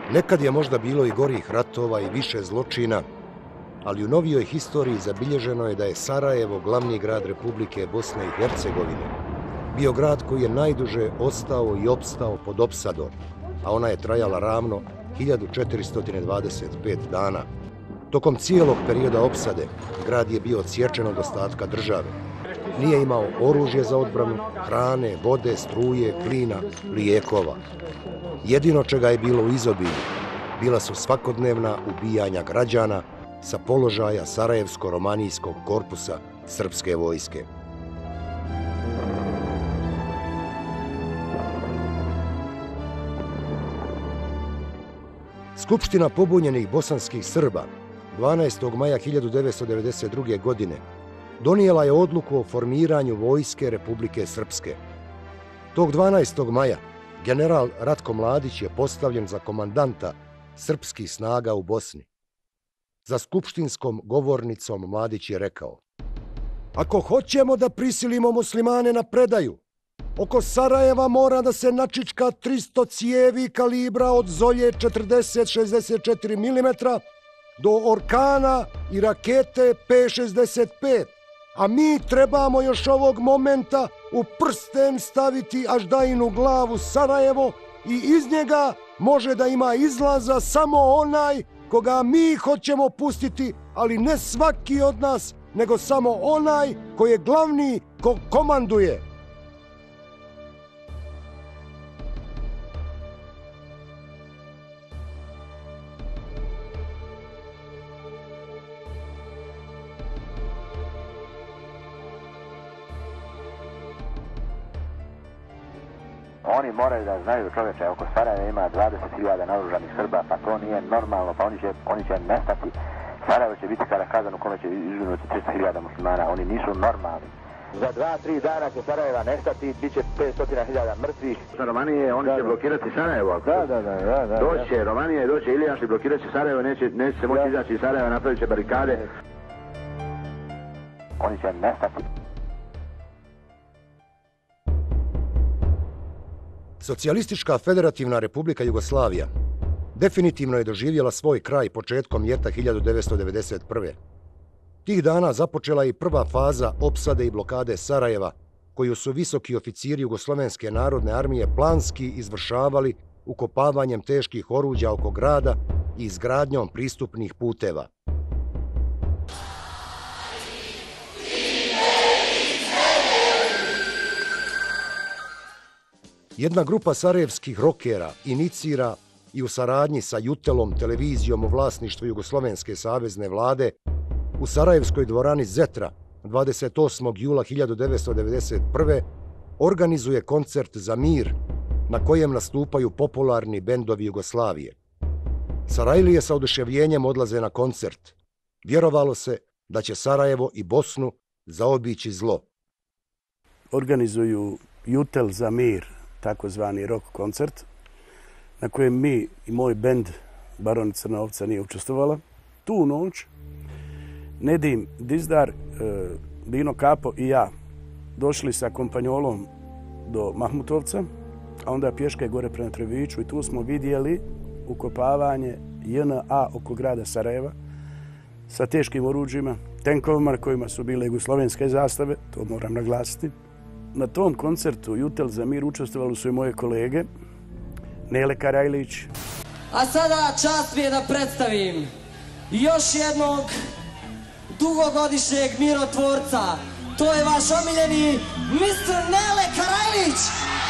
Nekad je možda bilo i gorih ratova i više zločina, ali u novijoj historiji zabilježeno je da je Sarajevo, glavni grad Republike Bosne i Hercegovine, bio grad koji je najduže ostao i opstao pod opsadom, a ona je trajala ravno 1425 dana. Tokom cijelog perioda opsade, grad je bio odsječen od ostatka države. Nije imao oružje za odbranu, hrane, vode, struje, plina, lijekova. Jedino čega je bilo u izobilju bila su svakodnevna ubijanja građana sa položaja Sarajevsko-romanijskog korpusa srpske vojske. Skupština pobunjenih bosanskih Srba 12. maja 1992. godine donijela je odluku o formiranju vojske Republike Srpske. Tog 12. maja general Ratko Mladić je postavljen za komandanta srpskih snaga u Bosni. Za skupštinskom govornicom Mladić je rekao: "Ako hoćemo da prisilimo muslimane na predaju, oko Sarajeva mora da se načička 300 cijevi kalibra od Zolje 40-64 mm do Orkana i rakete P-65, a mi trebamo još ovog momenta u prsten staviti Aždajinu glavu Sarajevo i iz njega može da ima izlaza samo onaj koga mi hoćemo pustiti, ali ne svaki od nas, nego samo onaj koji je glavni, ko komanduje." Oni moraju da znaju, čovječe, oko Sarajeva ima 20.000 naoružanih Srba, pa to nije normalno, pa oni će nestati. Sarajevo će biti Karakazan u kome će izginuti 300.000 muslimana, oni nisu normalni. Za 2-3 dana će Sarajeva nestati, bit će 500.000 mrtvih. Romanije, oni će blokirati Sarajevo. Da. Doće Romanije, doće Ilijaš i blokirat će Sarajevo, neće se moći izaći iz Sarajeva, napravit će barikade. Oni će nestati. Socijalistička federativna Republika Jugoslavija definitivno je doživjela svoj kraj početkom ljeta 1991. Tih dana započela je i prva faza opsade i blokade Sarajeva, koju su visoki oficiri Jugoslovenske narodne armije planski izvršavali ukopavanjem teških oruđa oko grada i izgradnjom pristupnih puteva. Jedna grupa sarajevskih rokera inicira i u saradnji sa Jutelom, televizijom u vlasništvu Jugoslovenske savezne vlade, u sarajevskoj dvorani Zetra 28. jula 1991. organizuje koncert za mir na kojem nastupaju popularni bendovi Jugoslavije. Sarajlije sa oduševljenjem odlaze na koncert. Vjerovalo se da će Sarajevo i Bosnu zaobići zlo. Organizuju Jutel za mir, takozvani rock koncert, na kojem mi i moj bend Baronica Crna ovca nije učestvovala. Tu noć Nedim Dizdar, Dino Kapo i ja došli sa kompanjolom do Mahmutovca, a onda pješke gore prema Treviću i tu smo vidjeli ukopavanje JNA oko grada Sarajeva sa teškim oruđima, tenkovima kojima su bile jugoslovenske zastave, to moram naglasiti. Na tom koncertu Jutel za mir učestvovali su i moje kolege Nele Karajlić. A sada čast mi je da predstavim još jednog dugogodišnjeg mirotvorca. To je vaš omiljeni Mr. Nele Karajlić.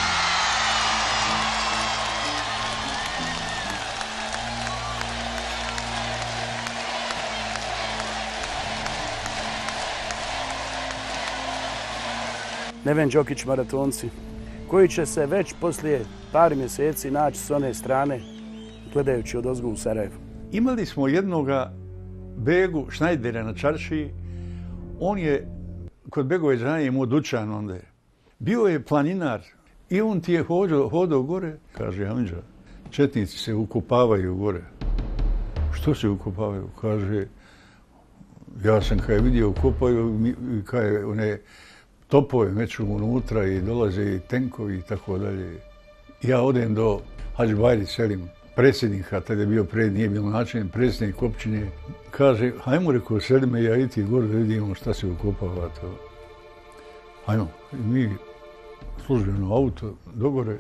Neven Đokić maratonci, koji će se već poslije par mjeseci naći s one strane gledajući odozgo u Sarajevu. Imali smo jednoga Begu Šnajdera na čaršiji. On je kod Begove džanije imao dućan onda je. Bio je planinar i on ti je hodao gore. Kaže Hamidža, četnici se ukopavaju gore. Što se ukopavaju? Kaže, ja sam kada je vidio ukopaju i kada je one topove meću unutra i dolaze i tenkovi i tako dalje. Ja odem do Hadži Bajri Selim predsjednika, tada je bio nije bilo načelnik, predsjednik općine, kaže, hajmo, rekao, sedi me ja i ti gore da vidimo šta se ukopava to. Hajmo, i mi službeno auto dogore,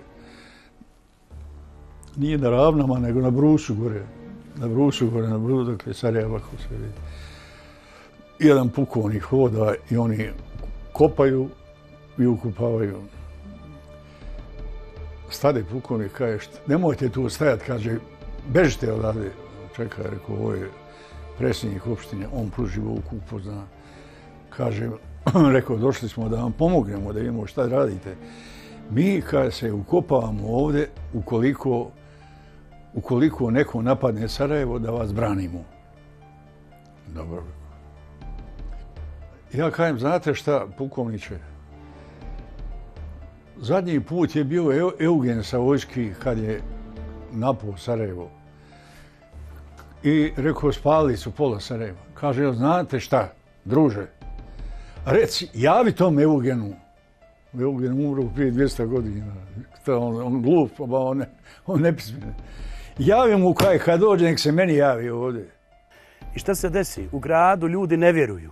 nije na Ravnama, nego na Brusu gore. Na Brusu gore, dakle Sarajeva, ako se vidi. Jedan pukovnik hoda i oni kopaju i ukopavaju. Stade pukovnik, kaže, nemojte tu stajati, kaže, bežite odavde. Čekaj, rekao, ovo je predsjednik opštine, on pruživo upozna. Kaže, rekao, došli smo da vam pomognemo, da vidimo šta radite. Mi, kada se ukopavamo ovdje, ukoliko neko napadne Sarajevo, da vas branimo. Dobro. Ja kažem, znate šta, pukovniče? Zadnji put je bio Eugen Savojski kad je napao Sarajevo. I rekao, spalili su pola Sarajeva. Kaže, znate šta, druže? Reci, javi tom Eugenu. Eugen umro prije 200 godina. On glup, on nepismen. Javi mu kad dođe, nek se meni javi ovdje. I šta se desi? U gradu ljudi ne vjeruju.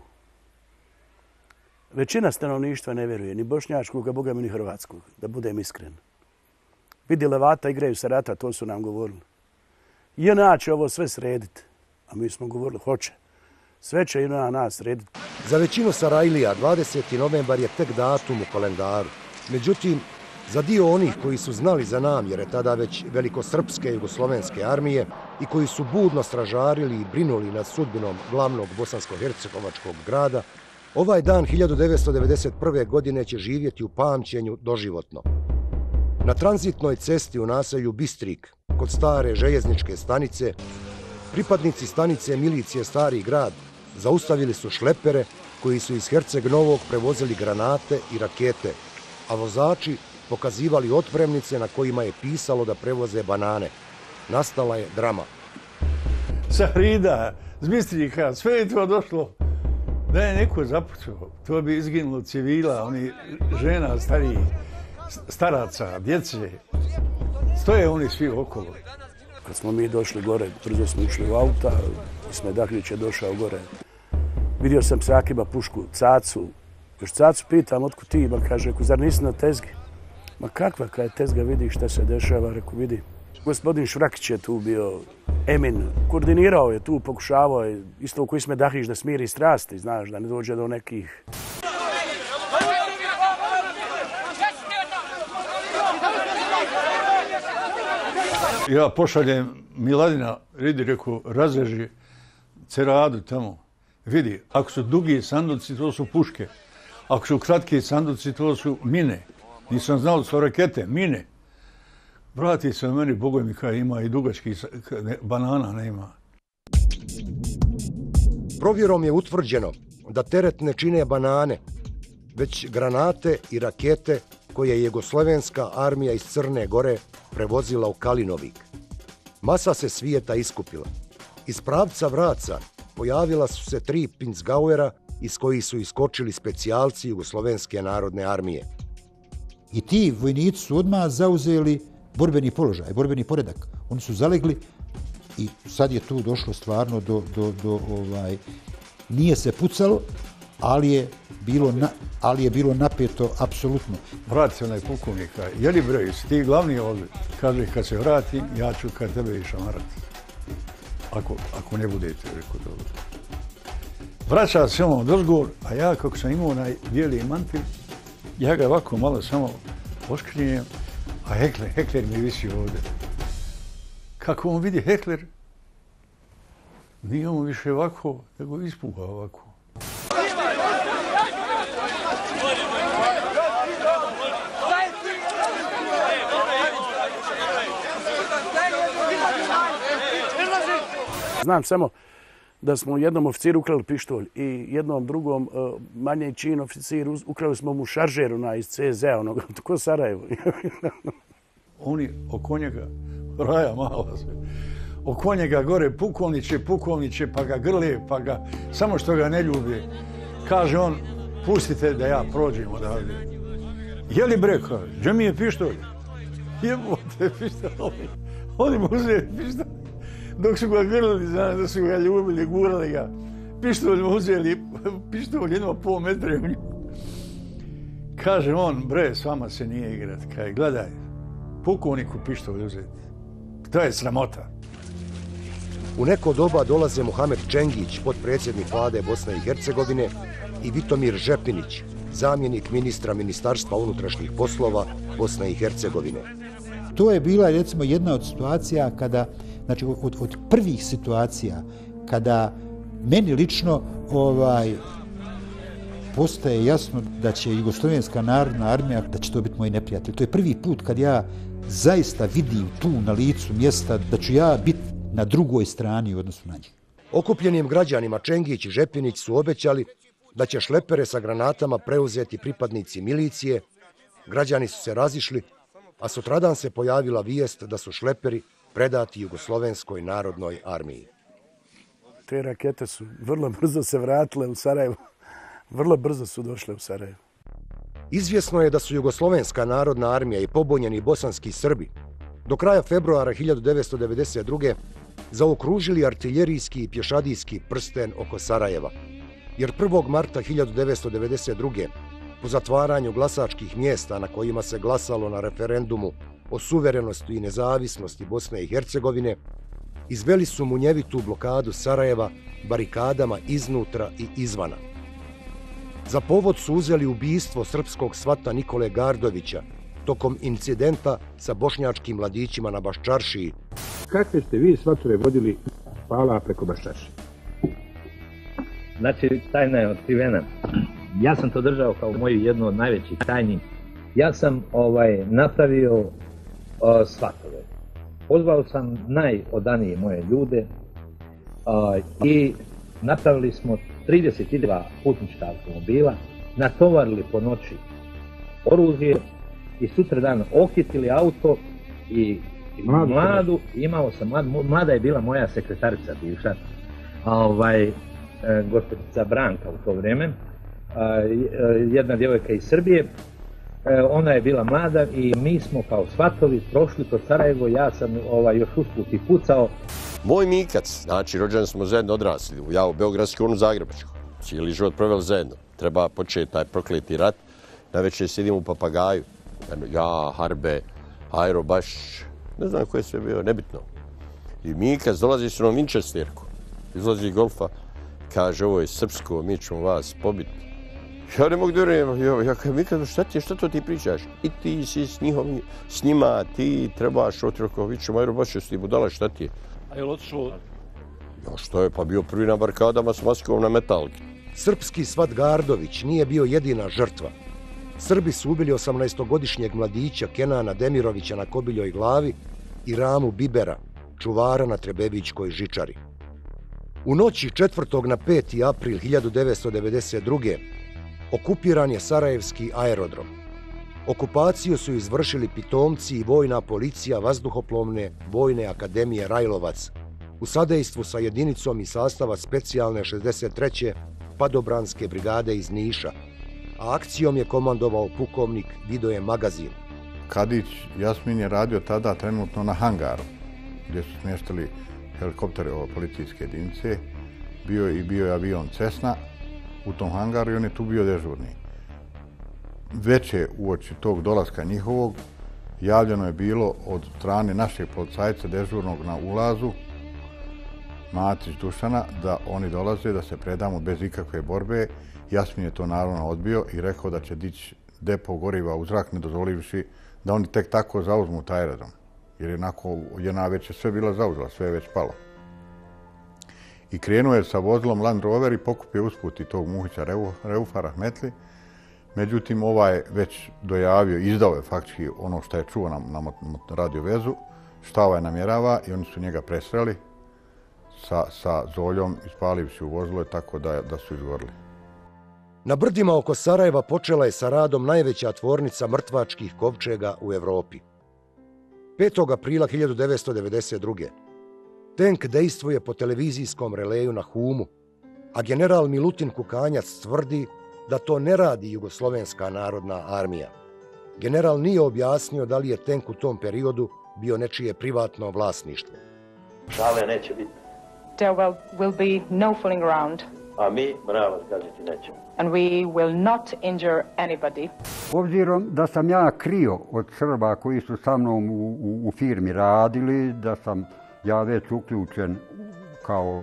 Većina stanovništva ne vjeruje, ni bošnjačkog, a boga mi ni hrvatskog, da budem iskren. Vidi Levata, igraju se rata, to su nam govorili. JNA će ovo sve srediti, a mi smo govorili, hoće. Sve će JNA nas srediti. Za većinu Sarajlija 20. novembar je tek datum u kalendaru. Međutim, za dio onih koji su znali za namjere tada već velikosrpske jugoslovenske armije i koji su budno stražarili i brinuli nad sudbinom glavnog bosansko-hercegovačkog grada, ovaj dan 1991. godine će živjeti u pamćenju doživotno. Na tranzitnoj cesti u naselju Bistrik, kod stare željezničke stanice, pripadnici stanice milicije Stari grad zaustavili su šlepere koji su iz Herceg Novog prevozili granate i rakete, a vozači pokazivali otpremnice na kojima je pisalo da prevoze banane. Nastala je drama. Sa Rida, z Bistrika, sve je to došlo. Da je neko započeo, to bi izginulo civila, oni žena, starijih, staraca, djece. Stoje oni svi okolo. Kad smo mi došli gore, brzo smo išli u auta, Smedahlić je došao gore. Vidio sam s Akiba pušku, Cacu. Još Cacu pitam, otkud ti? Ma kaže, zar nisi na tezgi? Ma kakva, kad je tezga, vidi šta se dešava, reku vidi. Gospodin Švrakić je tu bio, Emin, koordinirao je tu, pokušavao je, isto koji Smedahlić da smiri strasti, znaš, da ne dođe do nekih... Ja pošaljem Miladina, vidi, reku, razreži ceradu tamo. Vidi, ako su dugi sanduci, to su puške. Ako su kratki sanduci, to su mine. Nisam znao, su rakete, mine. Vrati se meni, Bogo mi kaj ima i dugačkih banana nema. Provjerom je utvrđeno da teret ne čine banane, već granate i rakete koje je jugoslovenska armija iz Crne Gore prevozila u Kalinovik. Masa se svijeta iskupila. Iz pravca Vraca pojavila su se 3 Pinzgauera iz kojih su iskočili specijalci Jugoslovenske narodne armije. I ti vojnici su odmah zauzeli borbeni položaj, borbeni poredak. Oni su zalegli i sad je tu došlo stvarno do nije se pucalo, ali je bilo napeto apsolutno. Vrati se onaj pukovnika. Jeli bre, si ti glavni ovdje? Kaže, kad se vratim, ja ću kad tebe išamarati. Ako ne budete, rekao dobro. Vraća se on dozgor, a ja kako sam imao onaj bijeli mantil, ja ga ovako malo samo oškrijem, a Hekler mi visi ovdje. Kako on vidi Hekler, nije on više ovako, nego ispuha ovako. Znam samo da smo jednom oficiru ukrali pištolj i jednom drugom manje čin oficiru ukrali smo mu šaržer iz CZ-a, onoga, ko Sarajevo. Oni oko njega, raja mala se, oko njega gore pukovniće, pa ga grle, pa ga, samo što ga ne ljube. Kaže on, pustite da ja prođem odavde. Jeli bre, kaže, gdje mi je pištolj? Jebote pištolj. Oni mu uzeli pištolj. Dok su ga grlili, znam da su ga ljubili, gurali ga. Pištolj mu uzeli, pištolj 1,5 metra u nju. Kaže on, bre, s vama se nije igrat. Kaže, gledaj, pukovniku pištolj uzeti. To je sramota. U neko doba dolaze Muhamed Čengić, potpredsjednik vlade Bosne i Hercegovine, i Vitomir Žepinić, zamjenik ministra Ministarstva unutrašnjih poslova Bosne i Hercegovine. To je bila, recimo, jedna od situacija kada, znači od prvih situacija, kada meni lično postaje jasno da će Jugoslovenska narodna armija, da će to biti moj neprijatelj. To je prvi put kad ja zaista vidim tu na licu mjesta da ću ja biti na drugoj strani u odnosu na njih. Okupljenim građanima Čengić i Žepinić su obećali da će šlepere sa granatama preuzeti pripadnici milicije. Građani su se razišli, a sutradan se pojavila vijest da su šleperi predati Jugoslovenskoj narodnoj armiji. Te rakete su vrlo brzo se vratile u Sarajevo. Vrlo brzo su došle u Sarajevo. Izvjesno je da su Jugoslovenska narodna armija i pobunjeni bosanski Srbi do kraja februara 1992. zaokružili artiljerijski i pješadijski prsten oko Sarajeva, jer 1. marta 1992. po zatvaranju glasačkih mjesta na kojima se glasalo na referendumu o suverenosti i nezavisnosti Bosne i Hercegovine, izveli su munjevitu blokadu Sarajeva barikadama iznutra i izvana. Za povod su uzeli ubistvo srpskog svata Nikole Gardovića tokom incidenta sa bošnjačkim mladićima na Baščaršiji. Kakve ste vi svatove vodili pala preko Baščaršije? Znači, tajna je otkrivena. Ja sam to držao kao moju jednu od najvećih tajni. Ja sam napravio svatove. Pozvao sam najodanije moje ljude i napravili smo 32 putnička automobila, natovarili po noći oružje i sutradan okitili auto i mladu, imao sam mlada je bila moja sekretarica bivša, gospođica Branka u to vrijeme, jedna djevojka iz Srbije, ona je bila mlada i mi smo kao svatovi prošli kroz Sarajevo, ja sam još usput i pucao. Moj Mikac, znači rođeni smo zajedno odrasli, ja u Beogradskoj, on u Zagrebačkoj. Cijeli život proveli zajedno. Treba početi taj prokleti rat. Navečer sidim u Papagaju. Ja, Harbe, Ajro, baš, ne znam ko je sve bio, nebitno. I Mikac dolazi s onom Winchesterku. Izlazi Golfa, kaže ovo je srpsko, mi ćemo vas pobiti. Ja ne mogu da vjerujem, ja kažem, Mikac, šta to ti pričaš? I ti si s njima, ti trebaš otroko, vi ćemo, Ajro, baš jesi ti budala, šta ti je? A je li otišao? Ja što je, pa bio prvi na barikadama s maskom na metalki. Srpski svat Gardović nije bio jedina žrtva. Srbi su ubili 18-godišnjeg mladića Kenana Demirovića na Kobiljoj glavi i Ramu Bibera, čuvara na Trebevićkoj žičari. U noći 4. na 5. april 1992. okupiran je Sarajevski aerodrom. Okupaciju su izvršili pitomci i vojna policija Vazduhoplovne vojne akademije Rajlovac u sadejstvu sa jedinicom iz sastava specijalne 63. padobranske brigade iz Niša, a akcijom je komandovao pukovnik Vidoje Magazin. Kadić Jasmin je radio tada trenutno na hangaru, gdje su smještali helikoptere policijske jedinice. Bio je avion Cessna u tom hangaru i on je tu bio dežurni. Veće uoči tog dolaska njihovog javljeno je bilo od strane našeg policajca dežurnog na ulazu, Matić Dušana, da oni dolaze, da se predamo bez ikakve borbe. Jasmin je to naravno odbio i rekao da će dići depo goriva u zrak, ne dozvolivši da oni tek tako zauzmu taj aerodrom. Jer jednako jedna već je sve bila zauzela, sve je već palo. I krenuo je sa vozilom Land Rover i pokupio usput i tog Muhića Reufa Rahmetli. Međutim, ovaj već dojavio, izdao je faktički ono što je čuo na radio vezu, šta ovaj namjerava i oni su njega presreli sa zoljom, ispalivši u vozilo tako da su izgorili. Na brdima oko Sarajeva počela je sa radom najveća tvornica mrtvačkih kovčega u Evropi. 5. aprila 1992. tenk dejstvuje po televizijskom releju na Humu, a general Milutin Kukanjac tvrdi da to ne radi Jugoslovenska narodna armija. General nije objasnio da li je tenk u tom periodu bio nečije privatno vlasništvo. Šale neće biti. There will be no fooling around. A mi, bravo, skaziti nećemo. And we will not injure anybody. Obzirom da sam ja krio od Srba koji su sa mnom u firmi radili, da sam ja već uključen kao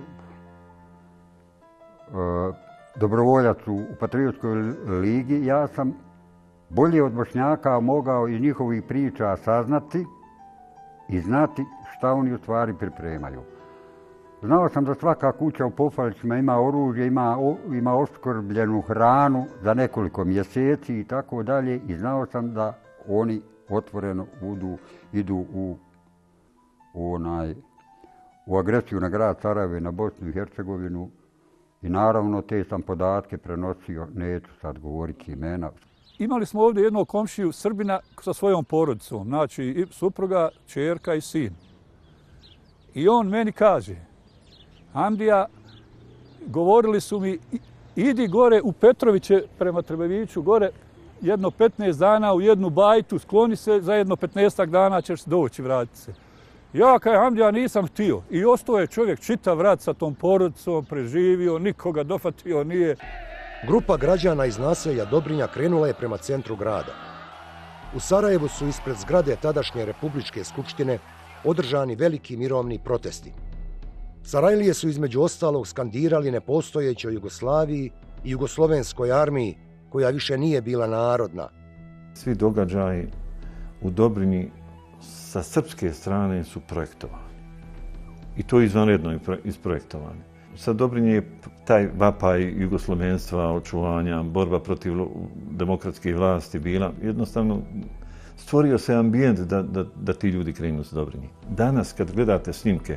dobrovoljac u Patriotskoj ligi, ja sam bolje od Bošnjaka mogao iz njihovih priča saznati i znati šta oni u stvari pripremaju. Znao sam da svaka kuća u Pofalićima ima oružje, ima oskrbljenu hranu za nekoliko mjeseci i tako dalje. I znao sam da oni otvoreno idu u agresiju na grad Sarajevo i na Bosnu i Hercegovinu. I naravno te sam podatke prenosio, neću sad govoriti imena. Imali smo ovdje jednog komšiju Srbina sa svojom porodicom, znači i supruga, ćerka i sin. I on meni kaže, Hamdija, govorili su mi, idi gore u Petroviće prema Trebeviću, gore jedno 15 dana u jednu bajtu, skloni se, za jedno 15 dana ćeš doći, vratiti se. Ja, kaj Hamdija, nisam htio. I ostao je čovjek čitav rat sa tom porodicom, preživio, nikoga dofatio nije. Grupa građana iz naselja Dobrinja krenula je prema centru grada. U Sarajevu su ispred zgrade tadašnje Republičke skupštine održani veliki mirovni protesti. Sarajlije su između ostalog skandirali nepostojećoj Jugoslaviji i Jugoslovenskoj armiji, koja više nije bila narodna. Svi događaji u Dobrinji sa srpske strane su projektovani. I to izvanredno isprojektovani. Sa Dobrinje je taj vapaj jugoslovenstva, očuvanja, borba protiv demokratske vlasti bila. Jednostavno, stvorio se ambijent da ti ljudi krenu sa Dobrinje. Danas, kad gledate snimke,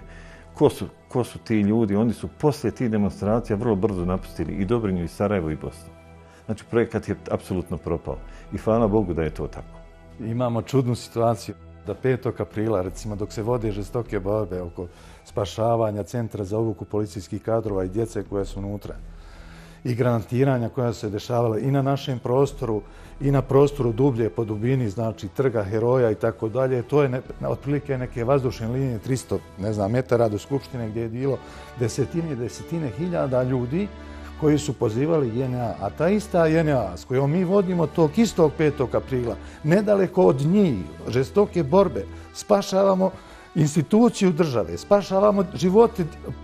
ko su ti ljudi? Oni su poslije tih demonstracija vrlo brzo napustili i Dobrinju, i Sarajevo, i Bosnu. Znači, projekat je apsolutno propao. I hvala Bogu da je to tako. Imamo čudnu situaciju da 5. aprila, recimo, dok se vode žestoke borbe oko spašavanja centra za obuku policijskih kadrova i djece koje su unutra i granatiranja koja se dešavala i na našem prostoru i na prostoru dublje po dubini, znači Trga Heroja i tako dalje. To je otprilike neke vazdušne linije 300 metara do Skupštine gdje je bilo desetine i desetine hiljada ljudi koji su pozivali JNA. A ta ista JNA s kojom mi vodimo tog istog 5. aprila, nedaleko od njih, žestoke borbe, spašavamo instituciju države, spašavamo živote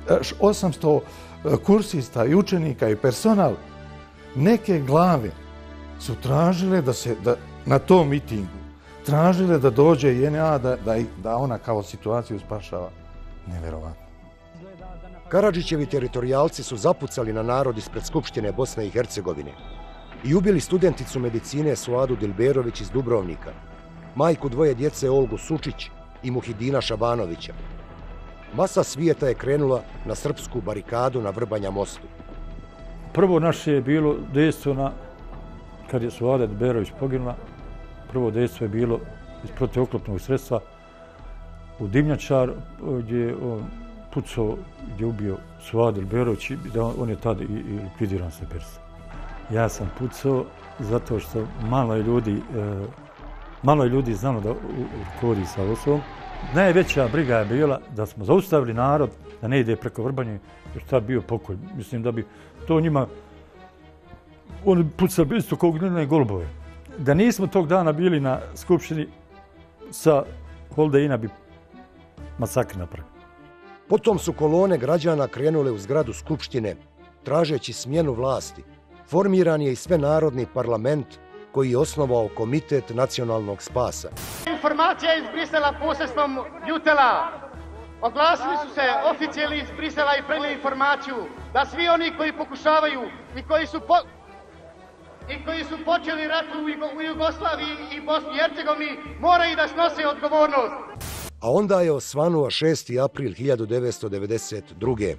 800 kursista i učenika i personal. Neke glave su tražile da na tom mitingu, tražile da dođe JNA, da ona kao situaciju spašava. Neverovatno. Karadžićevi teritorijalci su zapucali na narod ispred Skupštine Bosne i Hercegovine i ubili studenticu medicine Suadu Dilberović iz Dubrovnika, majku dvoje djece Olgu Sučić i Muhidina Šabanovića. Masa svijeta je krenula na srpsku barikadu na Vrbanja mostu. Prvo naše je bilo dejstvo kad je Suada Dilberović poginula, prvo dejstvo je bilo iz protivoklopnog sredstva u Dimnjačar, gdje je on pucao, gdje je ubio Suada Dilberović i on je tada i likvidiran sa Persa. Ja sam pucao zato što malo je ljudi znalo da rukovodi sa osobom. Najveća briga je bila da smo zaustavili narod, da ne ide preko Vrbanje, jer tad bio pokoj. Mislim da bi to njima, oni pucali isto kao gnjene golubove. Da nismo tog dana bili na skupštini sa Holdejina bi masakr napravili. Potom su kolone građana krenule u zgradu Skupštine, tražeći smjenu vlasti. Formiran je i svenarodni parlament koji je osnovao Komitet nacionalnog spasa. Informacija iz Brisela posredstvom Jutela. Oglasili su se oficijali iz Brisela i prenijeli informaciju da svi oni koji pokušavaju i koji su počeli rat u Jugoslaviji i Bosni i Hercegovini moraju da snose odgovornost. A onda je osvanuo 6. april 1992.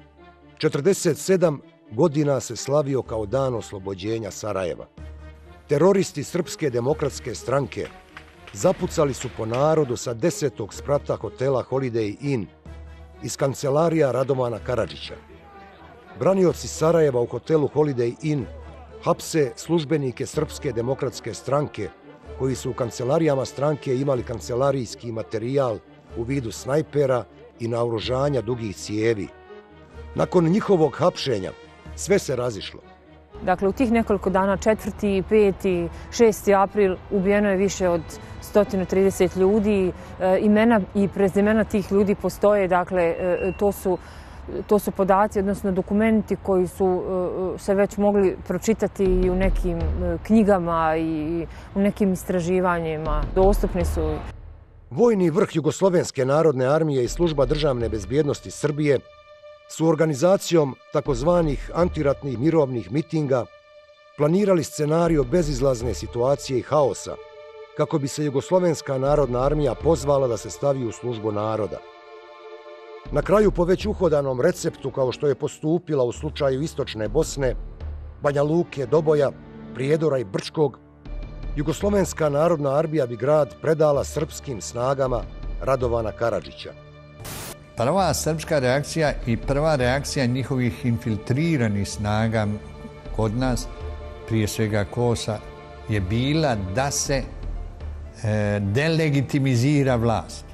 47 godina se slavio kao dan oslobođenja Sarajeva. Teroristi Srpske demokratske stranke zapucali su po narodu sa 10. sprata hotela Holiday Inn iz kancelarija Radomana Karadžića. Branioci Sarajeva u hotelu Holiday Inn hapse službenike Srpske demokratske stranke koji su u kancelarijama stranke imali kancelarijski materijal u vidu snajpera i naoružanja dugih cijevi. Nakon njihovog hapšenja sve se razišlo. Dakle, u tih nekoliko dana, 4., 5., 6. april, ubijeno je više od 130 ljudi. Imena i prezimena tih ljudi postoje, dakle, to su podaci, odnosno dokumenti koji su se već mogli pročitati i u nekim knjigama i u nekim istraživanjima. Dostupni su. Vojni vrh Jugoslovenske narodne armije i služba državne bezbjednosti Srbije su organizacijom takozvanih antiratnih mirovnih mitinga planirali scenariju bezizlazne situacije i haosa, kako bi se Jugoslovenska narodna armija pozvala da se stavi u službu naroda. Na kraju, po već uhodanom receptu, kao što je postupila u slučaju Istočne Bosne, Banja Luke, Doboja, Prijedora i Brčkog, Jugoslovenska narodna armija bi grad predala srpskim snagama Radovana Karadžića. Prva srpska reakcija i prva reakcija njihovih infiltriranih snaga kod nas, prije svega KOS-a, je bila da se delegitimizira vlast.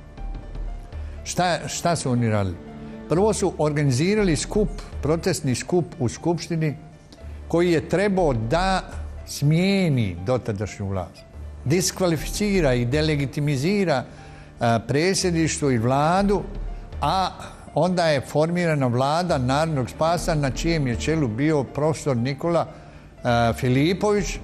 Šta su oni radili? Prvo su organizirali skup, protestni skup u Skupštini koji je trebao da smijeni dotadašnju vlast. Diskvalificira i delegitimizira predsjedništvo i vladu, a onda je formirana vlada Narodnog spasa na čijem je čelu bio profesor Nikola Filipović,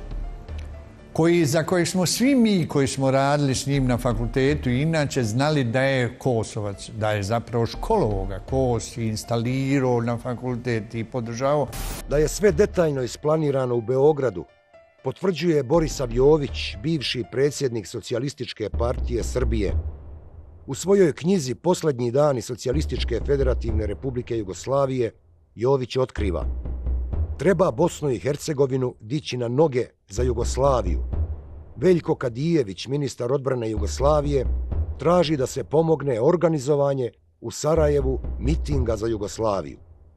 za kojeg smo svi mi koji smo radili s njim na fakultetu inače znali da je Kosovac, da je zapravo školovao ga KOS i instalirao na fakultet i podržavao. Da je sve detaljno isplanirano u Beogradu potvrđuje Borisav Jović, bivši predsjednik Socijalističke partije Srbije. U svojoj knjizi Poslednji dani Socijalističke federativne republike Jugoslavije Jović otkriva: treba Bosnu i Hercegovinu dići na noge za Jugoslaviju. Veljko Kadijević, ministar odbrane Jugoslavije, traži da se pomogne organizovanje u Sarajevu mitinga za Jugoslaviju.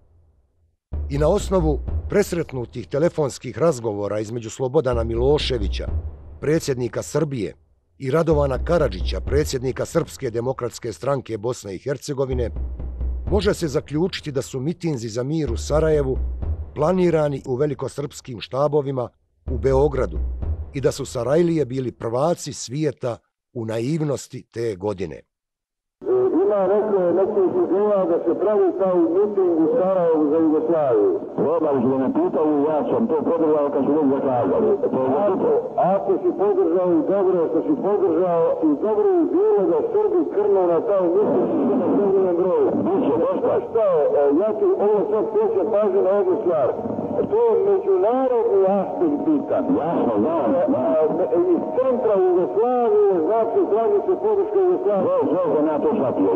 I na osnovu presretnutih telefonskih razgovora između Slobodana Miloševića, predsjednika Srbije, i Radovana Karadžića, predsjednika Srpske demokratske stranke Bosne i Hercegovine, može se zaključiti da su mitinzi za mir u Sarajevu planirani u velikosrpskim štabovima u Beogradu i da su Sarajlije bili prvaci svijeta u naivnosti te godine. Ima nekih ideja da se pravi kao miting u Sarajevu za Jugoslaviju. Probali su da me pitaju, ja sam to podržao kad su već zakazali. Ako si podržao i dobro što si podržao i dobro je bilo da Srbi krnu na taj miting što na srednjem broju. Biće dosta. Šta je, ja ti ovo sad kreće pažnje na jednu stvar. To je međunarodni aspekt bitan. Jasno, znam. Iz centra Jugoslavije, znači, traži se podrška Jugoslavije. Sve sam ja to shvatio.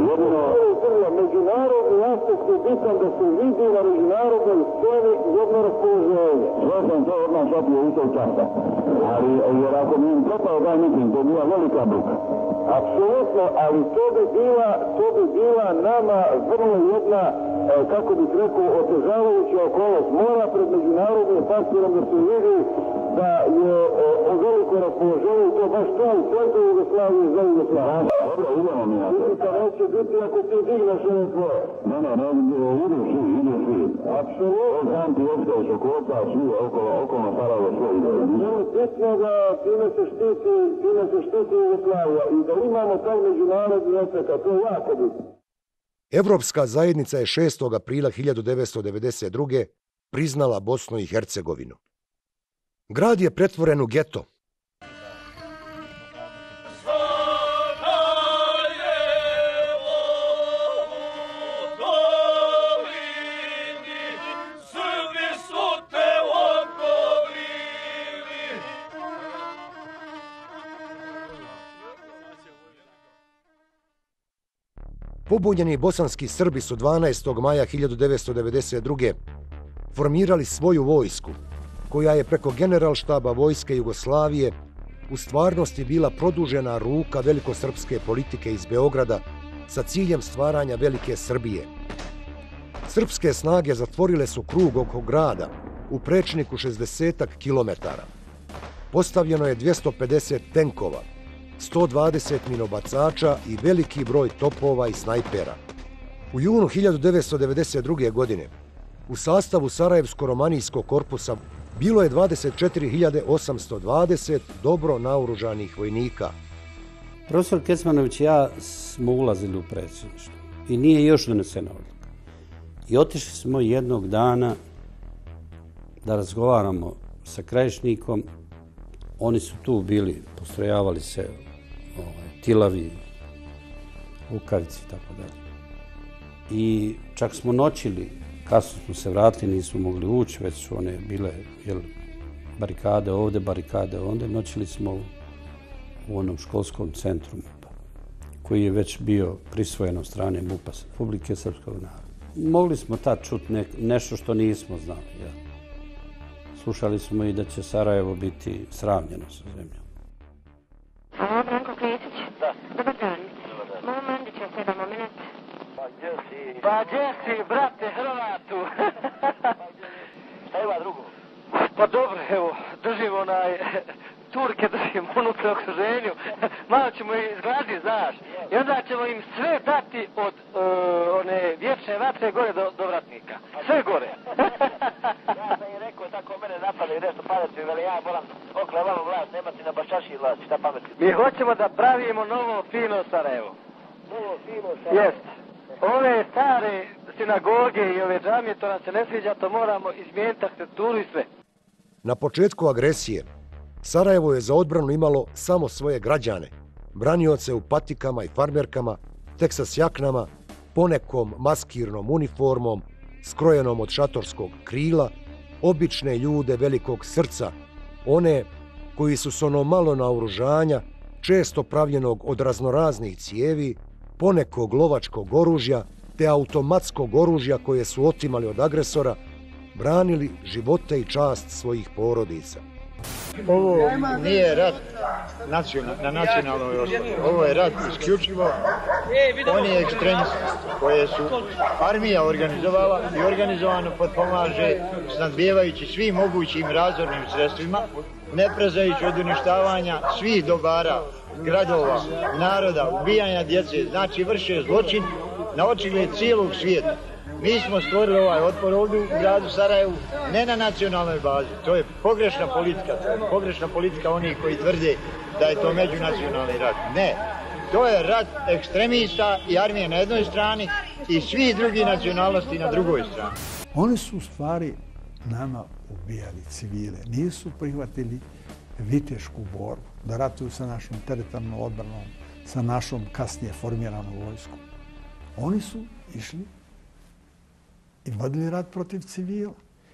Međunarodni aspekt je bitan da se vidi na međunarodnoj sceni jedno raspoloženje. Sve sam to odmah shvatio u toj časa. Ali, jer ako mi im propao taj miting, to je bila velika bruka. Apsolutno, ali to bi bila nama vrlo jedna, kako bih rekao, otežavajuća okolnost. Mora pred međunarodnim faktorom da se vidi da je veliko raspoloženje i to baš tu u centru Jugoslavije za Jugoslaviju. Dobro, idemo mi na to. Vidite, neće biti ako ti digneš ovo tvoje. Ne, idu svi. Apsolutno. Znam ti ostao Sokota, svi okolo Sarajeva sve ide. Bitno da time se štiti Jugoslavija i da imamo taj međunarodni efekt, to je jako bitno. Evropska zajednica je 6. aprila 1992. priznala Bosnu i Hercegovinu. Grad je pretvoren u geto. Pobunjeni bosanski Srbi su 12. maja 1992. formirali svoju vojsku, koja je preko generalštaba Vojske Jugoslavije u stvarnosti bila produžena ruka velikosrpske politike iz Beograda sa ciljem stvaranja Velike Srbije. Srpske snage zatvorile su krug oko grada u prečniku 60 kilometara. postavljeno je 250 tenkova, 120 minobacača i veliki broj topova i snajpera. U junu 1992. godine u sastavu Sarajevsko-romanijskog korpusa bilo je 24.820 dobro naoružanih vojnika. Profesor Kecmanović i ja smo ulazili u predsjedništvo i nije još donesena odluka. I otišli smo jednog dana da razgovaramo sa Krajišnikom. Oni su tu bili, postrojavali se Tilavi, Lukavici i tako dalje. I čak smo noćili, kasno smo se vratili, nismo mogli ući, već su one bile barikade ovdje, barikade ovdje. Noćili smo u onom školskom centru MUP-a, koji je već bio prisvojen od strane MUP-a Republike Srpskog naroda. Mogli smo tad čuti nešto što nismo znali. Ja. Slušali smo i da će Sarajevo biti sravnjeno sa zemljom. Ovo, Branko Klesić. Da. Dobar dan. Mogu Mandića sada moment. Pa gdje si, brate Hrvatu? Šta ima drugo? Pa dobro, evo, držim Turke držim unutra u okruženju. Malo ćemo ih izgladiti, znaš. I onda ćemo im sve dati od one vječne vatre gore do vratnika. Sve gore. Ja sam im rekao, tako mene napadaju nešto pametno, veli ja moram okle ovom vlast, nemati na bašaši vlast, šta pametno. Mi hoćemo da pravimo novo fino Sarajevo. Novo fino Sarajevo? Jest. Ove stare sinagoge i ove džamije, to nam se ne sviđa, to moramo izmijeniti arhitekturu i sve. Na početku agresije Sarajevo je za odbranu imalo samo svoje građane, branioce u patikama i farmerkama, teksas jaknama, ponekom maskirnom uniformom, skrojenom od šatorskog krila, obične ljude velikog srca, one koji su s ono malo naoružanja, često pravljenog od raznoraznih cijevi, ponekog lovačkog oružja te automatskog oružja koje su otimali od agresora, branili živote i čast svojih porodica. Ovo nije rat na nacionalnoj osnovi. Ovo je rat isključivo oni ekstremisti koje su armija organizovala i organizovano potpomaže snadbijevajući svim mogućim razornim sredstvima, ne prezajući od uništavanja svih dobara, gradova, naroda, ubijanja djece, znači vrše zločin na očigled cijelog svijeta. Mi smo stvorili ovaj otpor ovdje u gradu Sarajevu, ne na nacionalnoj bazi. To je pogrešna politika. To je pogrešna politika onih koji tvrde da je to međunacionalni rat. Ne. To je rat ekstremista i armije na jednoj strani i svih drugih nacionalnosti na drugoj strani. Oni su u stvari nama ubijali civile. Nisu prihvatili vitešku borbu, da ratuju sa našom teritorijalnom odbranom, sa našom kasnije formiranom vojskom. Oni su išli i vodili rat protiv civila.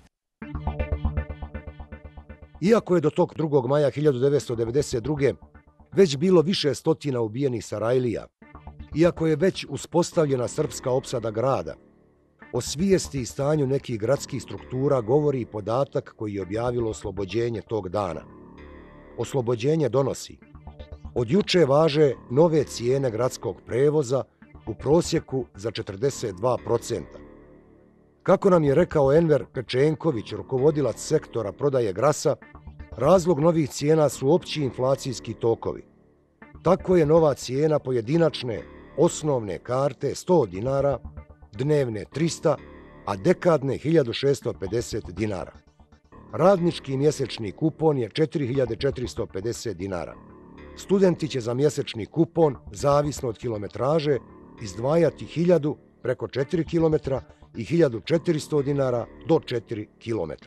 Iako je do tog 2. maja 1992. već bilo više stotina ubijenih Sarajlija, iako je već uspostavljena srpska opsada grada, o svijesti i stanju nekih gradskih struktura govori i podatak koji je objavilo Oslobođenje tog dana. Oslobođenje donosi: od juče važe nove cijene gradskog prevoza u prosjeku za 42%. Kako nam je rekao Enver Pečenković, rukovodilac sektora prodaje Grasa, razlog novih cijena su opći inflacijski tokovi. Tako je nova cijena pojedinačne osnovne karte 100 dinara, dnevne 300, a dekadne 1650 dinara. Radnički mjesečni kupon je 4450 dinara. Studenti će za mjesečni kupon, zavisno od kilometraže, izdvajati 1000 preko 4 km i 1400 dinara do 4 km.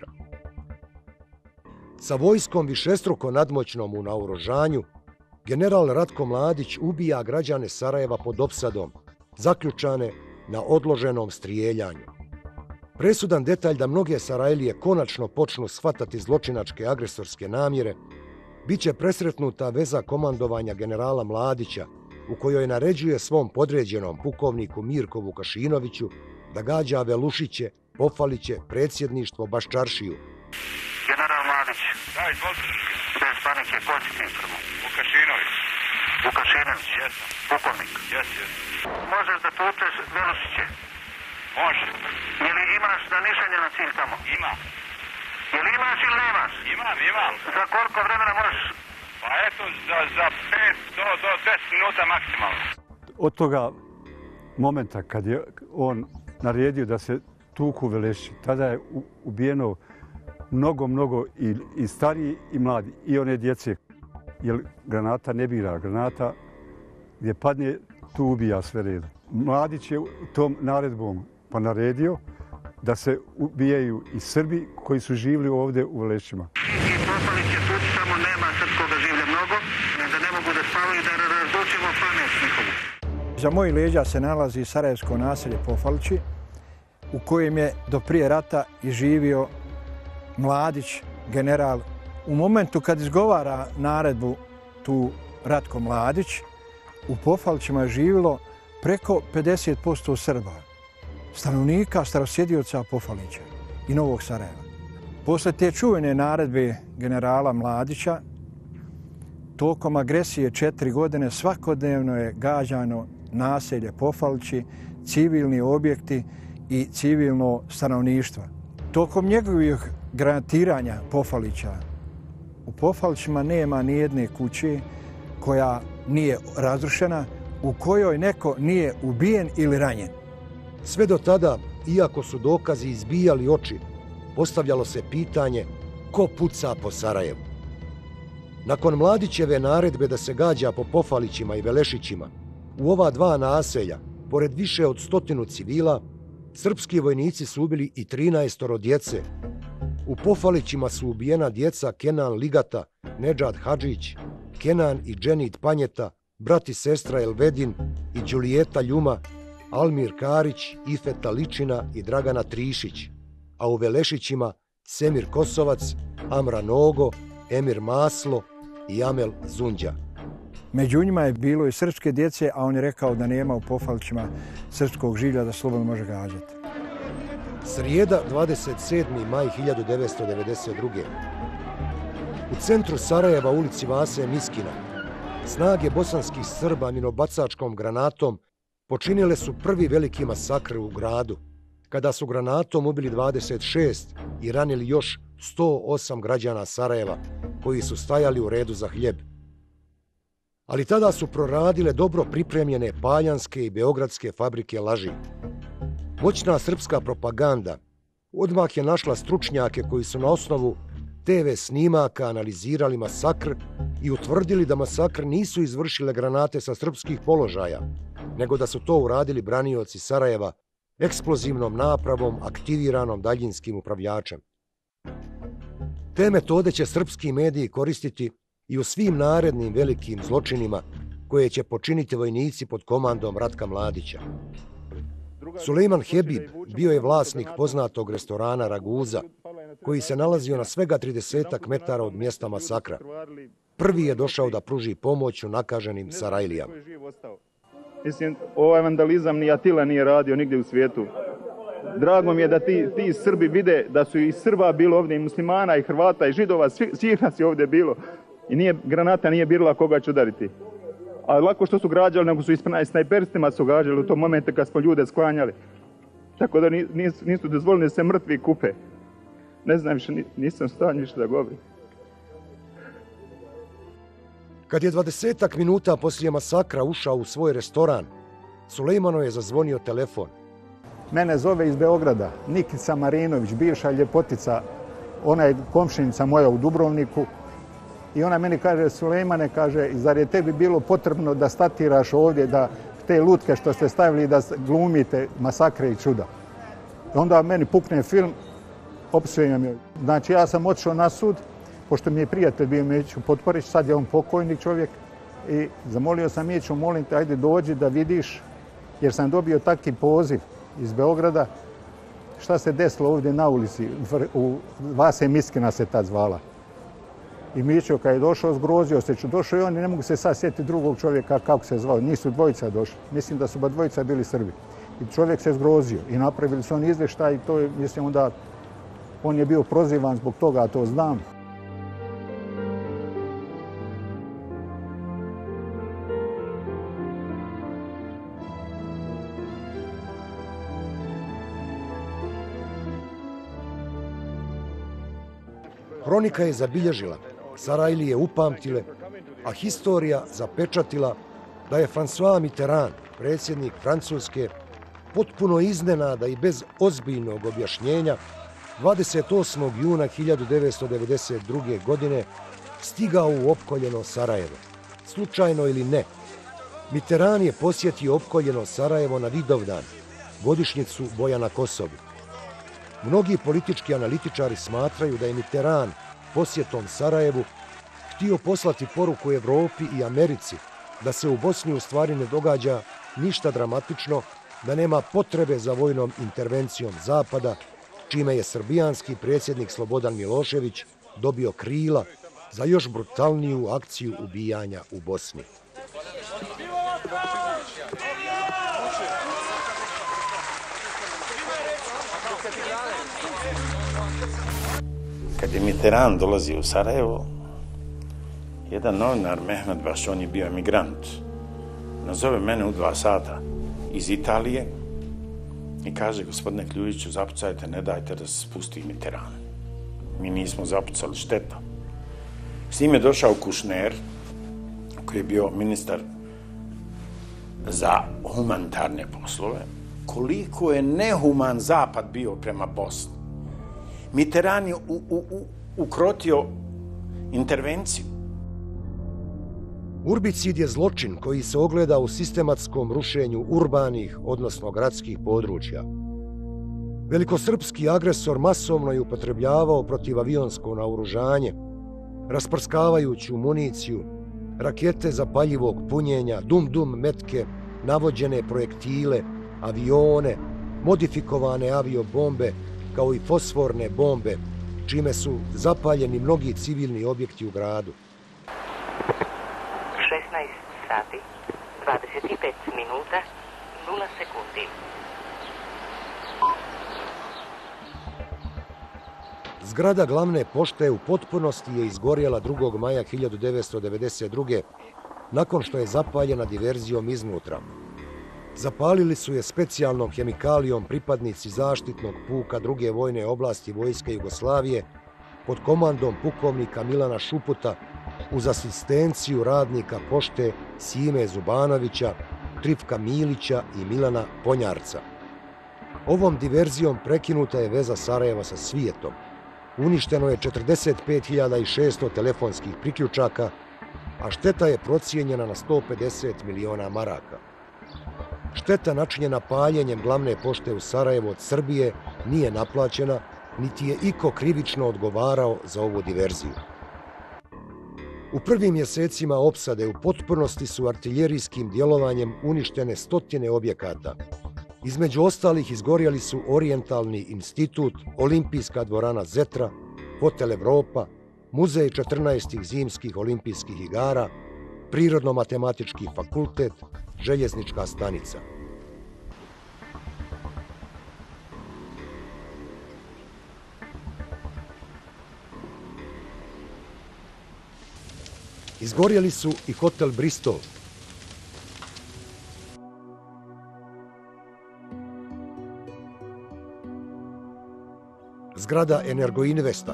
Sa vojskom višestruko nadmoćnom u naoružanju, general Ratko Mladić ubija građane Sarajeva pod opsadom, zaključane na odloženom strijeljanju. Presudan detalj da mnoge Sarajlije konačno počnu shvatati zločinačke agresorske namjere, bit će presretnuta veza komandovanja generala Mladića, u kojoj naređuje svom podređenom pukovniku Mirku Vukašinoviću da gađa Velušiće, Pofaliće, predsjedništvo Baščaršiju. General Mladić. Da, izvolite. Bez panike, početni informu. Vukašinović. Vukašinović, jesam. Pukovnik. Jesam. Možeš da tuteš Velušiće? Može. Ili imaš nanišanje na cilj tamo? Ima. Je li imaš ili nemaš? Imam. Za koliko vremena možeš? Pa eto, za 5 do 10 minuta maksimalno. Od toga momenta kad je on naredio da se tuku Veleši, tada je ubijeno mnogo i stariji i mladi, i one djece. Jer granata ne bira, granata gdje padne, tu ubija sve redom. Mladić je tom naredbom pa naredio da se ubijaju i Srbi koji su živjeli ovdje u Velešima. I poslali će tu, tamo nema srpskog življa mnogo, da ne mogu da spavaju, da razlučimo pamet njihovu. Za mojih leđa se nalazi sarajevsko naselje Pofalići, u kojem je do prije rata i živio Mladić, general. U momentu kad izgovara naredbu tu Ratko Mladić, u Pofalićima je živjelo preko 50% Srba, stanovnika, starosjedioca Pofalića i Novog Sarajeva. Posle te čuvene naredbe generala Mladića, tokom agresije 4 godine svakodnevno je gađano naselje Pofalići, civilni objekti i civilno stanovništvo. Tokom njegovih granatiranja Pofalića, u Pofalićima nema nijedne kuće koja nije razrušena, u kojoj neko nije ubijen ili ranjen. Sve do tada, iako su dokazi izbijali oči, postavljalo se pitanje ko puca po Sarajevu. Nakon Mladićeve naredbe da se gađa po Pofalićima i Velešićima, u ova 2 naselja, pored više od 100 civila, srpski vojnici su ubili i 13 djece. U Pofalićima su ubijena djeca Kenan Ligata, Nedžad Hadžić, Kenan i Dženid Panjeta, brat i sestra Elvedin i Đulijeta Ljuma, Almir Karić, Ifeta Ličina i Dragana Trišić, a u Velešićima Semir Kosovac, Amra Nogo, Emir Maslo i Amel Zundja. Među njima je bilo i srpske djece, a on je rekao da nema u Pofalićima srpskog žilja da slobodno može gađati. Srijeda, 27. maj 1992. U centru Sarajeva, ulici Vase Miskina, snage bosanskih Srba minobacačkom granatom počinile su prvi veliki masakr u gradu, kada su granatom ubili 26 i ranili još 108 građana Sarajeva, koji su stajali u redu za hljeb. Ali tada su proradile dobro pripremljene paljanske i beogradske fabrike laži. Moćna srpska propaganda odmah je našla stručnjake koji su na osnovu TV snimaka analizirali masakr i utvrdili da masakr nisu izvršile granate sa srpskih položaja, nego da su to uradili branioci Sarajeva eksplozivnom napravom aktiviranom daljinskim upravljačem. Te metode će srpski mediji koristiti i u svim narednim velikim zločinima koje će počiniti vojnici pod komandom Ratka Mladića. Sulejman Hebib bio je vlasnik poznatog restorana Raguza, koji se nalazio na svega 30 metara od mjesta masakra. Prvi je došao da pruži pomoć u nakaženim Sarajlijama. Mislim, ovaj vandalizam ni Atila nije radio nigdje u svijetu. Drago mi je da ti Srbi vide da su i Srba bilo ovdje, i muslimana, i Hrvata, i Židova, svih nas je ovdje bilo. I granata nije birala koga će udariti. A lako što su gađali, nego su i snajperstima su gađali u tom momentu kad smo ljude sklanjali. Tako da nisu dozvoljeni da se mrtvi kupe. Ne znam više, nisam stanju više da govorim. Kad je 20 minuta poslije masakra ušao u svoj restoran, Sulejmanu je zazvonio telefon. Mene zove iz Beograda Nikica Marinović, bivša ljepotica, ona je komšinica moja u Dubrovniku. I ona meni kaže, Sulejmane, kaže, zar je tebi bilo potrebno da statiraš ovdje, da te lutke što ste stavili da glumite masakre i čuda. Onda meni pukne film, opsujem joj. Znači ja sam otišao na sud, pošto mi je prijatelj bio Miću Potporić, sad je on pokojni čovjek, i zamolio sam Miću, molim te, ajde dođi da vidiš, jer sam dobio taki poziv iz Beograda, šta se desilo ovdje na ulici, u Vase Miskina se tad zvala. I Mićo kad je došao, zgrozio se, došao i on, ne mogu se sad sjetiti drugog čovjeka kako se zvao, nisu dvojica došli, mislim da su ba dvojica bili Srbi. I čovjek se zgrozio i napravili su on izvještaj i to je, mislim onda, on je bio prozivan zbog toga, a to znam. Kronika je zabilježila, Sarajlije upamtile, a historija zapečatila da je François Mitterrand, predsjednik Francuske, potpuno iznenada i bez ozbiljnog objašnjenja 28. juna 1992. godine stigao u opkoljeno Sarajevo. Slučajno ili ne, Mitterrand je posjetio opkoljeno Sarajevo na Vidovdan, godišnjicu boja na Kosovu. Mnogi politički analitičari smatraju da je Mitterrand posjetom Sarajevu htio poslati poruku Evropi i Americi da se u Bosni u stvari ne događa ništa dramatično, da nema potrebe za vojnom intervencijom Zapada, čime je srbijanski predsjednik Slobodan Milošević dobio krila za još brutalniju akciju ubijanja u Bosni. Kad je Mitterrand dolazio u Sarajevo, jedan novinar, Mehmed Baš, on je bio emigrant, nazove mene u 2 sata iz Italije i kaže, gospodine Kljujiću, zapucajte, ne dajte da se spusti Mitterrand. Mi nismo zapucali, šteta. S njim je došao Kušner, koji je bio ministar za humanitarne poslove. Koliko je nehuman Zapad bio prema Bosni. Mitterrand je ukrotio intervenciju. Urbicid je zločin koji se ogleda u sistematskom rušenju urbanih, odnosno gradskih područja. Velikosrpski agresor masovno je upotrebljavao protivavionsko naoružanje, rasprskavajuću municiju, rakete zapaljivog punjenja, dum-dum metke, navođene projektile, avione, modifikovane aviobombe, kao i fosforne bombe, čime su zapaljeni mnogi civilni objekti u gradu. 16 sati, 25 minuta, 0 sekundi. Zgrada glavne pošte u potpunosti je izgorjela 2. maja 1992. nakon što je zapaljena diverzijom iznutra. Zapalili su je specijalnom hemikalijom pripadnici zaštitnog puka 2. vojne oblasti Vojske Jugoslavije pod komandom pukovnika Milana Šuputa uz asistenciju radnika pošte Sime Zubanovića, Trifka Milića i Milana Ponjarca. Ovom diverzijom prekinuta je veza Sarajeva sa svijetom. Uništeno je 45.600 telefonskih priključaka, a šteta je procijenjena na 150 miliona maraka. Šteta načinjena paljenjem glavne pošte u Sarajevo od Srbije nije naplaćena, niti je iko krivično odgovarao za ovu diverziju. U prvim mjesecima opsade u potpunosti su artiljerijskim djelovanjem uništene stotine objekata. Između ostalih izgorjeli su Orijentalni institut, Olimpijska dvorana Zetra, Hotel Evropa, Muzej 14. zimskih olimpijskih igara, Prirodno-matematički fakultet, Željeznička stanica. Izgorjeli su i hotel Bristol. Zgrada Energoinvesta.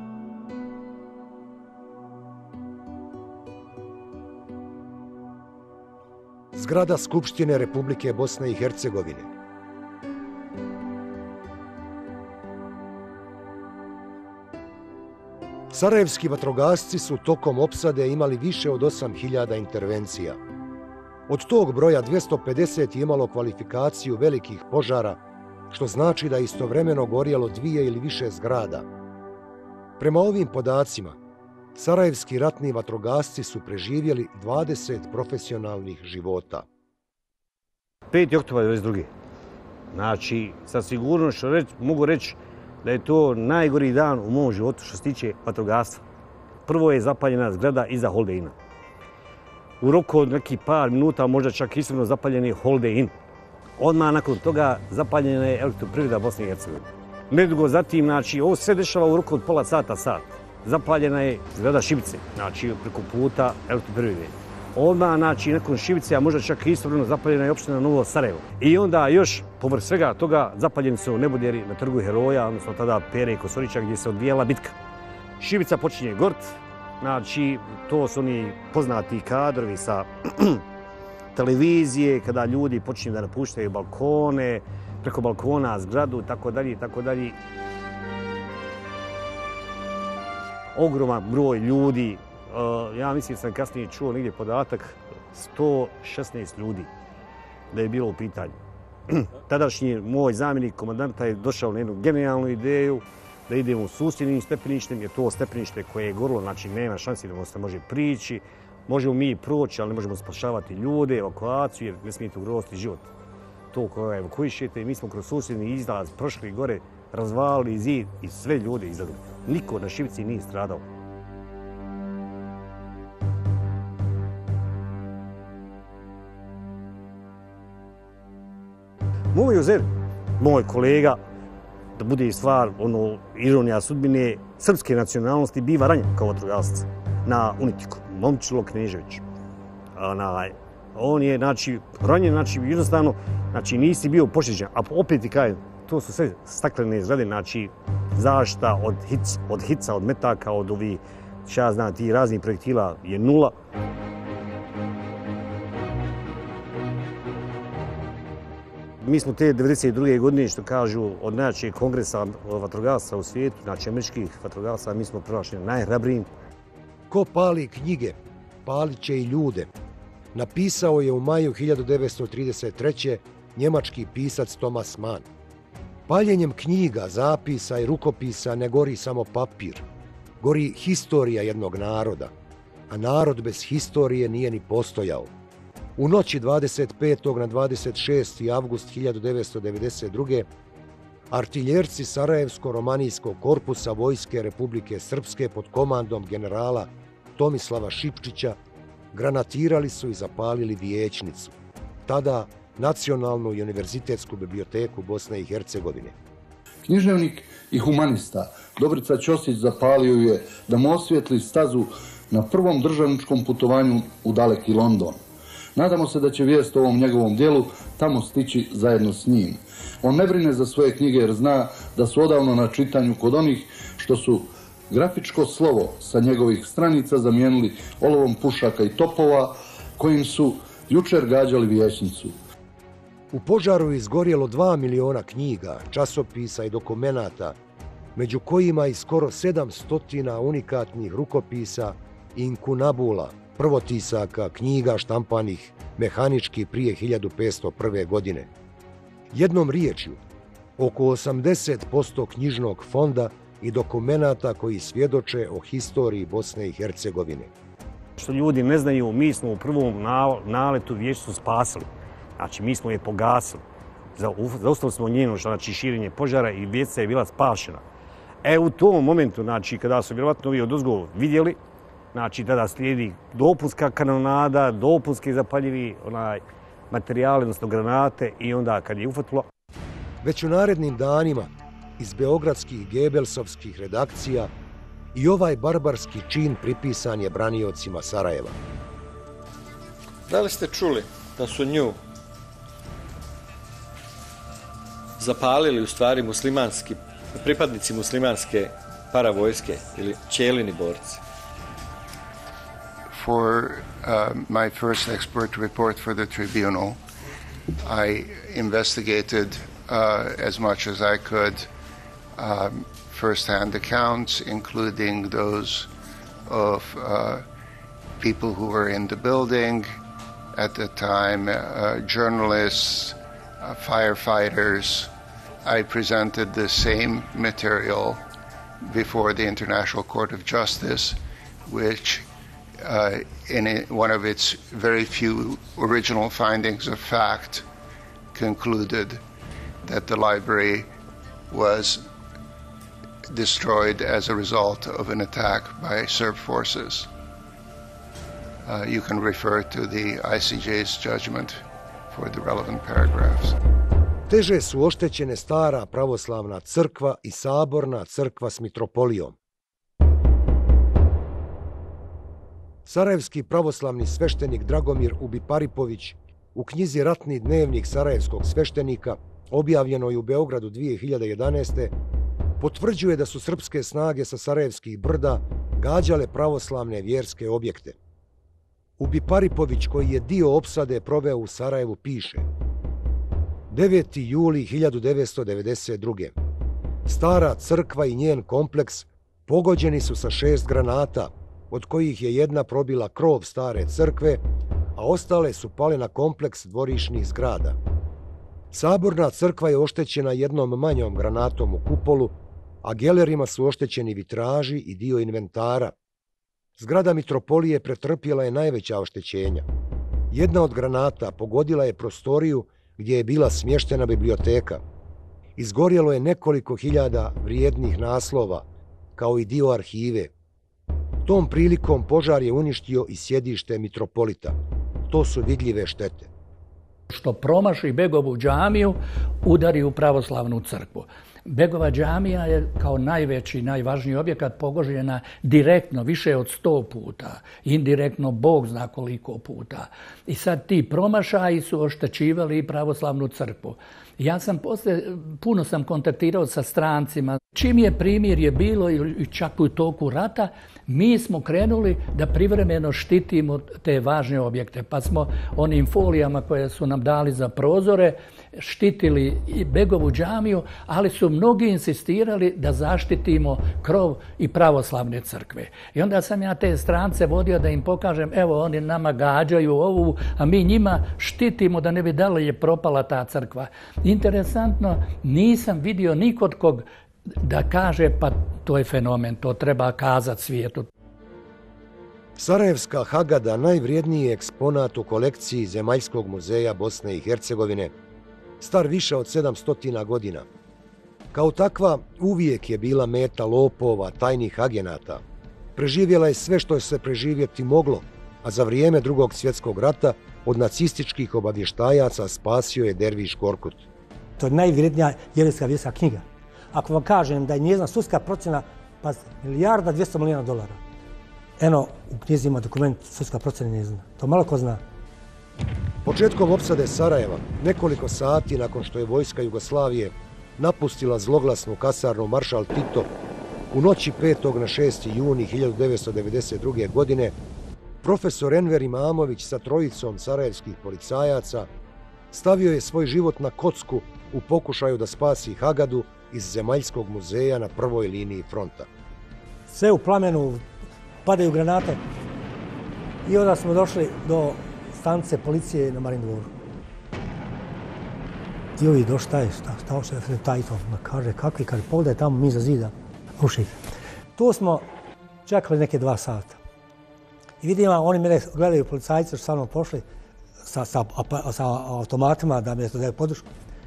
Zgrada Skupštine Republike Bosne i Hercegovine. Sarajevski vatrogasci su tokom opsade imali više od 8.000 intervencija. Od tog broja 250 je imalo kvalifikaciju velikih požara, što znači da je istovremeno gorjelo 2 ili više zgrada. Prema ovim podacima, sarajevski ratni vatrogasci su preživjeli 20 profesionalnih života. 5. oktobar 1992. Znači, sa sigurnošću mogu reći da je to najgori dan u mom životu što se tiče vatrogastva. Prvo je zapaljena zgrada iza Holiday Inna. U roku od nekih par minuta, možda čak iskreno zapaljen je Holiday Inn. Odmah nakon toga zapaljena je Elektroprivreda Bosne i Hercegovine. Nedugo zatim, znači, ovo se dešava u roku od pola sata. Zapaljena je zgrada Šibice, znači preko puta Elektroprivrede. Odmah, znači, nakon Šibice, a možda čak istovremeno zapaljena je opština Novo Sarajevo. I onda još, povrh svega toga, zapaljeni su nebodjeri na Trgu Heroja, odnosno tada Pere i Kosorića, gdje se odvijala bitka. Šibica počinje gort, znači to su oni poznati kadrovi sa televizije, kada ljudi počinju da napuštaju balkone, preko balkona, zgradu, tako dalje. Ogroman broj ljudi, ja mislim da sam kasnije čuo negdje podatak, 116 ljudi da je bilo u pitanju. Tadašnji moj zamjenik komandanta je došao na jednu genijalnu ideju da idemo u susjednim stepeništem, jer to stepenište koje je gorilo, znači nema šansi da se može prići. Možemo mi proći, ali ne možemo spašavati ljude, evakuaciju, jer ne smijete ugroziti život. To koga evakuišete, mi smo kroz susjedni izlaz prošli gore, razvalili zid i sve ljude izadili. Niko na Šibici nije stradao. Moj Jozer, moj kolega, da bude stvar, ironija sudbine, srpske nacionalnosti, biva ranjen kao vatrogasac na Unitiku, Momčilo Knežević. On je, ranjen, jednostavno, nisi bio pošteđen, a opet ti kažem, to su sve staklene zgrade, zaštita od hica, od metaka, od ovih, tih raznih projektila je nula. Mi smo te 1992. godine, što kažu, od najjačeg kongresa vatrogasaca u svijetu, američkih vatrogasaca, mi smo proglašeni najhrabrijim. Ko pali knjige, palit će i ljude. Napisao je u maju 1933. njemački pisac Thomas Mann. Paljenjem knjiga, zapisa i rukopisa ne gori samo papir. Gori historija jednog naroda, a narod bez historije nije ni postojao. U noći 25. na 26. avgust 1992. artiljerci Sarajevsko-romanijskog korpusa Vojske Republike Srpske pod komandom generala Tomislava Šipčića granatirali su i zapalili vijećnicu, tada Nacionalnu i univerzitetsku biblioteku Bosne i Hercegovine. Književnik i humanista Dobrica Ćosić zapalio je da mu osvijetli stazu na prvom državničkom putovanju u daleki London. Nadamo se da će vijest o ovom njegovom dijelu tamo stići zajedno s njim. On ne brine za svoje knjige jer zna da su odavno na čitanju kod onih što su grafičko slovo sa njegovih stranica zamijenili olovom pušaka i topova kojim su jučer gađali vijećnicu. U požaru je izgorjelo 2 miliona knjiga, časopisa i dokumenata, među kojima i skoro 700 unikatnih rukopisa i inkunabula, prvotisaka, knjiga štampanih mehanički prije 1501. godine. Jednom riječju, oko 80% knjižnog fonda i dokumenata koji svjedoče o historiji Bosne i Hercegovine. Što ljudi ne znaju, mi smo u prvom naletu vijećnicu spasili. Znači, mi smo je pogasili. Zaustavili smo njeno širenje požara i vijećnica je bila spašena. U tom momentu, kada su vjerovatno ovi odozgo vidjeli, tada slijedi dopunska kanonada, dopunski zapaljivi materijali, odnosno granate, i onda kad je ufatilo. Već u narednim danima iz beogradskih gebelsovskih redakcija i ovaj barbarski čin pripisan je braniocima Sarajeva. Da li ste čuli da su nju zapalili u stvari pripadnici muslimanske paravojske ili ćelini borci? For my first expert report for the tribunal, I investigated as much as I could first-hand accounts, including those of people who were in the building at the time, journalists, firefighters. I presented the same material before the International Court of Justice, which in one of its very few original findings of fact concluded that the library was destroyed as a result of an attack by Serb forces. You can refer to the ICJ's judgment for the relevant paragraphs. Teže su oštećene stara pravoslavna crkva i saborna crkva s mitropolijom. Sarajevski pravoslavni sveštenik Dragomir Ubiparipović u knjizi Ratni dnevnik sarajevskog sveštenika, objavljenoj u Beogradu 2011. potvrđuje da su srpske snage sa Sarajevskih brda gađale pravoslavne vjerske objekte. Ubi Paripović, koji je dio opsade proveo u Sarajevu, piše: 9. juli 1992. Stara crkva i njen kompleks pogođeni su sa 6 granata, od kojih je jedna probila krov stare crkve, a ostale su pale na kompleks dvorišnih zgrada. Saborna crkva je oštećena jednom manjom granatom u kupolu, a gelerima su oštećeni vitraži i dio inventara. Zgrada mitropolije pretrpjela je najveća oštećenja. Jedna od granata pogodila je prostoriju gdje je bila smještena biblioteka. Izgorjelo je nekoliko hiljada vrijednih naslova, kao i dio arhive. Tom prilikom požar je uništio i sjedište mitropolita. To su vidljive štete. Što promaši Begovu džamiju, udari u pravoslavnu crkvu. Begova džamija je kao najveći, najvažniji objekat pogođena direktno više od 100 puta, indirektno Bog zna koliko puta. I sad ti promašaji su oštećivali i pravoslavnu crkvu. Ja sam puno sam kontaktirao sa strancima. Čim je primirje bilo i čak u toku rata, mi smo krenuli da privremeno štitimo te važne objekte. Pa smo onim folijama koje su nam dali za prozore štitili i Begovu džamiju, ali su mnogi insistirali da zaštitimo krov i pravoslavne crkve. I onda sam ja te strance vodio da im pokažem, evo oni nama gađaju ovu, a mi njima štitimo da ne bi dalje propala ta crkva. Interesantno, nisam vidio nikod kog da kaže pa to je fenomen, to treba kazati svijetu. Sarajevska Hagada najvrijedniji je eksponat u kolekciji Zemaljskog muzeja Bosne i Hercegovine, star više od 700 godina. Kao takva uvijek je bila meta lopova, tajnih agenata. Preživjela je sve što je se preživjeti moglo, a za vrijeme Drugog svjetskog rata od nacističkih obavještajaca spasio je Derviš Korkut. To je najvrijednija jevrejska vjerska knjiga. Ako vam kažem da je njezina sudska procjena $1.200.000.000. Eno, u knjizi ima dokument sudska procjena njezina. To malo ko zna. Početkom opsade Sarajeva, nekoliko sati nakon što je vojska Jugoslavije napustila zloglasnu kasarnu Maršal Tito, u noći 5. na 6. juni 1992. godine, profesor Enver Imamović sa trojicom sarajevskih policajaca stavio je svoj život na kocku u pokušaju da spasi Hagadu iz Zemaljskog muzeja na prvoj liniji fronta. Sve u plamenu, padaju granate i onda smo došli do stanice policije na Marindvoru. I ovi došli, šta hoće taj to? Kaže, kakvi, kaže, pogledaj tamo, mi za zida. Uši. Tu smo čekali neke 2 sata. I vidim, oni mene gledaju policajci, što sa mnom pošli sa automatima da me daju podršku.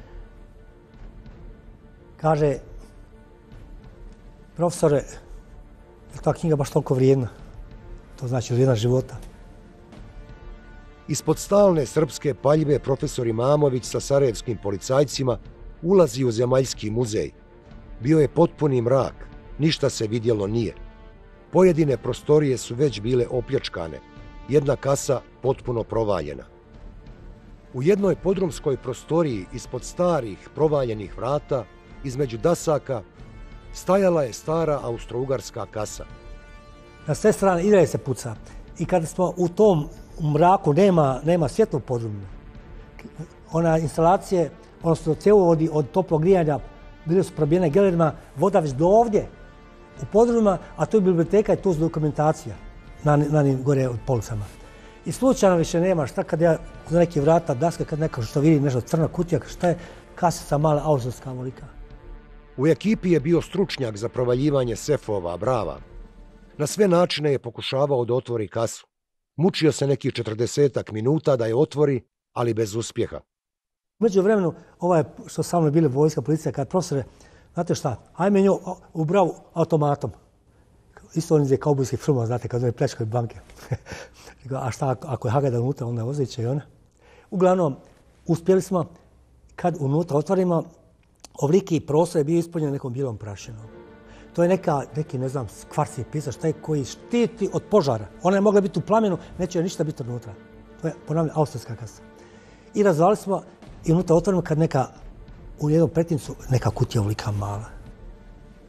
Kaže, profesore, je ta knjiga baš toliko vrijedna? To znači vrijedna života. Ispod stalne srpske paljbe profesor Imamović sa sarajevskim policajcima ulazi u Zemaljski muzej. Bio je potpuni mrak, ništa se vidjelo nije. Pojedine prostorije su već bile opljačkane, jedna kasa potpuno provaljena. U jednoj podrumskoj prostoriji ispod starih provaljenih vrata, između dasaka, stajala je stara austro-ugarska kasa. Na sve strane i dalje se puca. I kada smo u tom mraku, nema svjetlo u podrumu. Ona instalacije, odnosno cjevovodi od toplog grijanja, bile su probijene gelerima, voda već do ovdje u podrumima, a tu je biblioteka i tu je dokumentacija na gore od policama. I slučajno više nema šta kad ja za neke vrata, daske, kad neko što vidi nešto crna kutija, šta je kasica mala austrijska volika. U ekipi je bio stručnjak za provaljivanje sefova, brava. Na sve načine je pokušavao da otvori kasu. Mučio se nekih 40 minuta da je otvori, ali bez uspjeha. Među vremenu, što sa mnom je bila vojska, policija, kada profesore, znate šta, ajme nju u bravu automatom. Isto on iz kaubojskih filmova, znate, kad oni pljačkaju banke. A šta, ako je Hagada unutra, onda voziće i ona. Uglavnom, uspjeli smo, kad unutra otvorimo, ovoliki prostor je bio ispunjen nekom bijelom prašinom. To je neki, ne znam, kvarci pisač, taj koji štiti od požara. Ona je mogla biti u plamenu, neće ništa biti unutra. To je, ponavljam, austrijska kasa. I razvali smo i unutra otvorimo kad u jednom pretincu neka kutija ovolika mala.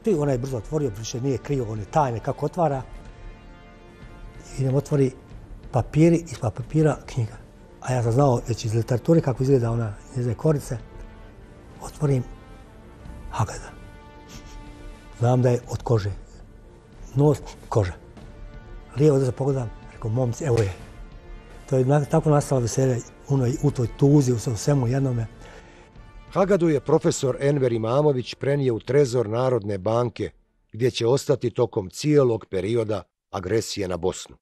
Ona je brzo otvorio, više nije krio, on je tajne kako otvara. I nam otvori papiri, ispod papira knjiga. A ja sam znao već iz literature kako izgleda ona njezine korice. Otvorim Hagada. Znam da je od kože. Nos, koža. Lijevo da se pogledam, rekao, momci, evo je. To je tako nastalo veselje u toj tuzi, u svemu jednome. Hagadu je profesor Enver Imamović prenio u trezor Narodne banke, gdje će ostati tokom cijelog perioda agresije na Bosnu.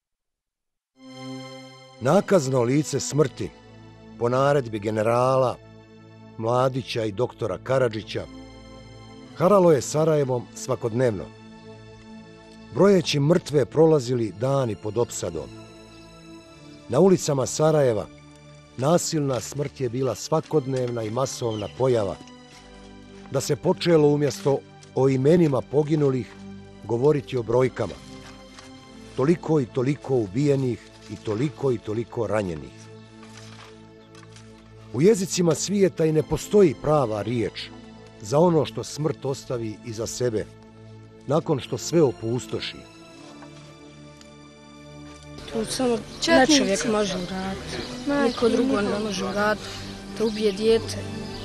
Nakazno lice smrti, po naredbi generala Mladića i doktora Karadžića, haralo je Sarajevom svakodnevno. Brojeći mrtve prolazili dani pod opsadom. Na ulicama Sarajeva nasilna smrt je bila svakodnevna i masovna pojava. Da se počelo umjesto o imenima poginulih govoriti o brojkama. Toliko i toliko ubijenih i toliko ranjenih. U jezicima svijeta i ne postoji prava riječ za ono što smrt ostavi iza sebe, nakon što sve opustoši. To samo ne čovjek može uraditi. Niko drugo ne može uraditi. Da ubije dijete.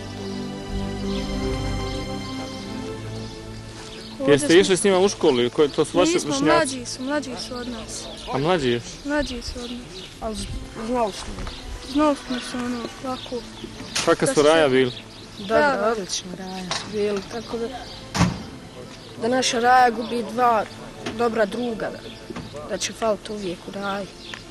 Jeste išli s njima u školu? To su vaši vršnjaci? Nismo, mlađi su od nas. A mlađi još? Mlađi su od nas. Ali znali smo. Znali smo se ono, kako... Kakva su raja bili? Dobro, odlično raja su bili. Tako da naša raja gubi dva dobra druga. Da će faliti uvijek u raju.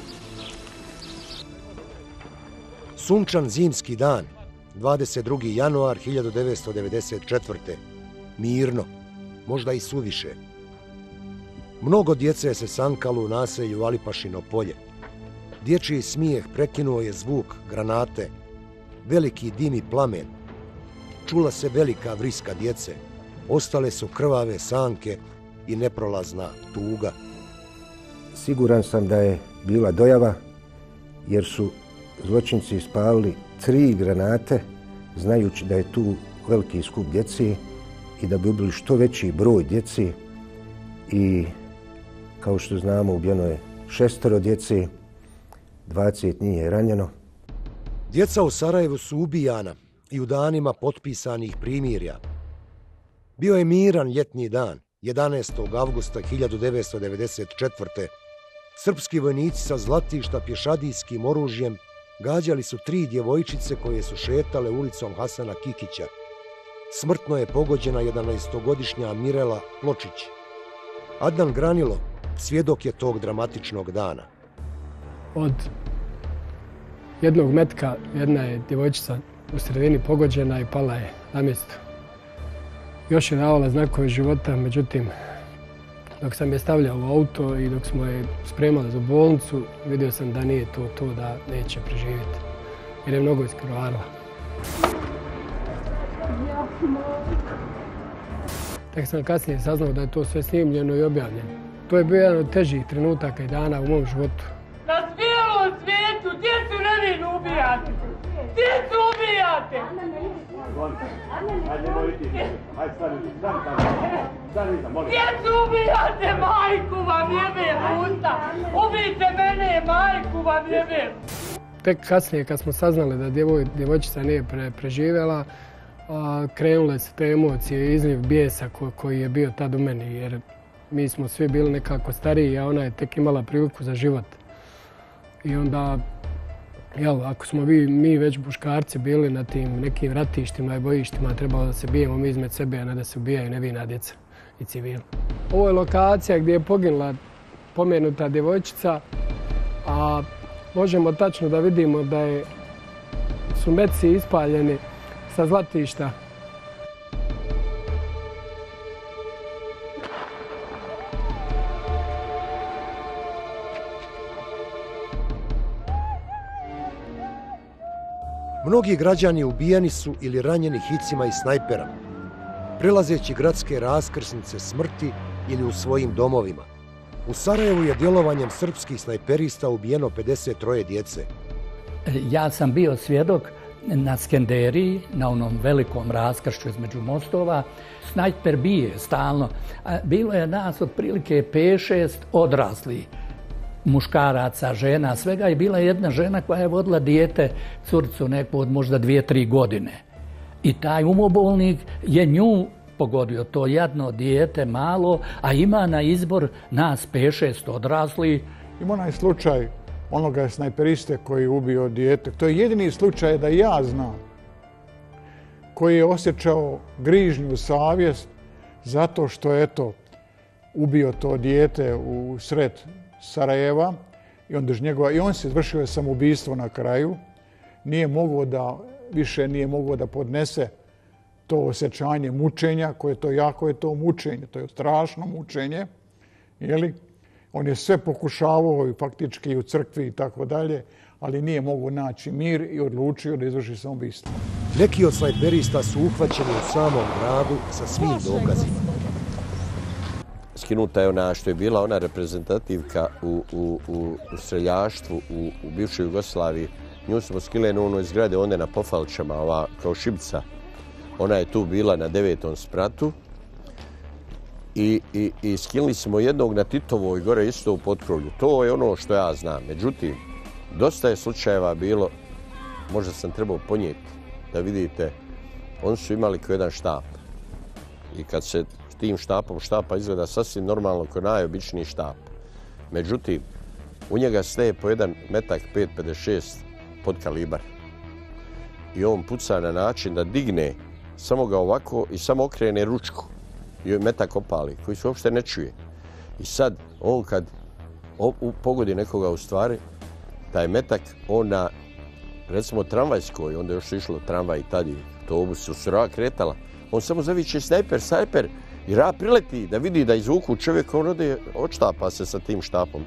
Sunčan zimski dan, 22. januar 1994. Mirno, možda i suviše. Mnogo djece se sankalo u naselju Alipašino polje. Dječji smijeh prekinuo je zvuk granate, veliki dim i plamen. Čula se velika vriska djece, ostale su krvave sanke i neprolazna tuga. Siguran sam da je bila dojava, jer su zločinci ispalili 3 granate, znajući da je tu veliki skup djeci i da bi ubili što veći broj djeci. I kao što znamo, ubijeno je 6 djeci, 20 njih je ranjeno. Djeca u Sarajevu su ubijana i u danima potpisanih primirja. Bio je miran ljetni dan, 11. avgusta 1994. Srpski vojnici sa Zlatišta pješadijskim oružjem gađali su 3 djevojčice koje su šetale ulicom Hasana Kikića. Smrtno je pogođena 11-godišnja Mirela Pločić. Adnan Granilo svjedok je tog dramatičnog dana. Od jednog metka jedna je djevojčica u sredini pogođena i pala je na mjestu. Još je davala znakove života, međutim, dok sam je stavljao u auto i dok smo je spremali za bolnicu, vidio sam da nije to da neće preživjeti, jer je mnogo iskrvarila. Tek sam kasnije saznao da je to sve snimljeno i objavljeno. To je bio jedan od težih trenutaka i dana u mom životu. Na cijelom svijetu, djecu nevinu ubijate! Djecu ubijate! Djecu ubijate, majku vam jebe puta! Ubijte mene, majku vam jebe! Tek kasnije kad smo saznali da djevojčica nije preživjela, krenule su te emocije i izliv bijesa koji je bio tad u meni, jer mi smo svi bili nekako stariji, a ona je tek imala priliku za život. I onda, ako smo mi već muškarci bili na tim nekim ratištima i bojištima, trebalo da se bijemo mi između sebe, a ne da se ubijaju nevina djeca i civili. Ovo je lokacija gdje je poginula pomenuta djevojčica, a možemo tačno da vidimo da su metci ispaljeni sa Zlatišta. Mnogi građani ubijeni su ili ranjeni hicima i snajpera, prelazeći gradske raskrsnice smrti ili u svojim domovima. U Sarajevu je djelovanjem srpskih snajperista ubijeno 53 djece. Ja sam bio svjedok na Skenderiji, na onom velikom raskršću između mostova. Snajper bije stalno. Bilo je nas otprilike 5-6 odraslih muškaraca, žena, svega. I bila je jedna žena koja je vodila dijete, curicu neku od možda 2-3 godine. I taj umobolnik je nju pogodio, to jadno dijete malo, a ima na izbor nas 5-6 odrasli. Ima onaj slučaj onoga snajperiste koji je ubio dijete. To je jedini slučaj da ja znam koji je osjećao grižnju savjest zato što je ubio to dijete u sred Sarajeva i on se izvršio samoubistvo na kraju. Više nije mogao da podnese to osjećanje mučenja, jako je to mučenje, to je strašno mučenje. On je sve pokušavao i faktički u crkvi i tako dalje, ali nije mogao naći mir i odlučio da izvrši samoubistvo. Neki od snajperista su uhvaćeni u samom gradu sa svim dokazima. Skinuta je ona što je bila ona reprezentativka u streljaštvu u bivšoj Jugoslaviji. Nju smo skile na onoj zgrade, onda na Pofalčama, ova kao šibica. Ona je tu bila na 9. spratu. I skilili smo jednog na Titovoj gore isto u Potkrovlju. To je ono što ja znam. Međutim, dosta je slučajeva bilo, možda sam trebao ponijeti, da vidite, oni su imali kao jedan štap. I kad se tim štapom štapa izgleda sasvim normalno kao najobičniji štap. Međutim, u njega steje po jedan metak 5,56 pod kalibar. I on puca na način da digne samo ga ovako i samo okrene ručku. I metak opali, koji se uopšte ne čuje. I sad, on kad pogodi nekoga u stvari, taj metak, on na, recimo, tramvajskoj, onda još su išlo tramvaj i tad i autobus su rava kretala, on samo zaviče snajper, i rava prileti da vidi da izvuku čovjeka, on ode odštapa se sa tim štapom.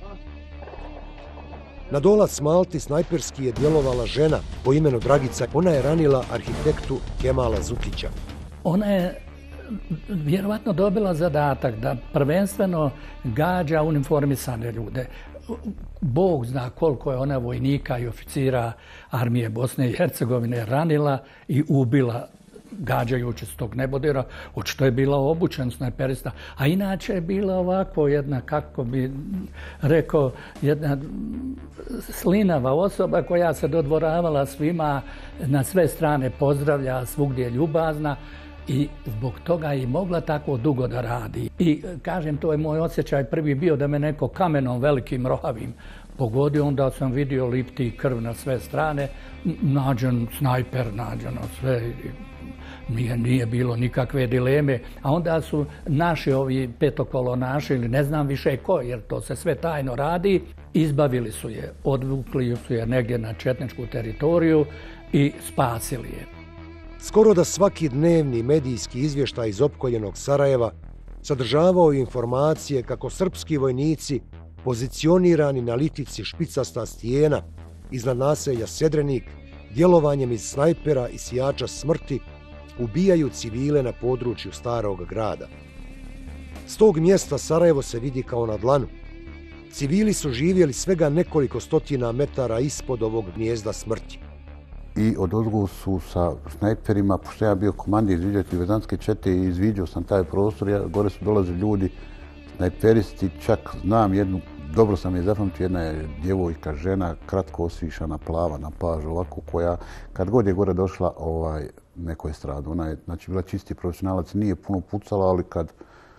Na Dolac Malti snajperski je djelovala žena po imenu Dragica. Ona je ranila arhitektu Kemala Zukića. Ona je vjerovatno dobila zadatak da prvenstveno gađa uniformisane ljude. Bog zna koliko je ona vojnika i oficira armije Bosne i Hercegovine ranila i ubila gađajući s tog nebodera, očito je bila obučen snajperista. A inače je bila ovako jedna, kako bi rekao, jedna slinava osoba koja se dodvoravala svima, na sve strane pozdravlja, svugdje ljubazna. I zbog toga je i mogla tako dugo da radi. I kažem, to je moj osjećaj prvi bio da me neko kamenom velikim rohavim pogodio, onda sam vidio lipti krv na sve strane, nađen snajper, nađeno sve, nije bilo nikakve dileme. A onda su naši ovi petokolonaši, ili ne znam više ko, jer to se sve tajno radi, izbavili su je, odvukli su je negdje na četničku teritoriju i spasili je. Skoro da svaki dnevni medijski izvještaj iz opkoljenog Sarajeva sadržavao informacije kako srpski vojnici pozicionirani na litici Špicasta stijena iznad naselja Sedrenik djelovanjem iz snajpera i sijača smrti ubijaju civile na području starog grada. S tog mjesta Sarajevo se vidi kao na dlanu. Civili su živjeli svega nekoliko stotina metara ispod ovog gnijezda smrti. I odozgo su sa snajperima, pošto ja bio komandir izviđati Vedanske čete i izviđao sam taj prostor, gore su dolazili ljudi, snajperisti, čak znam jednu, dobro sam je zapamtio, jedna je djevojka, žena, kratko osvišana, plava na plažu, ovako, koja kad god je gore došla, neko je stradao. Ona je, znači, bila čisti profesionalac, nije puno pucala, ali kad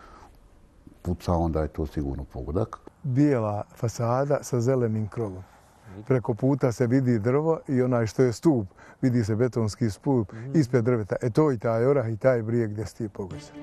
puca, onda je to sigurno pogodak. Bijela fasada sa zelenim krovom. Preko puta se vidi drvo i onaj što je stup, vidi se betonski stup ispred drveta. To je taj orah i taj brijeg gdje si ti pogođen.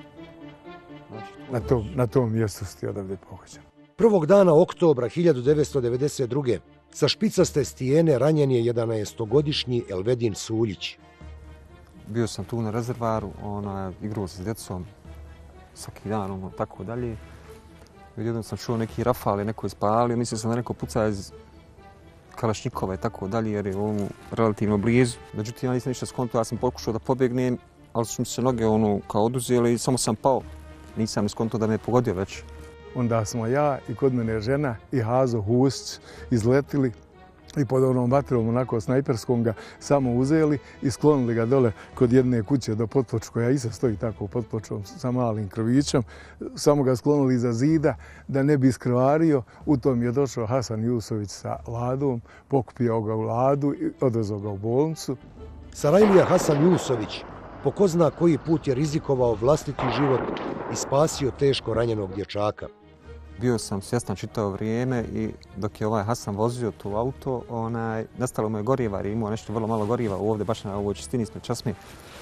Na tom mjestu si ti odavde pogođen. Prvog dana oktobra 1992. sa Špicaste stijene ranjen je 11-godišnji Elvedin Suljić. Bio sam tu na rezervaru, igrao sam s djecom svaki dan, tako dalje. Jednom sam čuo neki rafale, neko je spalio, mislio sam da neko puca iz Kalašnjikova i tako dalje, jer je on relativno blizu. Međutim, ja nisam ništa skonto, ja sam pokušao da pobjegnem, ali su mi se noge kao oduzele i samo sam pao. Nisam skonto da me je pogodio već. Onda smo ja i kod mene žena i Hazo Husić izletili i pod onom vatrom onako snajperskom ga samo uzeli i sklonili ga dole kod jedne kuće do Potpoču, koja isto stoji tako pod Potpočom sa malim krvićem. Samo ga sklonili iza zida da ne bi iskrvario. U tom je došao Hasan Jusović sa ladom, pokupio ga u ladu i odvezao ga u bolnicu. Sarajlija Hasan Jusović po ko zna koji put je rizikovao vlastiti život i spasio teško ranjenog dječaka. Bio sam svjestan čitavo vrijeme i dok je Hasan vozio tu auto, nestalo mu je goriva jer je imao nešto vrlo malo goriva ovdje, baš na ovoj čistini ispred časme.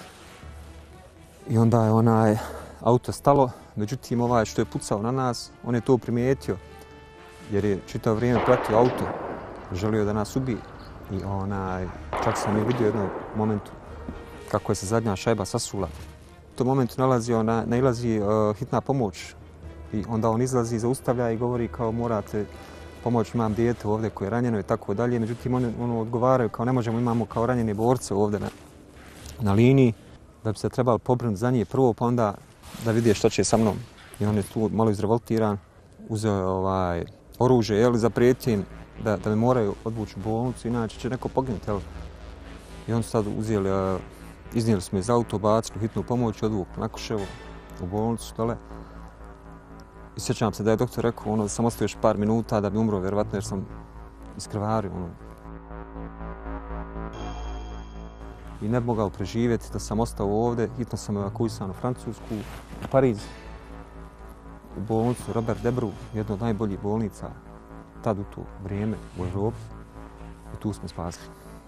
I onda je auto stalo, međutim što je pucao na nas, on je to primijetio jer je čitavo vrijeme pratio auto, želio da nas ubije. I čak sam je vidio u jednom momentu kako je se zadnja šajba sasula. U tom momentu nailazi hitna pomoć. I onda on izlazi, zaustavlja i govori kao morate pomoći, imam dijete ovdje koje je ranjeno i tako dalje. Međutim, oni odgovaraju kao ne možemo, imamo kao ranjene borce ovdje na liniji, da bi se trebali pobrinuti za njih prvo, pa onda da vidi što će sa mnom. I on je tu malo izrevoltiran, uzeo oružje, zaprijetio im da me moraju odvući u bolnicu, inače će neko poginuti. I on su sad iznijeli smo iz auto, bacili hitnu pomoć, odvukli na Kuševo u bolnicu dole. I sjećam se da je doktor rekao da sam ostao još par minuta da bi umro, vjerovatno jer sam iskrvario. I ne bi mogao preživjeti da sam ostao ovdje. Hitno sam evakuisan u Francusku, u Pariz, u bolnicu Robert Debreu, jednu od najboljih bolnica tad u to vrijeme u Evropi. I tu smo spasili.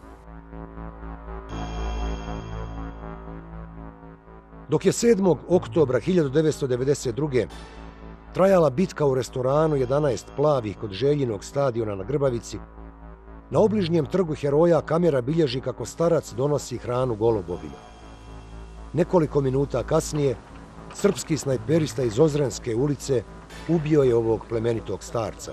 Dok je 7. oktobra 1992. trajala bitka u restoranu 11 plavih kod Željinog stadiona na Grbavici, na obližnjem trgu heroja kamera bilježi kako starac donosi hranu golubovima. Nekoliko minuta kasnije, srpski snajperista iz Ozrenske ulice ubio je ovog plemenitog starca.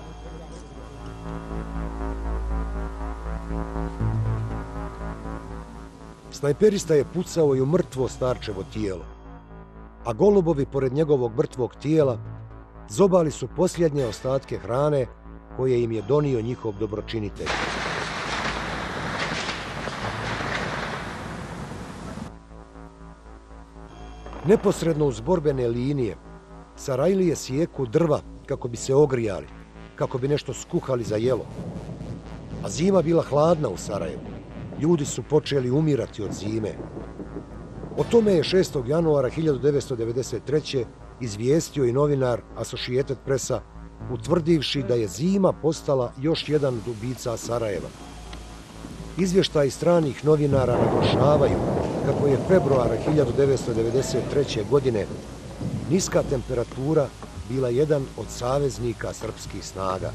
Snajperista je pucao i u mrtvo starčevo tijelo, a golubovi pored njegovog mrtvog tijela zobali su posljednje ostatke hrane koje im je donio njihov dobročinitelj. Neposredno uz borbene linije, Sarajlije sijeku drva kako bi se ogrijali, kako bi nešto skuhali za jelo. A zima bila hladna u Sarajevu. Ljudi su počeli umirati od zime. O tome je 6. januara 1993. izvijestio i novinar Associated Pressa, utvrdivši da je zima postala još jedan od ubica Sarajeva. Izvještaji stranih novinara naglašavaju kako je februara 1993. godine niska temperatura bila jedan od saveznika srpskih snaga.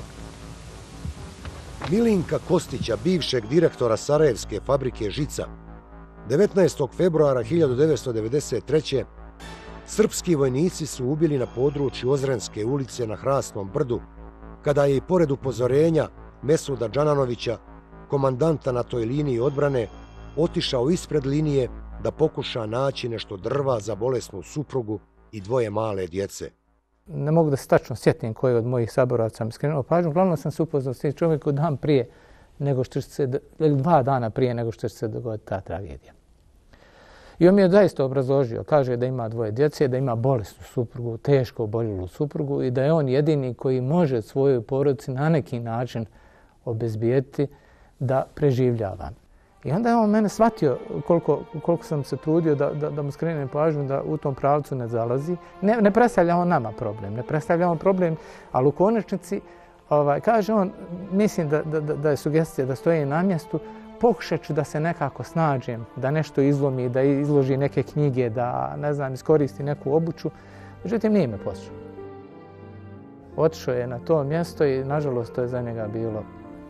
Milinka Kostića, bivšeg direktora Sarajevske fabrike žica, 19. februara 1993. srpski vojnici su ubili na području Ozrenske ulice na Hrastnom brdu, kada je i pored upozorenja Mesuda Džananovića, komandanta na toj liniji odbrane, otišao ispred linije da pokuša naći nešto drva za bolesnu suprugu i 2 male djece. Ne mogu da se tačno sjetim koji od mojih saboraca mi skrenuo pažnju. Uglavnom sam se upoznao s tim čovjekom dan prije nego što će se, 2 dana prije nego što će se dogoditi ta tragedija. I on mi je zaista obrazložio. Kaže da ima 2 djece, da ima bolesnu suprugu, teško oboljelu suprugu i da je on jedini koji može svojoj porodici na neki način obezbijeti da preživljava. I onda je on mene shvatio koliko sam se trudio da mu skrenem pažnju da u tom pravcu ne zalazi. Ne predstavlja on nama problem, ne predstavlja on problem, ali u konačnici kaže on, mislim da je sugestija da stoji na mjestu, pokušat ću da se nekako snađem, da nešto izlomi, da izloži neke knjige, da, ne znam, iskoristi neku obuću. Međutim, nije me poslušao. Otišao je na to mjesto i, nažalost, to je za njega bilo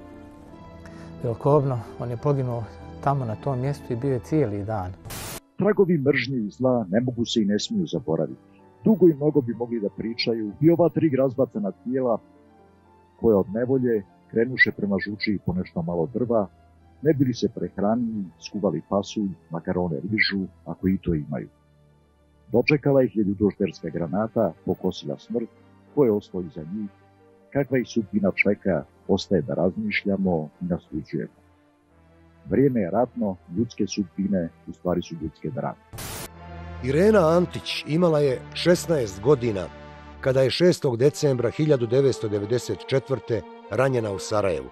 kobno. On je poginuo tamo na tom mjestu i bio je cijeli dan. Tragovi mržnje i zla ne mogu se i ne smiju zaboraviti. Dugo i mnogo bi mogli da pričaju i ova 3 razbacana tijela koje od nevolje krenuše prema žuči po nešto malo drva, ne bili se prehranili, skuvali pasulj, makarone, rižu, ako i to imaju. Dočekala ih je ljudožderska granata, pokosila smrt, ko je ostao iza njih, kakva ih sudbina čeka, ostaje da razmišljamo i nasuđujemo. Vrijeme je ratno, ljudske sudbine u stvari su ljudske drame. Irena Antić imala je 16 godina kada je 6. decembra 1994. ranjena u Sarajevu.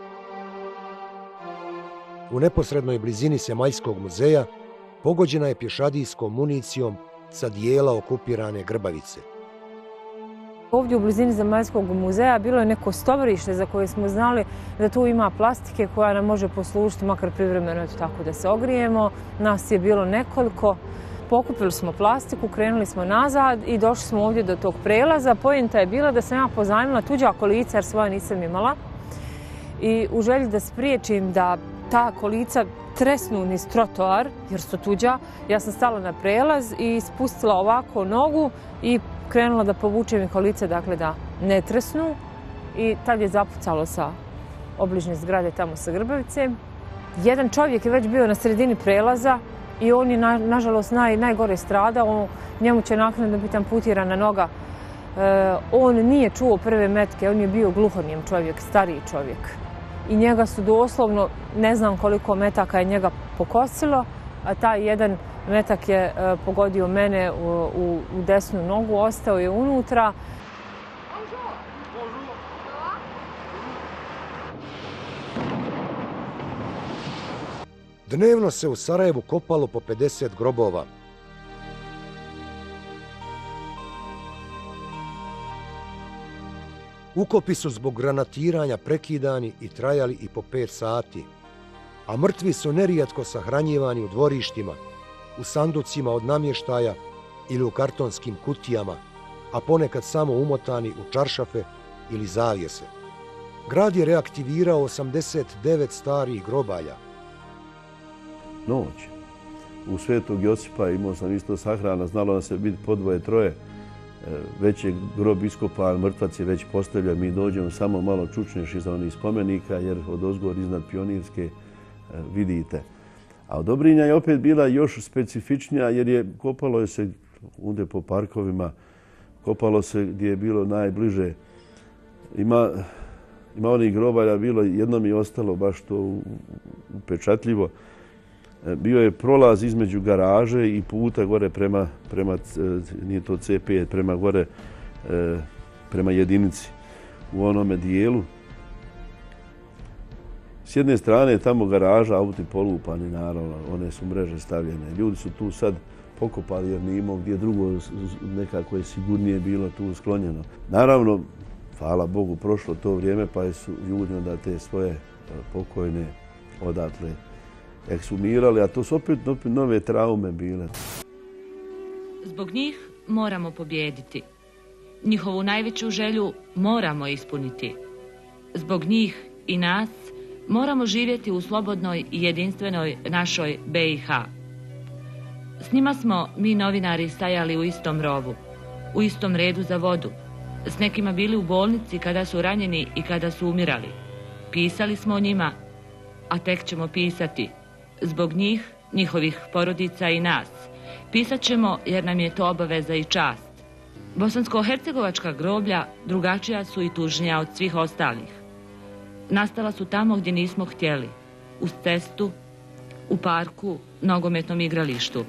U neposrednoj blizini Semaljskog muzeja pogođena je pješadijskom municijom sa dijela okupirane Grbavice. Ovdje u blizini Zemaljskog muzeja bilo je neko stovarište za koje smo znali da tu ima plastike koja nam može poslužiti makar privremeno tako da se ogrijemo. Nas je bilo nekoliko. Pokupili smo plastiku, krenuli smo nazad i došli smo ovdje do tog prelaza. Poenta je bila da sam ja pozajmila tuđa kolica jer svoja nisam imala. I u želji da spriječim da ta kolica tresnu niz trotoar, jer su tuđa, ja sam stala na prelaz i spustila ovako nogu i krenula da povučem i kolice, dakle da ne tresnu. I tad je zapucalo sa obližnje zgrade tamo sa Grbavice. Jedan čovjek je već bio na sredini prelaza i on je nažalost najgore stradao. Njemu će naknadno biti amputirana noga. On nije čuo prve metke, on je bio gluhonijem čovjek, stariji čovjek. I njega su doslovno, ne znam koliko metaka je njega pokosilo, a taj jedan metak je pogodio mene u desnu nogu, ostao je unutra. Dnevno se u Sarajevu kopalo po 50 grobova. Ukopi su zbog granatiranja prekidani i trajali i po 5 sati, a mrtvi su nerijetko sahranjivani u dvorištima, u sanducima od namještaja ili u kartonskim kutijama, a ponekad samo umotani u čaršafe ili zavjese. Grad je reaktivirao 89 starih grobalja. Noć. U Svetog Josipa imao sam isto sahrana, znalo da se biti po 2-3. Već je grob iskopan, mrtvac je već postavljen, mi dođemo samo malo čučneš iza onih spomenika jer od ozgor iznad Pionirske vidite. A od Dobrinja je opet bila još specifičnija jer je kopalo se unde po parkovima, kopalo se gdje je bilo najbliže. Ima onih grobalja, bilo jedno mi je ostalo baš to upečatljivo. Bio je prolaz između garaže i puta gore prema nije to C5, prema gore, prema jedinici u onome dijelu. S jedne strane je tamo garaža, auti polupani, naravno, one su mreže stavljene. Ljudi su tu sad pokopali jer nije imao gdje drugo, nekako je sigurnije bilo tu sklonjeno. Naravno, hvala Bogu, prošlo to vrijeme pa su ljudi onda te svoje pokojne odatle ekshumirali, a to su opet nove traume bile. Zbog njih moramo pobijediti. Njihovu najveću želju moramo ispuniti. Zbog njih i nas moramo živjeti u slobodnoj i jedinstvenoj našoj BiH. S njima smo mi novinari stajali u istom rovu, u istom redu za vodu. S nekima bili u bolnici kada su ranjeni i kada su umirali. Pisali smo o njima, a tek ćemo pisati. Zbog njih, njihovih porodica i nas. Pisat ćemo jer nam je to obaveza i čast. Bosansko-hercegovačka groblja drugačija su i tužnija od svih ostalih. Nastala su tamo gdje nismo htjeli. Uz cestu, u parku, nogometnom igralištu.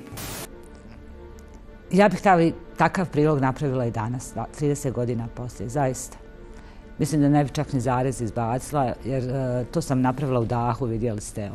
Ja bih takav prilog napravila i danas, 30 godina poslije, zaista. Mislim da ne bi čak ni zarez izbacila, jer to sam napravila u dahu, vidjeli ste,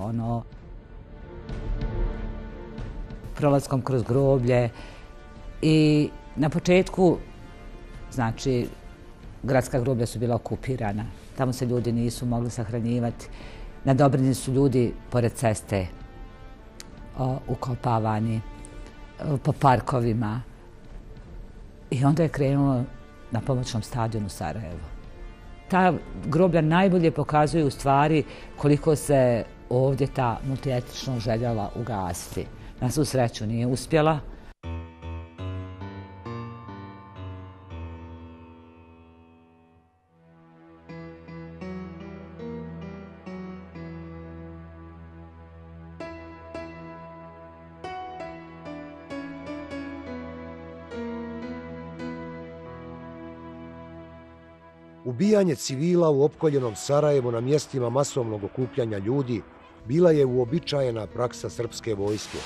prolaskom kroz groblje. I na početku, znači, gradska groblja su bila okupirana. Tamo se ljudi nisu mogli sahranjivati. Na Dobrini su ljudi pored ceste ukopavani, po parkovima. I onda je krenulo na pomoćnom stadionu Sarajevo. Ta groblja najbolje pokazuju u stvari koliko se ovdje ta multietničnost željela ugasiti. Na svu sreću nije uspjela. Ubijanje civila u opkoljenom Sarajevu na mjestima masovnog okupljanja ljudi bila je uobičajena praksa srpske vojske.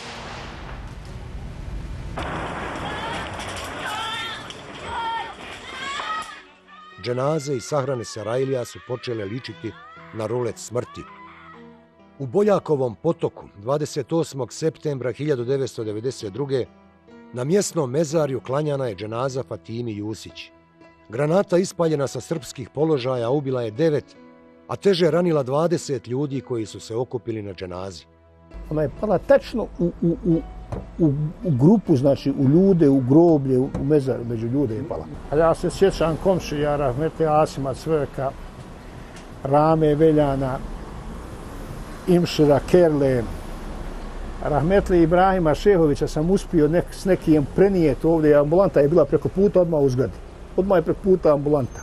Dženaze i sahrane Sarajlija su počele ličiti na rulet smrti. U Boljakovom potoku 28. septembra 1992. na mjesnom mezarju klanjana je dženaza Fatimi Jusić. Granata ispaljena sa srpskih položaja ubila je 9, a teže ranila 20 ljudi koji su se okupili na dženazi. Ona je pala tačno u grupu, znači u ljude, u groblje, u mezar, među ljude je pala. A ja se sjećam komšija Rahmetli Asima Cvrka, Rame Veljana, Imšira Kerle, Rahmetli Ibrahima Šehovića sam uspio s nekim prenijeti ovdje. Ambulanta je bila preko puta, odmah u zgradi. Odmah je preko puta ambulanta.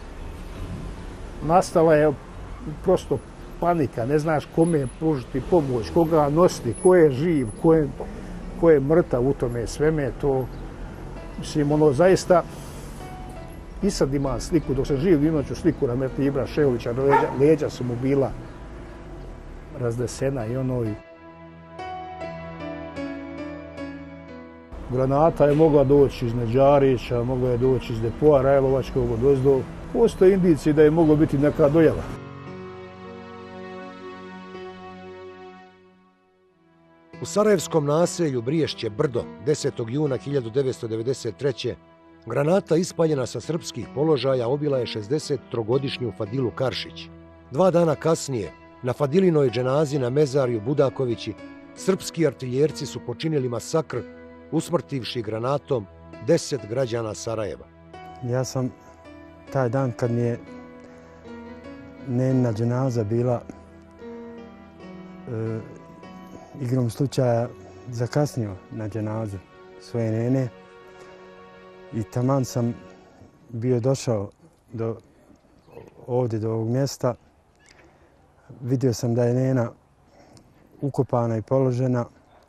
Nastala je prosto panika, ne znaš kome pružiti pomoć, koga nositi, ko je živ, ko je mrtav u tome sveme. To, mislim, ono zaista, i sad imam sliku, dok sam živ, imat ću sliku Rahmetli Ibra Šehovića, leđa su mu bila razdesena i ono. Granata je mogla doći iz Neđarića, mogla je doći iz depoa Rajlovačkog odozdo. Postoje indicije da je moglo biti neka dojava. U sarajevskom naselju Briješće Brdo 10. juna 1993. granata ispaljena sa srpskih položaja obila je 63-godišnju Fadilu Karšić. 2 dana kasnije, na Fadilinoj dženazi na mezarju Budakovići, srpski artiljerci su počinili masakr usmrtivši granatom 10 građana Sarajeva. Ja sam taj dan kad mi je nena dženaza bila, igrom slučaja zakasnio na dženazu svoje nene i taman sam bio došao ovdje do ovog mjesta. Vidio sam da je nena ukopana i položena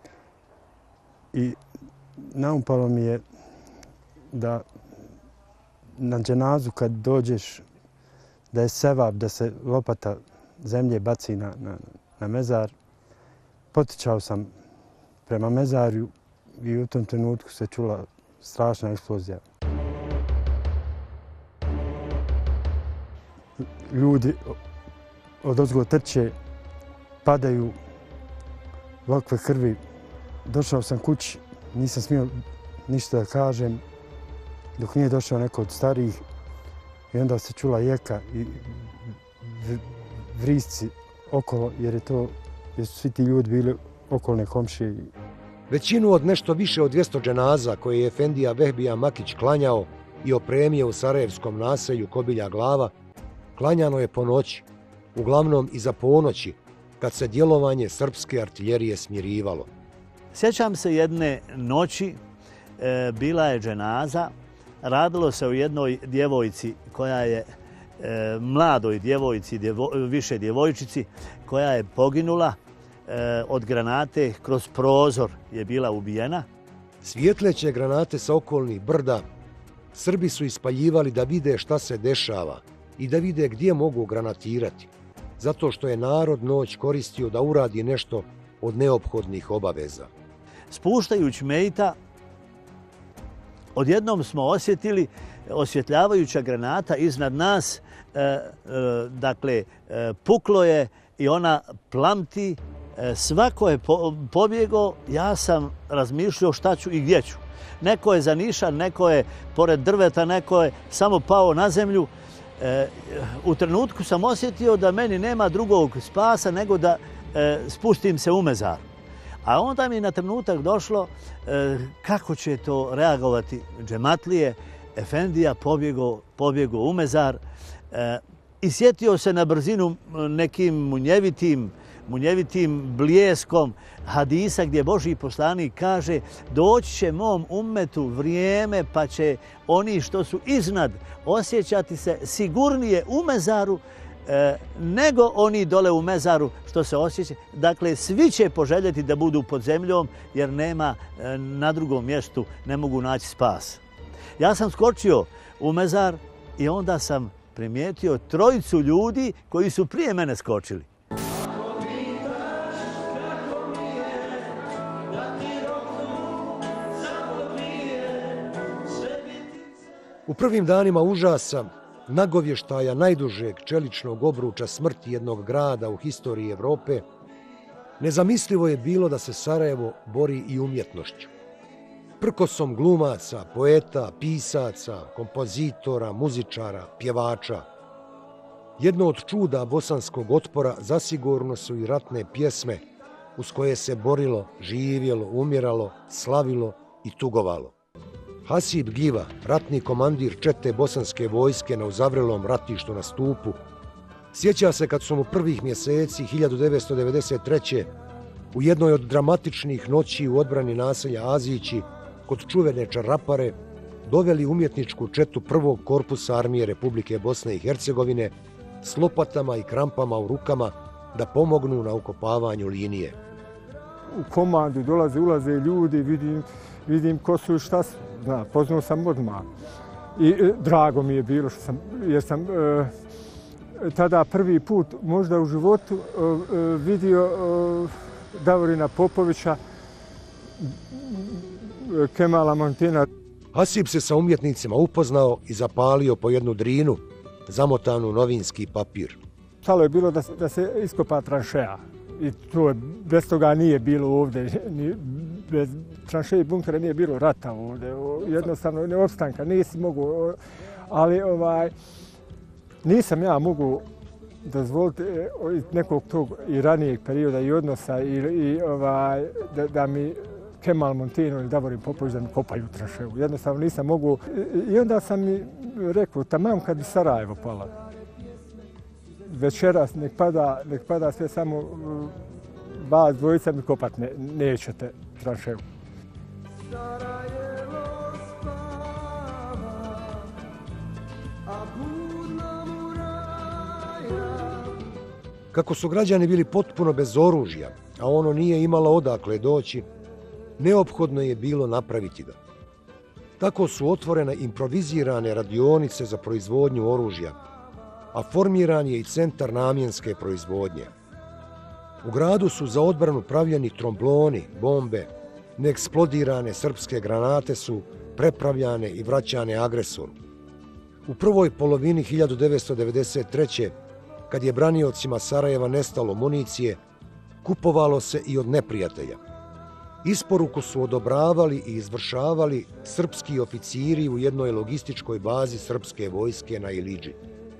i naumpalo mi je da na dženazu kad dođeš da je sevap, da se lopata zemlje baci na mezar. Potičao sam prema mezarju i u tom trenutku se čula strašna eksplozija. Ljudi odozgo trče, padaju lokve krvi. Došao sam kući, nisam smio ništa da kažem dok nije došao neko od starijih i onda se čula jeka i vrisci okolo jer su svi ti ljudi bili okolne komšije. Većinu od nešto više od 200 dženaza koje je efendija Vehbija Makić klanjao i opremio u sarajevskom naselju Kobilja Glava, klanjano je po noći, uglavnom iza ponoći, kad se djelovanje srpske artiljerije smirivalo. Sjećam se jedne noći, bila je dženaza, radilo se o jednoj djevojci koja je, mladoj djevojci, više djevojčici, koja je poginula od granate, kroz prozor je bila ubijena. Svijetleće granate sa okolnih brda, Srbi su ispaljivali da vide šta se dešava i da vide gdje mogu granatirati, zato što je narod noć koristio da uradi nešto od neophodnih obaveza. Spuštajući mejta, odjednom smo osjetili osvjetljavajuća granata iznad nas, dakle, puklo je i ona plamti, svako je pobjegao, ja sam razmišljao šta ću i gdje ću. Neko je zanišan, neko je pored drveta, neko je samo pao na zemlju. U trenutku sam osjetio da meni nema drugog spasa nego da spustim se u mezar. A onda mi je na trenutak došlo kako će to reagovati džematlije. Efendija pobjegao u mezar i sjetio se na brzinu nekim munjevitim bljeskom hadisa gdje Božji poslanik kaže doći će mom ummetu vrijeme pa će oni što su iznad osjećati se sigurnije u mezaru nego oni dole u mezaru što se osjeća. Dakle, svi će poželjeti da budu pod zemljom jer nema na drugom mjestu, ne mogu naći spas. Ja sam skočio u mezar i onda sam primijetio trojicu ljudi koji su prije mene skočili. U prvim danima užasa, nagovještaja najdužeg čeličnog obruča smrti jednog grada u historiji Evrope, nezamislivo je bilo da se Sarajevo bori i umjetnošću. Prkosom glumaca, poeta, pisaca, kompozitora, muzičara, pjevača. Jedno od čuda bosanskog otpora zasigurno su i ratne pjesme uz koje se borilo, živjelo, umiralo, slavilo i tugovalo. Hasib Giva, ratni komandir čete bosanske vojske na uzavrelom ratištu na Stupu, sjeća se kad su mu prvih mjeseci 1993. u jednoj od dramatičnih noći u odbrani naselja Azići kod čuvene Čarapare doveli umjetničku četu prvog korpusa armije Republike Bosne i Hercegovine s lopatama i krampama u rukama da pomognu na ukopavanju linije. U komandu dolaze, ulaze ljudi, vidim ko su i šta su. Da, poznao sam odmah. I drago mi je bilo jer sam tada prvi put možda u životu vidio Davorina Popovića, Kemala Montina. Hasib se sa umjetnicima upoznao i zapalio po jednu drinu, zamotanu u novinski papir. Stalo je bilo da se iskopa tranšeja. I to bez toga nije bilo ovdje. Bez tranšeja i bunkera nije bilo rata ovdje. Jednostavno ne opstanka, nisi mogu. Ali nisam ja mogu dozvoliti iz nekog tog i ranijeg perioda i odnosa da mi Kemal Montino ili Davorin Popović da mi kopaju tranšeju. Jednostavno nisam mogu. I onda sam mi rekao, tamam kad bi Sarajevo pala. Večeras nek pada sve, samo vas dvojica mi kopat nećete tranšeju. Kako su građani bili potpuno bez oružja, a ono nije imalo odakle doći, neophodno je bilo napraviti ga. Tako su otvorene improvizirane radionice za proizvodnju oružja, a formiran je i centar namjenske proizvodnje. U gradu su za odbranu pravljeni trombloni, bombe, neeksplodirane srpske granate su prepravljane i vraćane agresoru. U prvoj polovini 1993. kad je braniocima Sarajeva nestalo municije, kupovalo se i od neprijatelja. Isporuku su odobravali i izvršavali srpski oficiri u jednoj logističkoj bazi srpske vojske na Ilidži.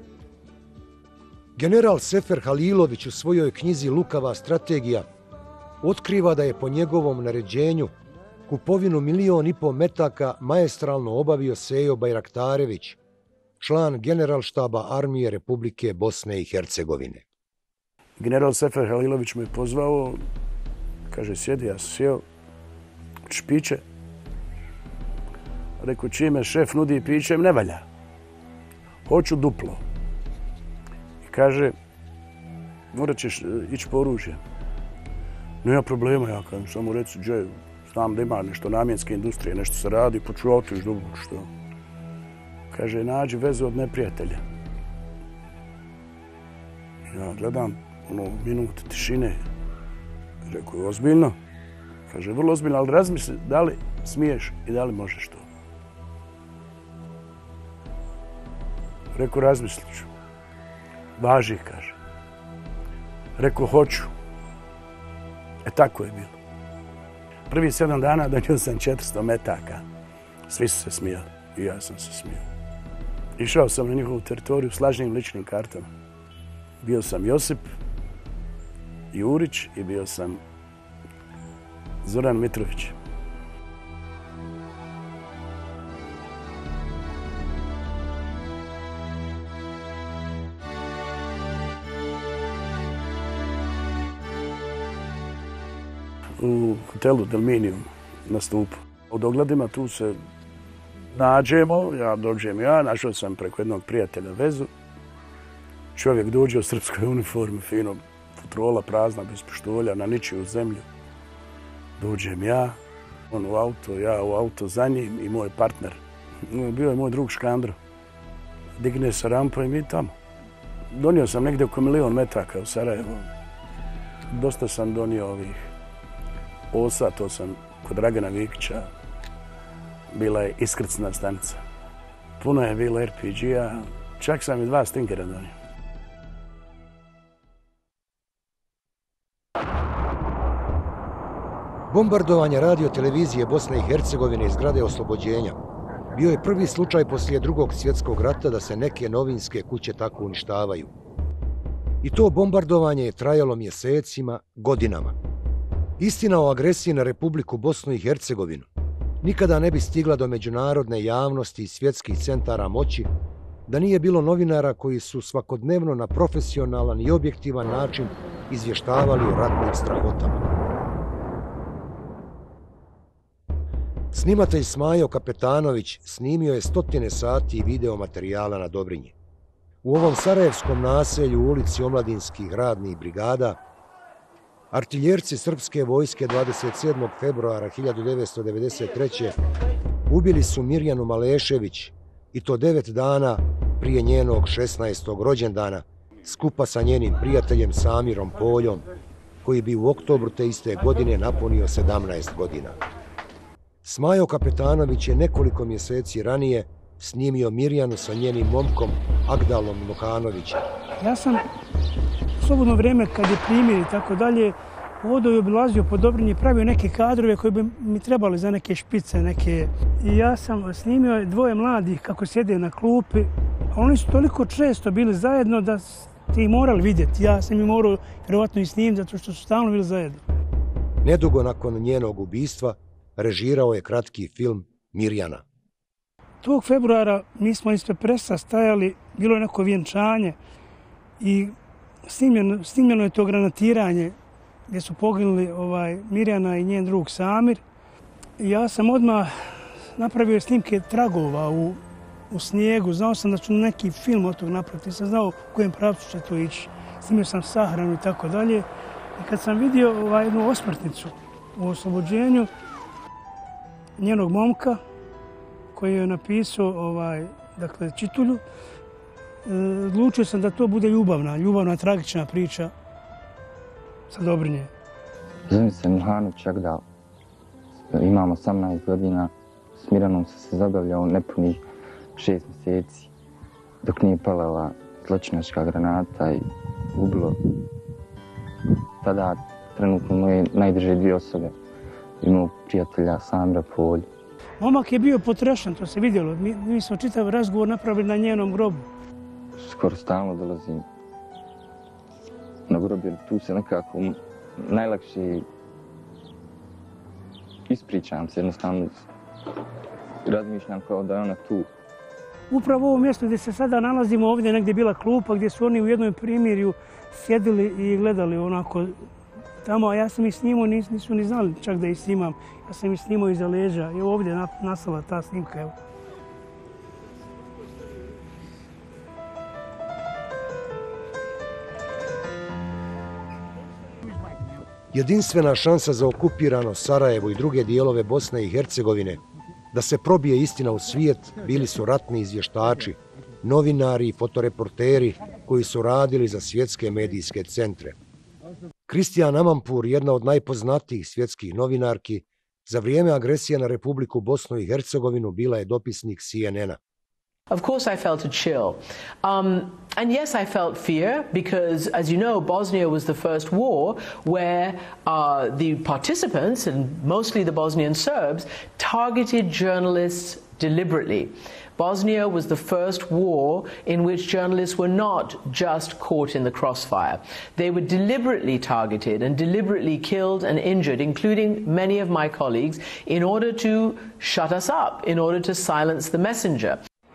General Sefer Halilović u svojoj knjizi Lukava strategija otkriva da je po njegovom naređenju kupovinu 1,5 miliona metaka maestralno obavio Sejo Bajraktarević, član generalštaba armije Republike Bosne i Hercegovine. General Sefer Halilović me pozvao, kaže sjedi, ja sam sjeo, hoćeš piće? Rekao, čime šef nudi piće, ne valja. Hoću duplo. I kaže, morat ćeš ići po oružje. Nema problema, ja kažem, samo reci, znam da ima nešto namjenske industrije, nešto se radi, pa ću otići dobro, što? Kaže, nađi vezu od neprijatelja. Ja gledam, minut tišine. Rekao, ozbiljno? Kaže, vrlo ozbiljno, ali razmisli da li smiješ i da li možeš to. Rekao, razmislit ću. Važi, kaže. Rekao, hoću. Tako je bilo. Prvi 7 dana donio sam 400 metaka. Svi su se smijali i ja sam se smijao. Išao sam na njihovu teritoriju s lažnim ličnim kartama. Bio sam Josip Jurić i bio sam Zoran Mitrović. U hotelu Delminium na Stupu. U Dogladima tu se nađemo, našao sam preko jednog prijatelja vezu. Čovjek dođe u srpskoj uniformi, fino, futrola prazna, bez pištolja, na ničiju zemlju. Dođem ja, on u auto, ja u auto za njim i moj partner. Bio je moj drug Škandro. digne se rampa i mi tamo. Donio sam negdje oko 1.000.000 metaka u Sarajevo. Dosta sam donio ovih osa, to sam kod Dragana Vikića. Bila je iskrcna stanica. Puno je bilo RPG-a, čak sam i 2 Stinkera donio. Bombardovanje radio-televizije Bosne i Hercegovine iz zgrade Oslobođenja bio je prvi slučaj poslije Drugog svjetskog rata da se neke novinske kuće tako uništavaju. I to bombardovanje je trajalo mjesecima, godinama. Istina o agresiji na Republiku Bosnu i Hercegovinu nikada ne bi stigla do međunarodne javnosti i svjetskih centara moći da nije bilo novinara koji su svakodnevno na profesionalan i objektivan način izvještavali o ratnim strahotama. Snimatelj Smajo Kapetanović snimio je 100 sati video materijala na Dobrinji. U ovom sarajevskom naselju u ulici Omladinskih radnih brigada artiljerci srpske vojske 27. februara 1993. ubili su Mirjanu Malešević i to 9 dana prije njenog 16. rođendana skupa sa njenim prijateljem Samirom Poljom, koji bi u oktobru te iste godine napunio 17 godina. Smajo Kapetanović je nekoliko mjeseci ranije snimio Mirjanu sa njenim momkom Agdalom Mokanovićem. Ja sam u slobodno vrijeme, kad je primjer i tako dalje, hodao i obilazio po Dobrinji, pravio neke kadrove koji bi mi trebali za neke špice, neke. I ja sam snimio 2 mladih kako sjede na klupi, a oni su toliko često bili zajedno da ti morali vidjeti. Ja sam ih morao vjerovatno i snimiti zato što su stalno bili zajedno. Nedugo nakon njenog ubistva režirao je kratki film Mirjana. Tog februara mi smo ispred presa stajali, bilo je neko vjenčanje i snimljeno je to granatiranje gdje su poginuli Mirjana i njen drug Samir. I ja sam odmah napravio snimke tragova u snijegu. Znao sam da ću neki film od tog napraviti. Nisam znao u kojem pravcu će to ići. Snimio sam sahranu i tako dalje. I kad sam vidio jednu osmrtnicu u Oslobođenju njenog momka koji je napisao čitulju, odlučio sam da to bude ljubavna, tragična priča sa Dobrinje. Zovem se Mihanović Agdal. Imam 18 godina. S Mirjanom sam se zabavljao nepunih 6 mjeseci dok nije pala zločinačka granata i ubilo tada trenutno moje najdrže 2 osobe. Imao prijatelja Samira Polja. Momak je bio potrešan, to se vidjelo. Mi smo čitav razgovor napravili na njenom grobu. Skoro stalno dolazim na grob jer tu se nekako najlakše ispričam se, jednostavno razmišljam kao da je ona tu. Upravo u ovom mjestu gdje se sada nalazimo, ovdje negdje je bila klupa gdje su oni u jednom primirju sjedili i gledali onako tamo, a ja sam ih snimao, nisu ni znali čak da ih snimam. Ja sam ih snimao iza leđa. Evo ovdje je nastala ta snimka. Evo. Jedinstvena šansa za okupirano Sarajevo i druge dijelove Bosne i Hercegovine da se probije istina u svijet bili su ratni izvještači, novinari i fotoreporteri koji su radili za svjetske medijske centre. Kristijan Amanpour, jedna od najpoznatijih svjetskih novinarki, za vrijeme agresije na Republiku Bosnu i Hercegovinu bila je dopisnik CNN-a. Of course I felt a chill. And yes, I felt fear because, as you know, Bosnia was the first war where the participants, and mostly the Bosnian Serbs, targeted journalists deliberately. Bosnia was the first war in which journalists were not just caught in the crossfire. They were deliberately targeted and deliberately killed and injured, including many of my colleagues, in order to shut us up, in order to silence the messenger.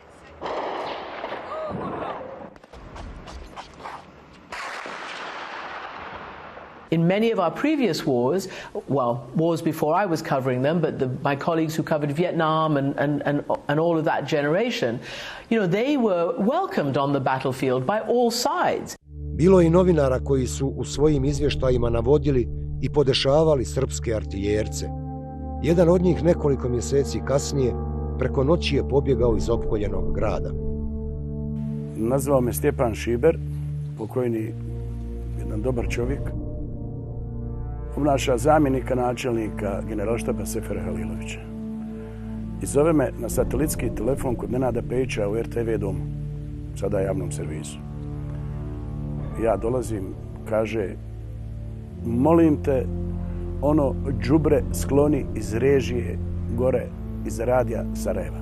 In many of our previous wars, well, wars before I was covering them, but my colleagues who covered Vietnam and all of that generation, you know, they were welcomed on the battlefield by all sides. Bilo je i novinara koji su u svojim izvještajima navodili i podešavali srpske artiljerce. Jedan od njih nekoliko mjeseci kasnije preko noći je pobjegao iz opkoljenog grada. Nazvao me Stjepan Šiber, pokojni jedan dobar čovjek. Obnaša zamjenika načelnika generalštaba Sefera Halilovića. I zove me na satelitski telefon kod Nenada Pejića u RTV domu, sada javnom servisu. Ja dolazim, kaže, molim te, ono đubre skloni iz režije gore iz radija Sarajeva.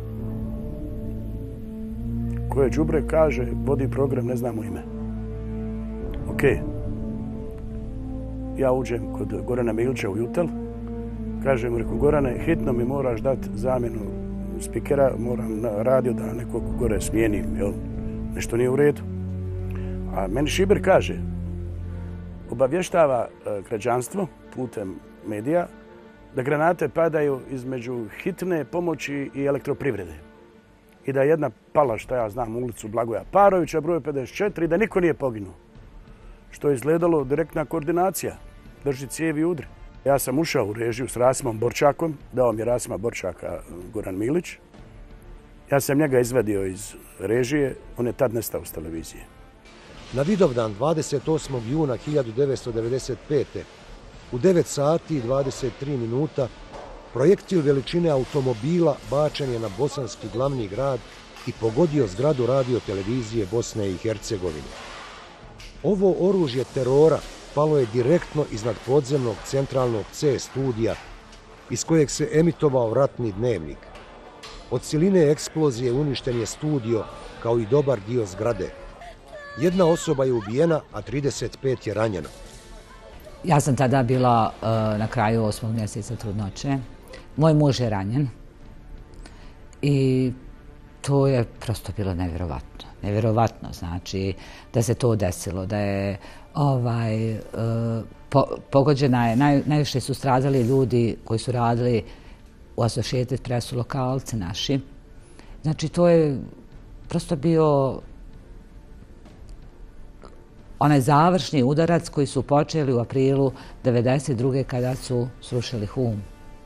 Koje đubre, kaže, vodi program, ne znamo ime. Okej. Ja uđem kod Gorana Milića u Jutel. Kažem, reko, Gorane, hitno mi moraš dati zamjenu spikera, moram na radio da nekog gore smijenim, jel? Nešto nije u redu. A meni Šiber kaže, obavještava građanstvo putem medija da granate padaju između hitne pomoći i elektroprivrede. I da je jedna pala, šta ja znam, u ulicu Blagoja Parovića, broj 54, i da niko nije poginuo. Što je izgledalo direktna koordinacija, drži cijevi udre. Ja sam ušao u režiju s Rasimom Borčakom, dao mi je Rasima Borčaka Goran Milić. Ja sam njega izvadio iz režije, on je tad nestao s televizije. Na Vidovdan 28. juna 1995. u 9 sati i 23 minuta projektil veličine automobila bačen je na bosanski glavni grad i pogodio zgradu radiotelevizije Bosne i Hercegovine. Ovo oružje terora palo je direktno iznad podzemnog centralnog C studija iz kojeg se emitovao ratni dnevnik. Od siline eksplozije uništen je studio kao i dobar dio zgrade. Jedna osoba je ubijena, a 35 je ranjeno. Ja sam tada bila na kraju 8. mjeseca trudnoće. Moj muž je ranjen i to je prosto bilo nevjerovatno. Nevjerovatno, znači da se to desilo, da je pogođena je, najviše su stradali ljudi koji su radili u Associated Pressu, lokalci naši. Znači to je prosto bio onaj završni udarac koji su počeli u aprilu 1992. kada su srušili Hum.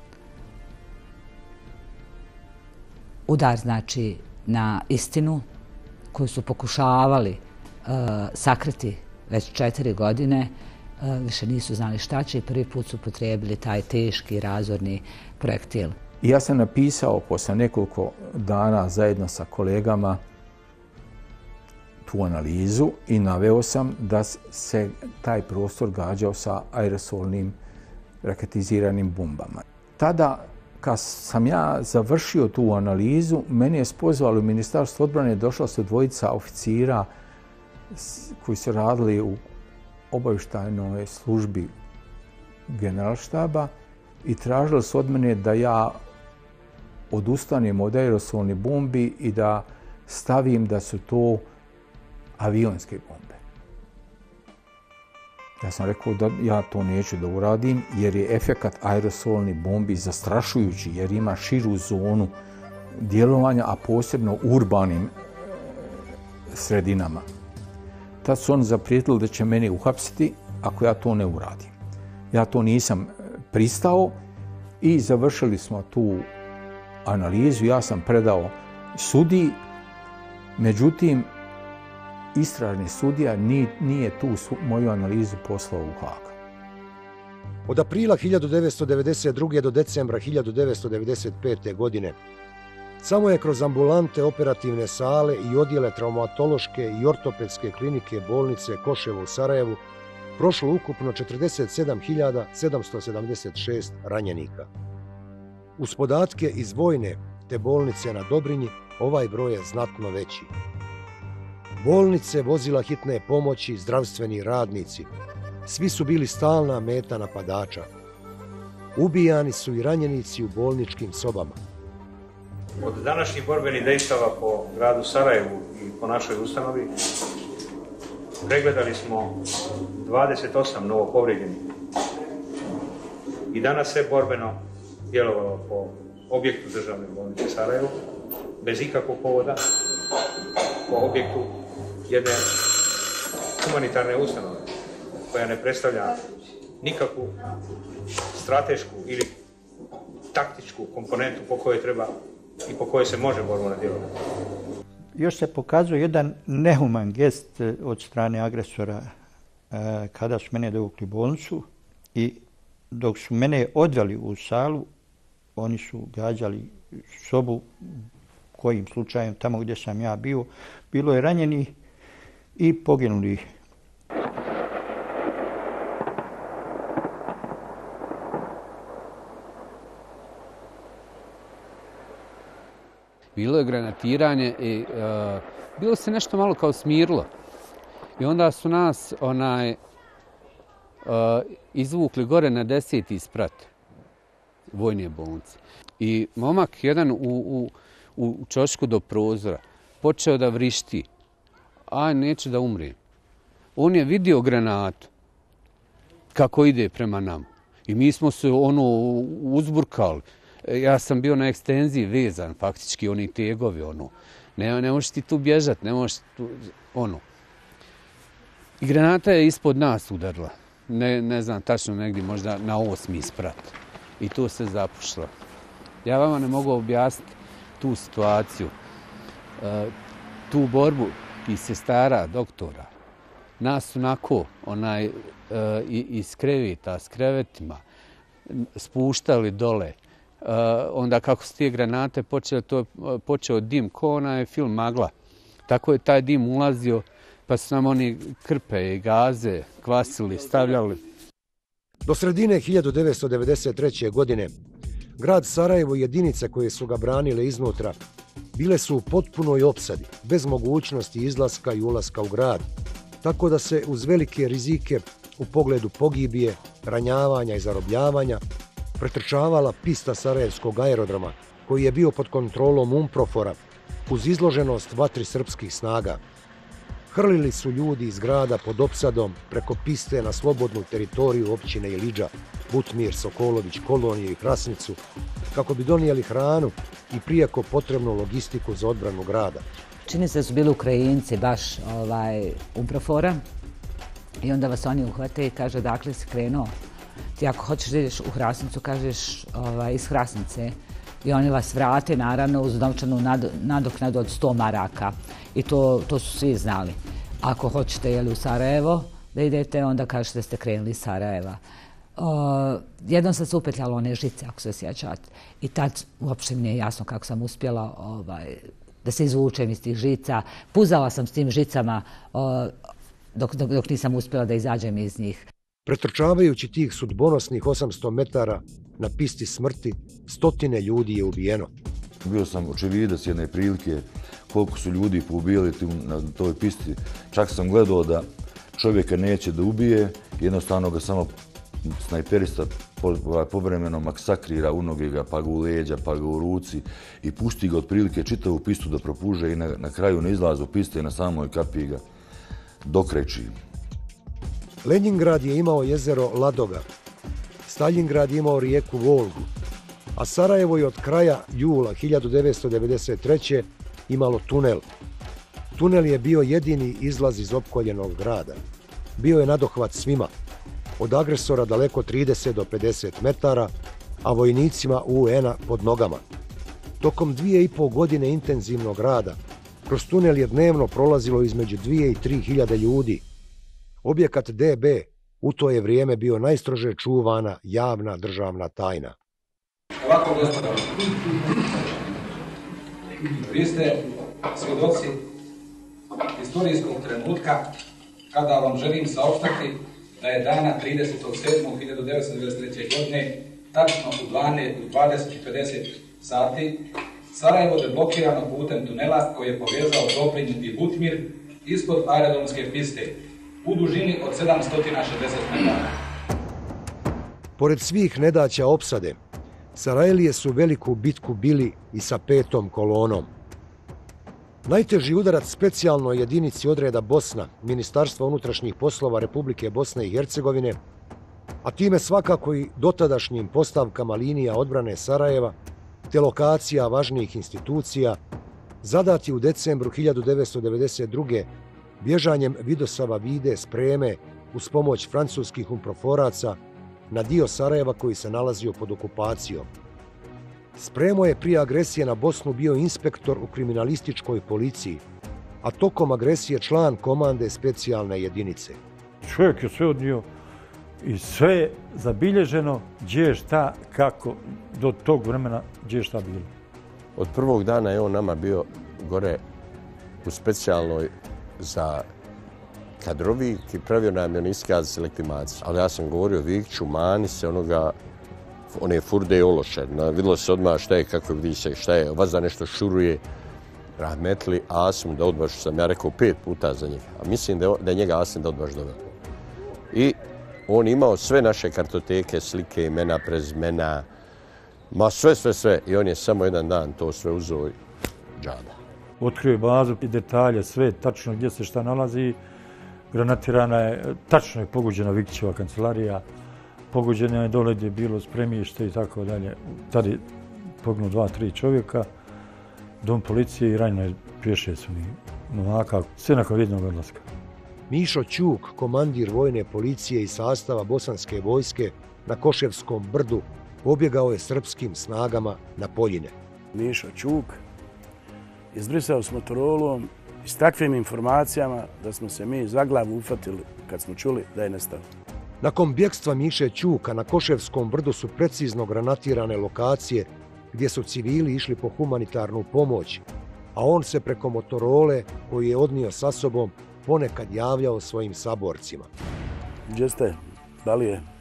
Udar znači na istinu koju su pokušavali sakriti već 4 godine, više nisu znali šta će i prvi put su upotrijebili taj teški razorni projektil. Ja sam napisao posle nekoliko dana zajedno sa kolegama tu analizu i naveo sam da se taj prostor gađao sa aerosolnim raketiziranim bombama. Tada, kad sam ja završio tu analizu, meni je pozvalo u Ministarstvo odbrane, došla su dvojica oficira koji su radili u obavještajnoj službi generalštaba i tražili su od mene da ja odustanem od aerosolnih bombi i da stavim da su to avionske bombe. Ja sam rekao da ja to neću da uradim jer je efekat aerosolnih bombi zastrašujući jer ima širu zonu djelovanja, a posebno u urbanim sredinama. Tad su oni zaprijetili da će mene uhapsiti ako ja to ne uradim. Ja to nisam pristao i završili smo tu analizu. Ja sam predao sudiji, međutim, istražni sudija nije tu moju analizu poslao u Haag. Od aprila 1992. do decembra 1995. godine samo je kroz ambulante, operativne sale i odjele traumatološke i ortopedske klinike bolnice Koševo u Sarajevu prošlo ukupno 47.776 ranjenika. Uz podatke iz vojne te bolnice na Dobrinji ovaj broj je znatno veći. Bolnice, vozila hitne pomoći, zdravstveni radnici, svi su bili stalna meta napadača. Ubijani su i ranjenici u bolničkim sobama. Od današnjih borbenih dejstava po gradu Sarajevu i po našoj ustanovi pregledali smo 28 novopovrijeđenih. I danas se borbeno djelovalo po objektu državne bolnice Sarajevo, bez ikakvog povoda, po objektu jedne humanitarne ustanove koja ne predstavlja nikakvu stratešku ili taktičku komponentu po kojoj treba i po kojoj se može borbeno djelovati. još se pokazuje jedan nehuman gest od strane agresora kada su mene dovukli u bolnicu i dok su mene odveli u salu, oni su gađali sobu, kojim slučajem, tamo gdje sam ja bio, bilo je ranjenih i poginulih. Bilo je granatiranje i bilo se nešto malo kao smirilo. I onda su nas izvukli gore na 10. sprat vojne bolnice. I momak jedan u čošku do prozora počeo da vrišti. Aj, neću da umrijem. On je vidio granatu kako ide prema nama. I mi smo se uzburkali. Ja sam bio na ekstenziji vezan, faktički, oni tegovi, Ne možeš ti tu bježati, ne možeš tu, I granata je ispod nas udarila. Ne znam, tačno negdje možda na 8. sprat. I tu se zapušla. Ja vama ne mogu objasniti tu situaciju, tu borbu i sestara, doktora. Nas onako, iz kreveta, s krevetima, spuštali dole. Onda kako su te granate počele, to je počeo dim, ko onaj film Magla. Tako je taj dim ulazio, pa su nam oni krpe i gaze kvasili, stavljali. Do sredine 1993. godine grad Sarajevo i jedinice koje su ga branile iznutra bile su u potpunoj opsadi, bez mogućnosti izlaska i ulaska u grad, tako da se uz velike rizike u pogledu pogibije, ranjavanja i zarobljavanja pretrčavala pista Sarajevskog aerodroma, koji je bio pod kontrolom UNPROFOR-a, uz izloženost vatri srpskih snaga. Hrlili su ljudi iz grada pod opsadom preko piste na slobodnu teritoriju općine Ilidža, Butmir, Sokolović, Koloniju i Hrasnicu, kako bi donijeli hranu i prijeko potrebnu logistiku za odbranu grada. Čini se da su bili Ukrajinci baš UNPROFOR-a i onda vas oni uhvate i kaže dakle si krenuo. Ti ako hoćeš da ideš u Hrasnicu, kažeš iz Hrasnice i oni vas vrate naravno uz novčanu nadoknadu od 100 maraka i to su svi znali. Ako hoćete u Sarajevo da idete, onda kažete da ste krenuli iz Sarajeva. Jednom sam se upetljala one žice, ako se sjećate, i tad uopšte mi nije jasno kako sam uspjela da se izvučem iz tih žica. Puzala sam s tim žicama dok nisam uspjela da izađem iz njih. Pretrčavajući tih sudbonosnih 800 metara na pisti smrti, stotine ljudi je ubijeno. Bio sam očevidac jedne prilike koliko su ljudi poubijali na toj pisti. Čak sam gledao da čovjeka neće da ubije, jednostavno ga samo snajperista povremeno maksakrira, u noge ga, pa ga u leđa, pa ga u ruci i pusti ga otprilike čitavu pistu da propuže i na kraju na izlazu piste i na samoj kapiji ga dokreći. Leningrad je imao jezero Ladoga, Staljingrad je imao rijeku Volgu, a Sarajevo je od kraja jula 1993. imalo tunel. Tunel je bio jedini izlaz iz opkoljenog grada. Bio je nadohvat svima, od agresora daleko 30 do 50 metara, a vojnicima UN-a pod nogama. Tokom 2,5 godine intenzivnog rada, kroz tunel je dnevno prolazilo između 2 i 3 hiljade ljudi. Objekat DB u to je vrijeme bio najstrože čuvana javna državna tajna. Ovako, gospodo, vi ste svjedoci historijskog trenutka kada vam želim saopštiti da je dana 30.7.1993. godine, tačno u 20:50 sati, Sarajevo deblokirano putem tunela koji je povezao Dobrinj i Butmir ispod aerodromske piste u dužini od 760 metara. Pored svih nedaća opsade, Sarajlije su veliku bitku bili i sa 5. kolonom. Najteži udarac specijalnoj jedinici odreda Bosna, Ministarstva unutrašnjih poslova Republike Bosne i Hercegovine, a time svakako i dotadašnjim postavkama linija odbrane Sarajeva, te lokacija važnijih institucija, zadat je u decembru 1992. bježanjem Vidosava Vide spreme uz pomoć francuskih UNPROFOR-aca na dio Sarajeva koji se nalazio pod okupacijom. Spremo je prije agresije na Bosnu bio inspektor u kriminalističkoj policiji, a tokom agresije član komande specijalne jedinice. Čovjek je sve odnio i sve je zabilježeno gdje je šta, kako, do tog vremena gdje je šta bilo. Od prvog dana je on nama bio gore u specijalnoj za kadrovik i pravio nam je iskaz selektimacije. Ali ja sam govorio Vikiću, mani se one furde i ološe. Vidjelo se odmah šta je, kako vidi se, šta je. Vazda nešto šuruje. Rahmetli Asim Daudbaš, sam ja rekao 5 puta za njega. A mislim da je njega Asim Daudbaš doveo. I on imao sve naše kartoteke, slike, imena, prezimena, ma sve. I on je samo jedan dan to sve uzeo i džaba. Otkrio je bazu i detalje, sve tačno gdje se šta nalazi. Granatirana je, tačno je pogođena Vikićeva kancelarija, pogođena je dole gdje je bilo spremište i tako dalje. Tad je poginulo 2-3 čovjeka, dom policije i ranjeno je prije 6 novaka, sve nakon jednog odlaska. Mišo Ćuk, komandir vojne policije iz sastava bosanske vojske na Koševskom brdu, pobjegao je srpskim snagama na Poljine. Mišo Ćuk izbrisao s Motorolom i s takvim informacijama da smo se mi za glavu ufatili kad smo čuli da je nestao. Nakon bjegstva Miše Ćuka na Koševskom brdu su precizno granatirane lokacije gdje su civili išli po humanitarnu pomoć, a on se preko Motorole, koju je odnio sa sobom, ponekad javljao svojim saborcima. Gdje ste? Da li je?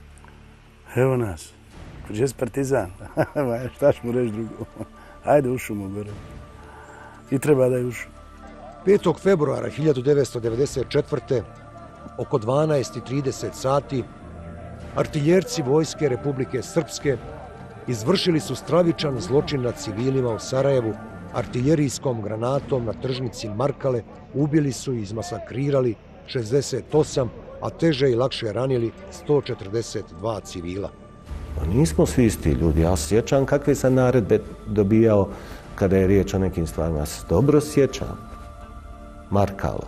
Evo nas. Gdje si Partizan? Šta ćemo reći drugo? Ajde u šumu, gore. I treba da je u šumu. 5. februara 1994. oko 12:30 sati artiljerci Vojske Republike Srpske izvršili su stravičan zločin nad civilima u Sarajevu. Artiljerijskom granatom na tržnici Markale ubili su i izmasakrirali 68, a teže i lakše ranili 142 civila. Nismo svi isti ljudi. Ja se sjećam kakve sam naredbe dobijao kada je riječ o nekim stvarima. Ja se dobro sjećam Markala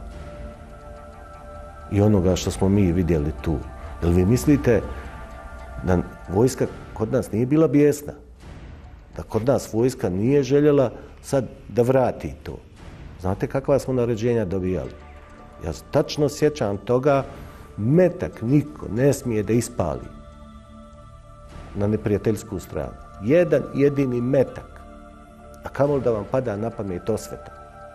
i onoga što smo mi vidjeli tu. Jel vi mislite da vojska kod nas nije bila bijesna? Da kod nas vojska nije željela sad da vrati to? Znate kakva smo naređenja dobijali? Ja se tačno sjećam toga, metak niko ne smije da ispali na neprijateljsku stranu. Jedan jedini metak. A kamoli da vam pada na pamet osveta.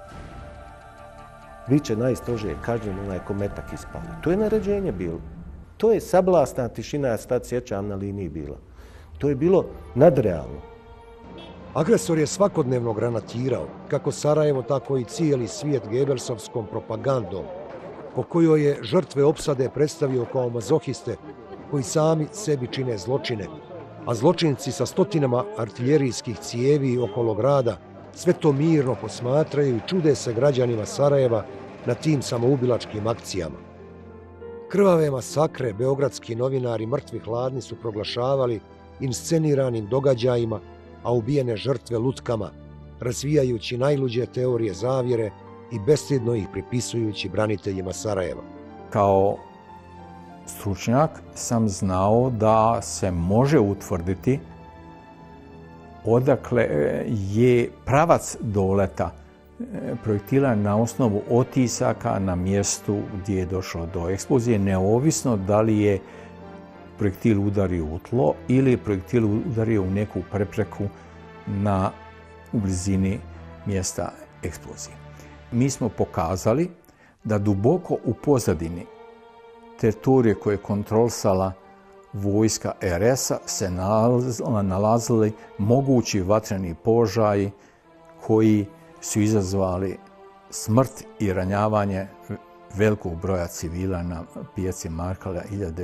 Biće najstrožije kažnjen onaj ko metak ispali. To je naređenje bilo. To je sablasna tišina, ja se tad sjećam, na liniji bila. To je bilo nadrealno. Agresor je svakodnevno granatirao, kako Sarajevo, tako i cijeli svijet gebelsovskom propagandom, po kojoj je žrtve opsade predstavio kao mazohiste koji sami sebi čine zločine, a zločinci sa stotinama artiljerijskih cijevi okolo grada sve to mirno posmatraju i čude se građanima Sarajeva na tim samoubilačkim akcijama. Krvave masakre beogradski novinari mrtvi hladni su proglašavali insceniranim događajima, a ubijene žrtve lutkama, razvijajući najluđe teorije zavjere i bestidno ih pripisujući braniteljima Sarajeva. Kao stručnjak sam znao da se može utvrditi odakle je pravac doleta projektila na osnovu otisaka na mjestu gdje je došlo do eksplozije, neovisno da li je projektil udario u tlo ili je projektil udario u neku prepreku u blizini mjesta eksplozije. Mi smo pokazali da duboko u pozadini teritorije koje je kontrolisala vojska RS-a se nalazili mogući vatreni požaji koji su izazvali smrt i ranjavanje velikog broja civila na pijaci Markala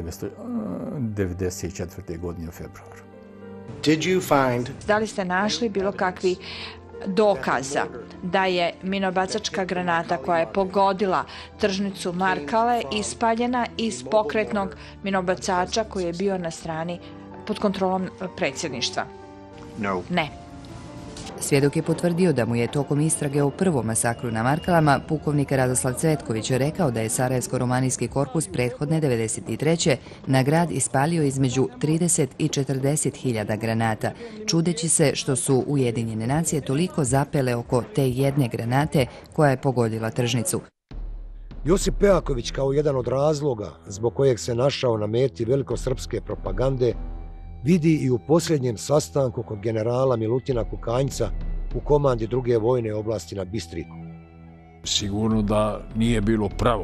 1994. godine u februaru. Da li ste našli bilo kakvi dokaza da je minobacačka granata koja je pogodila tržnicu Markale ispaljena iz pokretnog minobacača koji je bio na strani pod kontrolom predsjedništva? No. Ne. Svjedok je potvrdio da mu je tokom istrage o prvom masakru na Markalama pukovnik Radoslav Cvetković rekao da je Sarajevsko-romanijski korpus prethodne 1993. na grad ispalio između 30 i 40 hiljada granata, čudeći se što su Ujedinjene nacije toliko zapele oko te jedne granate koja je pogodila tržnicu. Josip Pejaković kao jedan od razloga zbog kojeg se našao na meti velikosrpske propagande vidi i u posljednjem sastanku kod generala Milutina Kukanjca u komandi druge vojne oblasti na Bistriku. Sigurno da nije bilo pravo.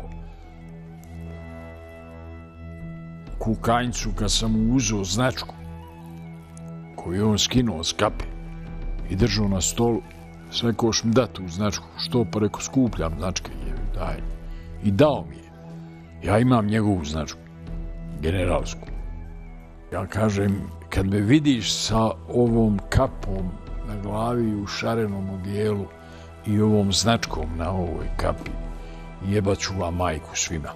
Kukanjcu kad sam mu uzeo značku koju on skinuo s kape i držao na stolu, sve koš mi da tu značku, što pa reko skupljam značke, daj. I dao mi je. Ja imam njegovu značku, generalsku. Ja kažem, kad me vidiš sa ovom kapom na glavi u šarenom odijelu i ovom značkom na ovoj kapi, jebat ću vam majku svima.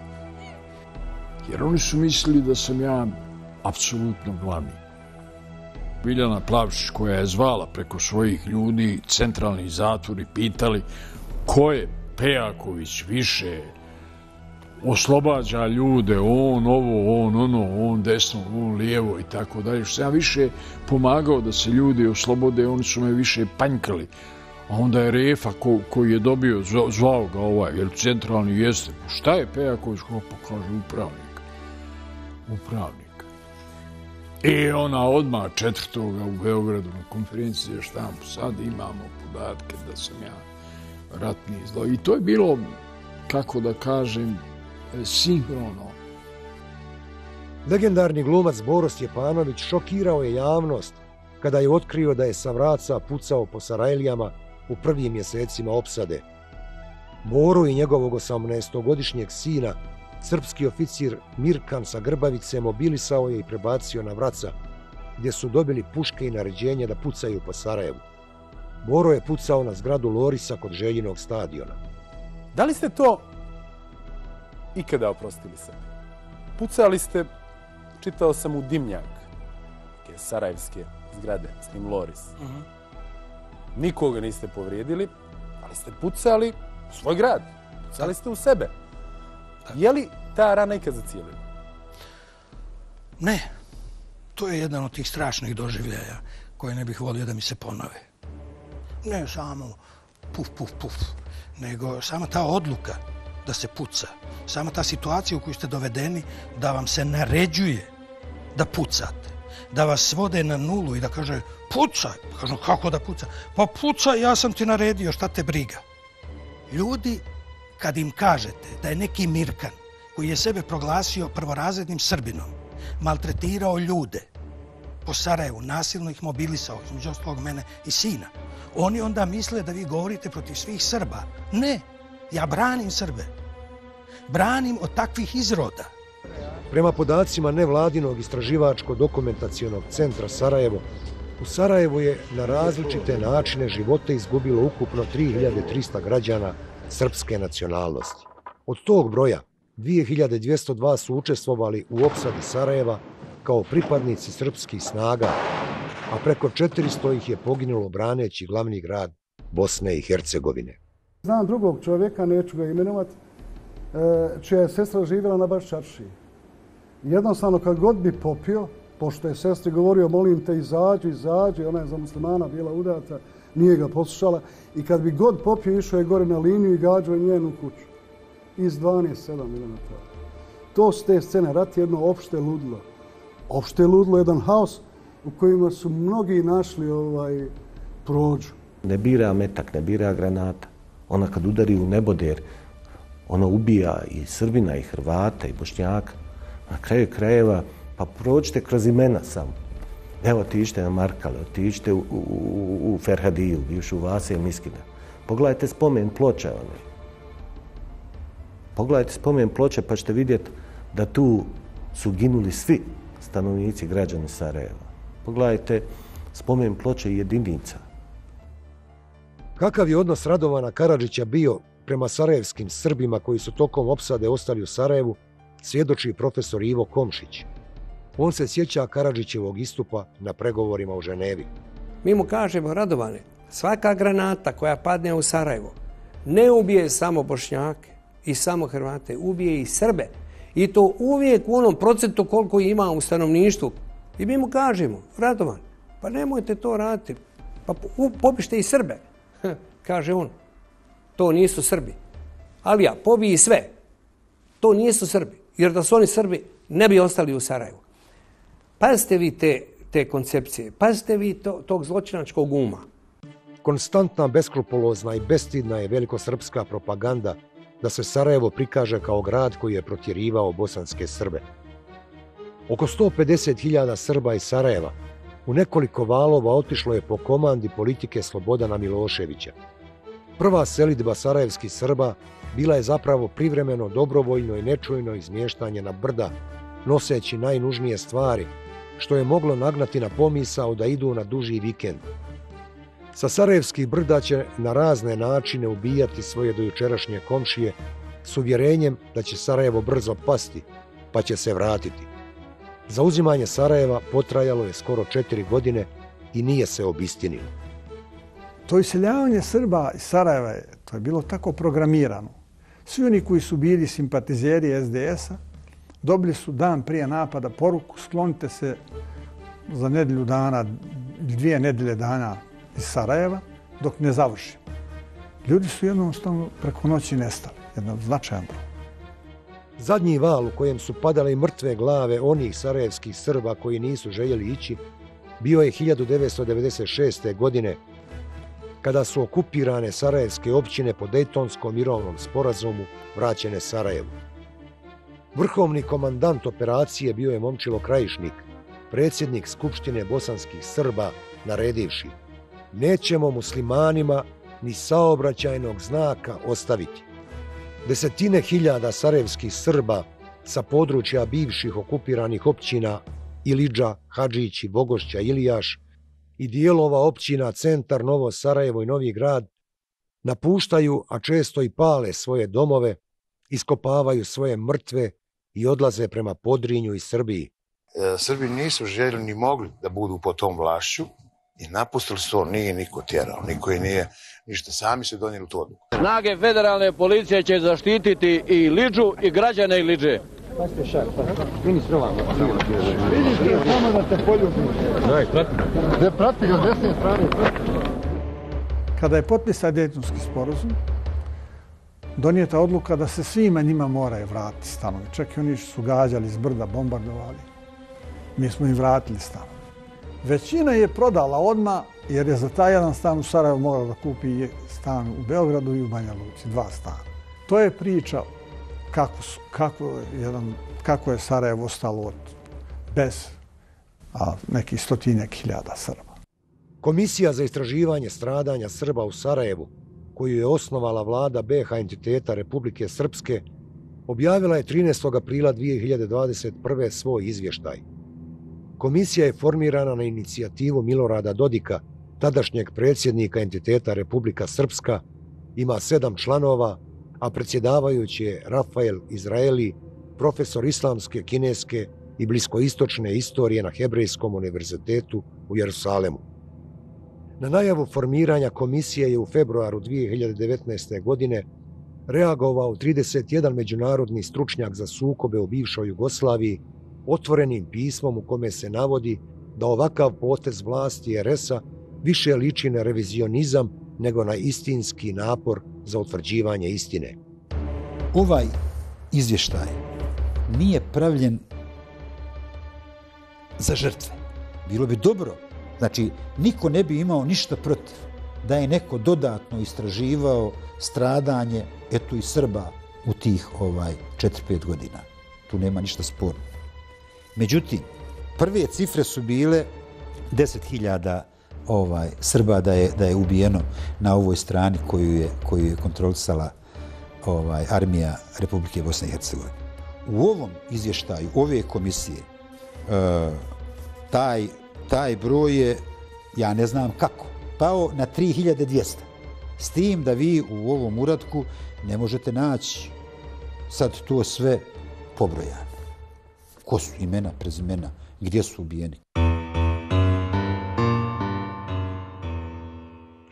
Jer oni su mislili da sam ja apsolutno glavni. Biljana Plavšić, koja je zvala preko svojih ljudi, centralni zatvori, pitali ko je Pejaković više oslobađa ljude, on ovo, on ono, on desno, on lijevo i tako dalje. Što sam ja više pomagao da se ljudi oslobode, oni su me više panjkali. A onda je Refa koji je dobio, zvao ga jer centralni jeste. Šta je Pejaković? Pa kaže upravnik. I ona odmah 4. u Beogradu na konferenciji za štampu. Sad imamo podatke da sam ja ratni zlo. I to je bilo, kako da kažem, sinhrono. Legendarni glumac Boro Stjepanović šokirao je javnost kada je otkrio da je sa vraca pucao po Sarajlijama u prvim mjesecima opsade. Boro i njegovog 18-godišnjeg sina, srpski oficir Mirkan sa Grbavice, mobilisao je i prebacio na Vraca, gdje su dobili puške i naređenje da pucaju po Sarajevu. Boro je pucao na zgradu Lorisa kod Željinog stadiona. Da li ste to ikada oprostili sebi? Pucali ste, čitao sam, u dimnjak neke sarajevske zgrade, s njim Loris. Nikoga niste povrijedili, ali ste pucali u svoj grad. Pucali ste u sebe. Je li ta rana ikad zacijelila? Ne. To je jedan od tih strašnih doživljaja koje ne bih volio da mi se ponove. Ne samo puf, puf, puf, nego sama ta odluka da se puca, sama ta situacija u kojoj ste dovedeni da vam se naređuje da pucate, da vas svode na nulu i da kaže pucaj. Kažu kako da puca? Pa pucaj, ja sam ti naredio, šta te briga. Ljudi, kad im kažete da je neki Mirkan koji je sebe proglasio prvorazrednim Srbinom, maltretirao ljude po Sarajevu, nasilno ih mobilisao, između ostalog mene i sina, oni onda misle da vi govorite protiv svih Srba. Ne, ja branim Srbe. Branim od takvih izroda. Prema podacima nevladinog istraživačko-dokumentacionog centra Sarajevo, u Sarajevu je na različite načine živote izgubilo ukupno 3300 građana srpske nacionalnosti. Od tog broja 2202 su učestvovali u opsadi Sarajeva kao pripadnici srpskih snaga, a preko 400 ih je poginulo braneći glavni grad Bosne i Hercegovine. Znam drugog čovjeka, neću ga imenovati, čija je sestra živjela na Baščaršiji. Jednostavno, kad god bi popio, pošto je sestri govorio, molim te, izađi, ona je za muslimana bila udata, nije ga poslušala, i kad bi god popio, išao je gore na liniju i gađao njenu kuću. Iz 12-7 milimetra. To su te scene, rat je jedno opšte ludilo. Opšte ludilo, jedan haos u kojima su mnogi našli prođu. Ne bira metak, ne bira granata. Ona kad udari u neboder, ona ubija i Srbina, i Hrvata, i Bošnjaka. Na kraju krajeva, pa prođite kroz imena samo. Evo, otiđite na Markale, otiđite u Ferhadiju, bivšu Vase Miskina. Pogledajte spomen ploče one. Pogledajte spomen ploče pa ćete vidjeti da tu su ginuli svi stanovnici, građani Sarajeva. Pogledajte spomen ploče i jedinica. Kakav je odnos Radovana Karadžića bio prema sarajevskim Srbima koji su tokom opsade ostali u Sarajevu, svjedoči profesor Ivo Komšić. On se sjeća Karadžićevog istupa na pregovorima u Ženevi. Mi mu kažemo, Radovane, Svaka granata koja padne u Sarajevo ne ubije samo Bošnjake i samo Hrvate, ubije i Srbe. I to uvijek u onom procentu koliko ima u stanovništvu. I mi mu kažemo, Radovan, pa nemojte to raditi, pa pobište i Srbe. Kaže on, to nisu Srbi. Ali ja, pobiji sve. To nisu Srbi, jer da su oni Srbi ne bi ostali u Sarajevu. Pazite vi te koncepcije, pazite vi tog zločinačkog uma. Konstantna, beskrupulozna i bestidna je velikosrpska propaganda da se Sarajevo prikaže kao grad koji je protjerivao bosanske Srbe. Oko 150.000 Srba iz Sarajeva u nekoliko valova otišlo je po komandi politike Slobodana Miloševića. Prva selidba sarajevskih Srba bila je zapravo privremeno, dobrovoljno i nečujno izmještanje na brda, noseći najnužnije stvari, što je moglo nagnati na pomisao da idu na duži vikend. Sa sarajevskih brda će na razne načine ubijati svoje dojučerašnje komšije s uvjerenjem da će Sarajevo brzo pasti, pa će se vratiti. Zauzimanje Sarajeva potrajalo je skoro 4 godine i nije se obistinilo. To iseljavanje Srba iz Sarajeva, to je bilo tako programirano. Svi oni koji su bili simpatizeri SDS-a dobili su dan prije napada poruku sklonite se za nedelju dana, 2 nedelje dana iz Sarajeva dok ne završimo. Ljudi su jednostavno preko noći nestali, jedan značajan broj. Zadnji val u kojem su padale i mrtve glave onih sarajevskih Srba koji nisu željeli ići bio je 1996. godine kada su okupirane sarajevske općine po Dejtonskom mirovnom sporazumu vraćene Sarajevu. Vrhovni komandant operacije bio je Momčilo Krajišnik, predsjednik Skupštine bosanskih Srba, naredivši: nećemo muslimanima ni saobraćajnog znaka ostaviti. Desetine hiljada sarajevskih Srba sa područja bivših okupiranih općina Ilidža, Hadžić, Bogošća, Ilijaš i dijelova općina Centar, Novo Sarajevo i Novi Grad napuštaju, a često i pale svoje domove, iskopavaju svoje mrtve i odlaze prema Podrinju i Srbiji. Srbi nisu željeli ni mogli da budu pod tom vlašću i napustili su to, nije niko tjerao, niko je nije ništa, sami su donijeli tu odluku. Snage federalne policije će zaštititi i Lidžu i građane Lidže. Pazite šak, ministro vam. Vidite samo da te poljubim. Daj, prati ga. Ne prati ga, desne strane. Kada je potpisan Dejtonski sporazum, donijeta odluka da se svima njima moraju vratiti stanovi. Čak i oni su gađali s brda, bombardovali. Mi smo im vratili stanovi. Većina je prodala odmah jer je za taj jedan stan u Sarajevu mogla da kupi stan u Beogradu i u Banja Luci, 2 stana. To je priča kako je Sarajevo ostalo bez nekih 100.000 Srba. Komisija za istraživanje stradanja Srba u Sarajevu, koju je osnovala vlada BiH entiteta Republike Srpske, objavila je 13. aprila 2021. svoj izvještaj. Komisija je formirana na inicijativu Milorada Dodika, tadašnjeg predsjednika entiteta Republika Srpska, ima 7 članova, a predsjedavajući je Rafael Izraeli, profesor islamske, kineske i bliskoistočne istorije na Hebrejskom univerzitetu u Jerusalemu. Na najavu formiranja komisije je u februaru 2019. godine reagovao 31 međunarodni stručnjak za sukobe u bivšoj Jugoslaviji otvorenim pismom u kome se navodi da ovakav potez vlasti RS-a više liči na revizionizam nego na istinski napor za utvrđivanje istine. Ovaj izvještaj nije pravljen za žrtve. Bilo bi dobro, znači niko ne bi imao ništa protiv da je neko dodatno istraživao stradanje eto i Srba u tih 4-5 godina. Tu nema ništa sporno. Međutim, prve cifre su bile 10.000 Srba da je ubijeno na ovoj strani koju je kontrolisala armija Republike Bosne i Hercegovine. U ovom izvještaju ove komisije taj broj je, ja ne znam kako, pao na 3.200. S tim da vi u ovom uratku ne možete naći sad to sve pobrojano. Ko su imena, prezimena, gdje su ubijeni.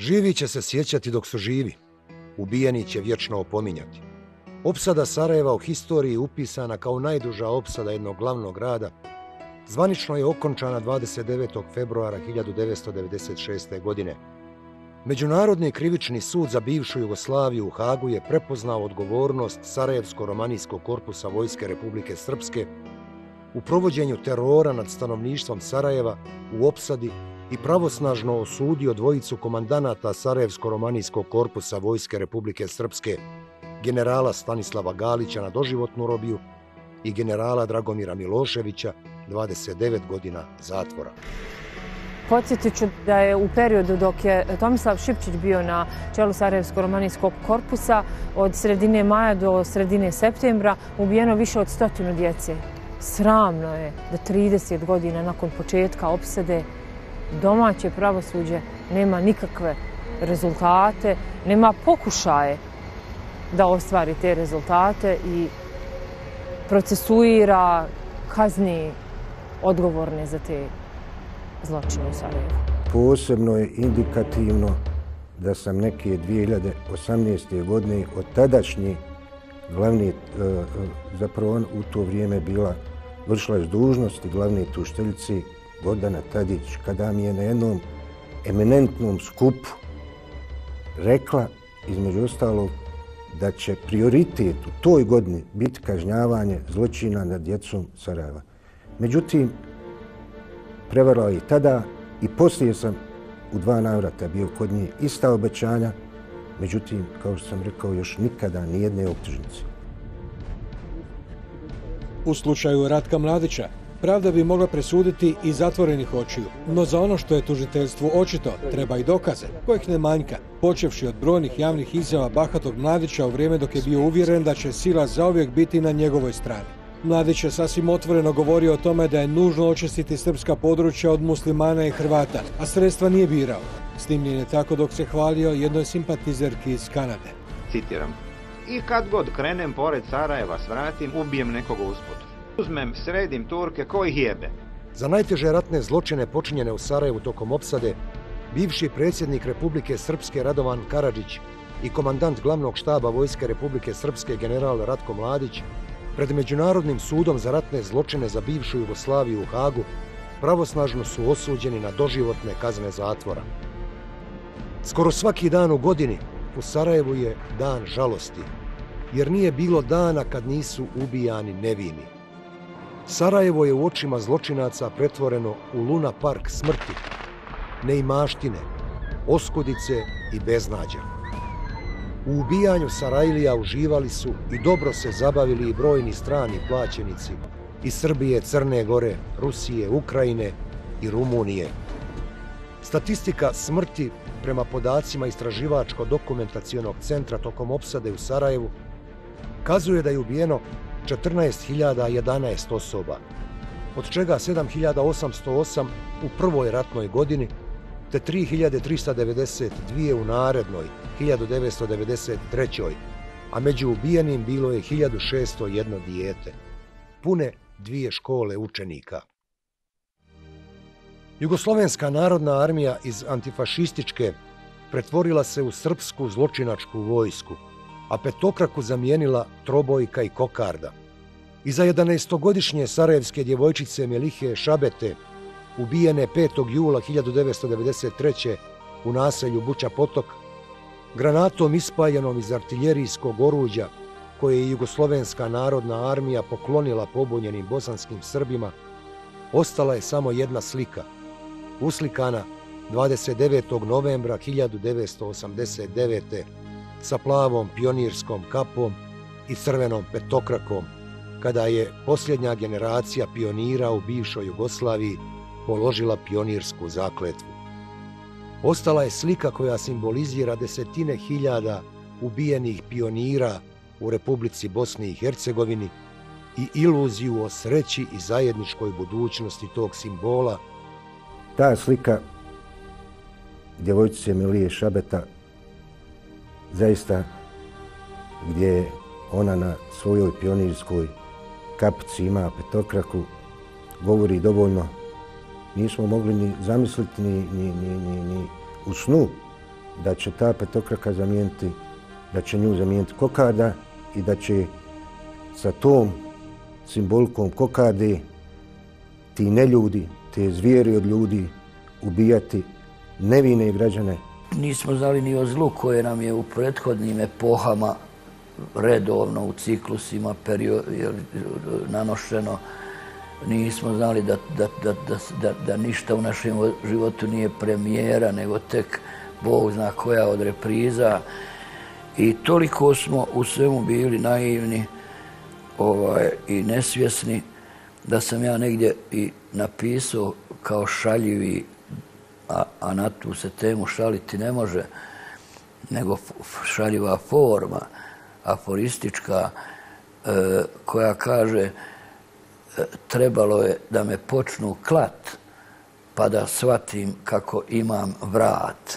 Živi će se sjećati dok su živi, ubijeni će vječno opominjati. Opsada Sarajeva u historiji upisana kao najduža opsada jednog glavnog grada, zvanično je okončana 29. februara 1996. godine. Međunarodni krivični sud za bivšu Jugoslaviju u Hagu je prepoznao odgovornost Sarajevsko-romanijskog korpusa Vojske Republike Srpske u provođenju terora nad stanovništvom Sarajeva u opsadi i pravosnažno osudio dvojicu komandanata Sarajevsko-romanijskog korpusa Vojske Republike Srpske, generala Stanislava Galića na doživotnu robiju i generala Dragomira Miloševića 29 godina zatvora. Podsjetit ću da je u periodu dok je Tomislav Šipčić bio na čelu Sarajevsko-romanijskog korpusa od sredine maja do sredine septembra ubijeno više od 100 djece. Sramno je da 30 godina nakon početka opsade domaće pravosuđe nema nikakve rezultate, nema pokušaje da ostvari te rezultate i procesuira, kazni odgovorne za te zločine u Sarajevu. Posebno je indikativno da sam neke 2018. godine od tadašnje glavne, zapravo u to vrijeme bila vršila je dužnosti glavne tužiteljice Gordana Tadić, kada mi je na jednom eminentnom skupu rekla, između ostalog, da će prioritet u toj godini biti kažnjavanje zločina nad djecom Sarajeva. Međutim, prevarala je i tada i poslije sam u 2 navrata bio kod nje ista obećanja, međutim, kao što sam rekao, još nikada nijedne optužnice. U slučaju Ratka Mladića, pravda bi mogla presuditi i zatvorenih očiju, no za ono što je tužiteljstvu očito treba i dokaze, kojih ne manjka, počevši od brojnih javnih izjava bahatog Mladića u vrijeme dok je bio uvjeren da će sila zauvijek biti na njegovoj strani. Mladić je sasvim otvoreno govorio o tome da je nužno očistiti srpska područja od muslimana i Hrvata, a sredstva nije birao. Snimljen je tako dok se hvalio jednoj simpatizerki iz Kanade. Citiram: "I kad god krenem pored Sarajeva s vratim, ubijem nekog usput. Uzmem, sredim Turke ko ih jebe." Za najteže ratne zločine počinjene u Sarajevu tokom opsade, bivši predsjednik Republike Srpske Radovan Karadžić i komandant glavnog štaba Vojske Republike Srpske general Ratko Mladić pred Međunarodnim sudom za ratne zločine za bivšu Jugoslaviju u Hagu pravosnažno su osuđeni na doživotne kazne zatvora. Skoro svaki dan u godini u Sarajevu je dan žalosti, jer nije bilo dana kad nisu ubijani nevini. Sarajevo je u očima zločinaca pretvoreno u Luna park smrti, neimaštine, oskudice i beznađa. U ubijanju Sarajlija uživali su i dobro se zabavili i brojni strani plaćenici iz Srbije, Crne Gore, Rusije, Ukrajine i Rumunije. Statistika smrti prema podacima Istraživačko-dokumentacionog centra tokom opsade u Sarajevu kazuje da je ubijeno 14.011 osoba, od čega 7.808 u prvoj ratnoj godini te 3.392 u narednoj 1993. A među ubijenim bilo je 1.601 dijete, pune 2 škole učenika. Jugoslovenska narodna armija iz antifašističke pretvorila se u srpsku zločinačku vojsku, a petokraku zamijenila trobojka i kokarda. Iza 11-godišnje sarajevske djevojčice Melihe Šabete, ubijene 5. jula 1993. u naselju Buča Potok, granatom ispaljenom iz artiljerijskog oruđa koje je Jugoslovenska narodna armija poklonila pobunjenim bosanskim Srbima, ostala je samo jedna slika, uslikana 29. novembra 1989. sa plavom pionirskom kapom i crvenom petokrakom, kada je posljednja generacija pionira u bivšoj Jugoslaviji položila pionirsku zakletvu. Ostala je slika koja simbolizira desetine hiljada ubijenih pionira u Republici Bosni i Hercegovini i iluziju o sreći i zajedničkoj budućnosti tog simbola. Ta slika djevojčice Melije Šabeta, zaista gdje ona na svojoj pionirskoj kapici ima petokraku, govori dovoljno. Nismo mogli ni zamisliti ni u snu da će ta petokraka zamijeniti, da će nju zamijeniti kokarda i da će sa tom simbolikom kokarde ti neljudi, te zvijeri od ljudi ubijati nevine građane. Nismo znali ni o zlu koje nam je u prethodnim epohama redovno u ciklusima nanošeno. Nismo znali da ništa u našem životu nije premijera, nego tek Bog zna koja od repriza. I toliko smo u svemu bili naivni i nesvjesni da sam ja negdje i napisao kao šaljivi, a na tu se temu šaliti ne može, nego šaljiva forma, aforistička, koja kaže trebalo je da me počnu klat, pa da shvatim kako imam vrat.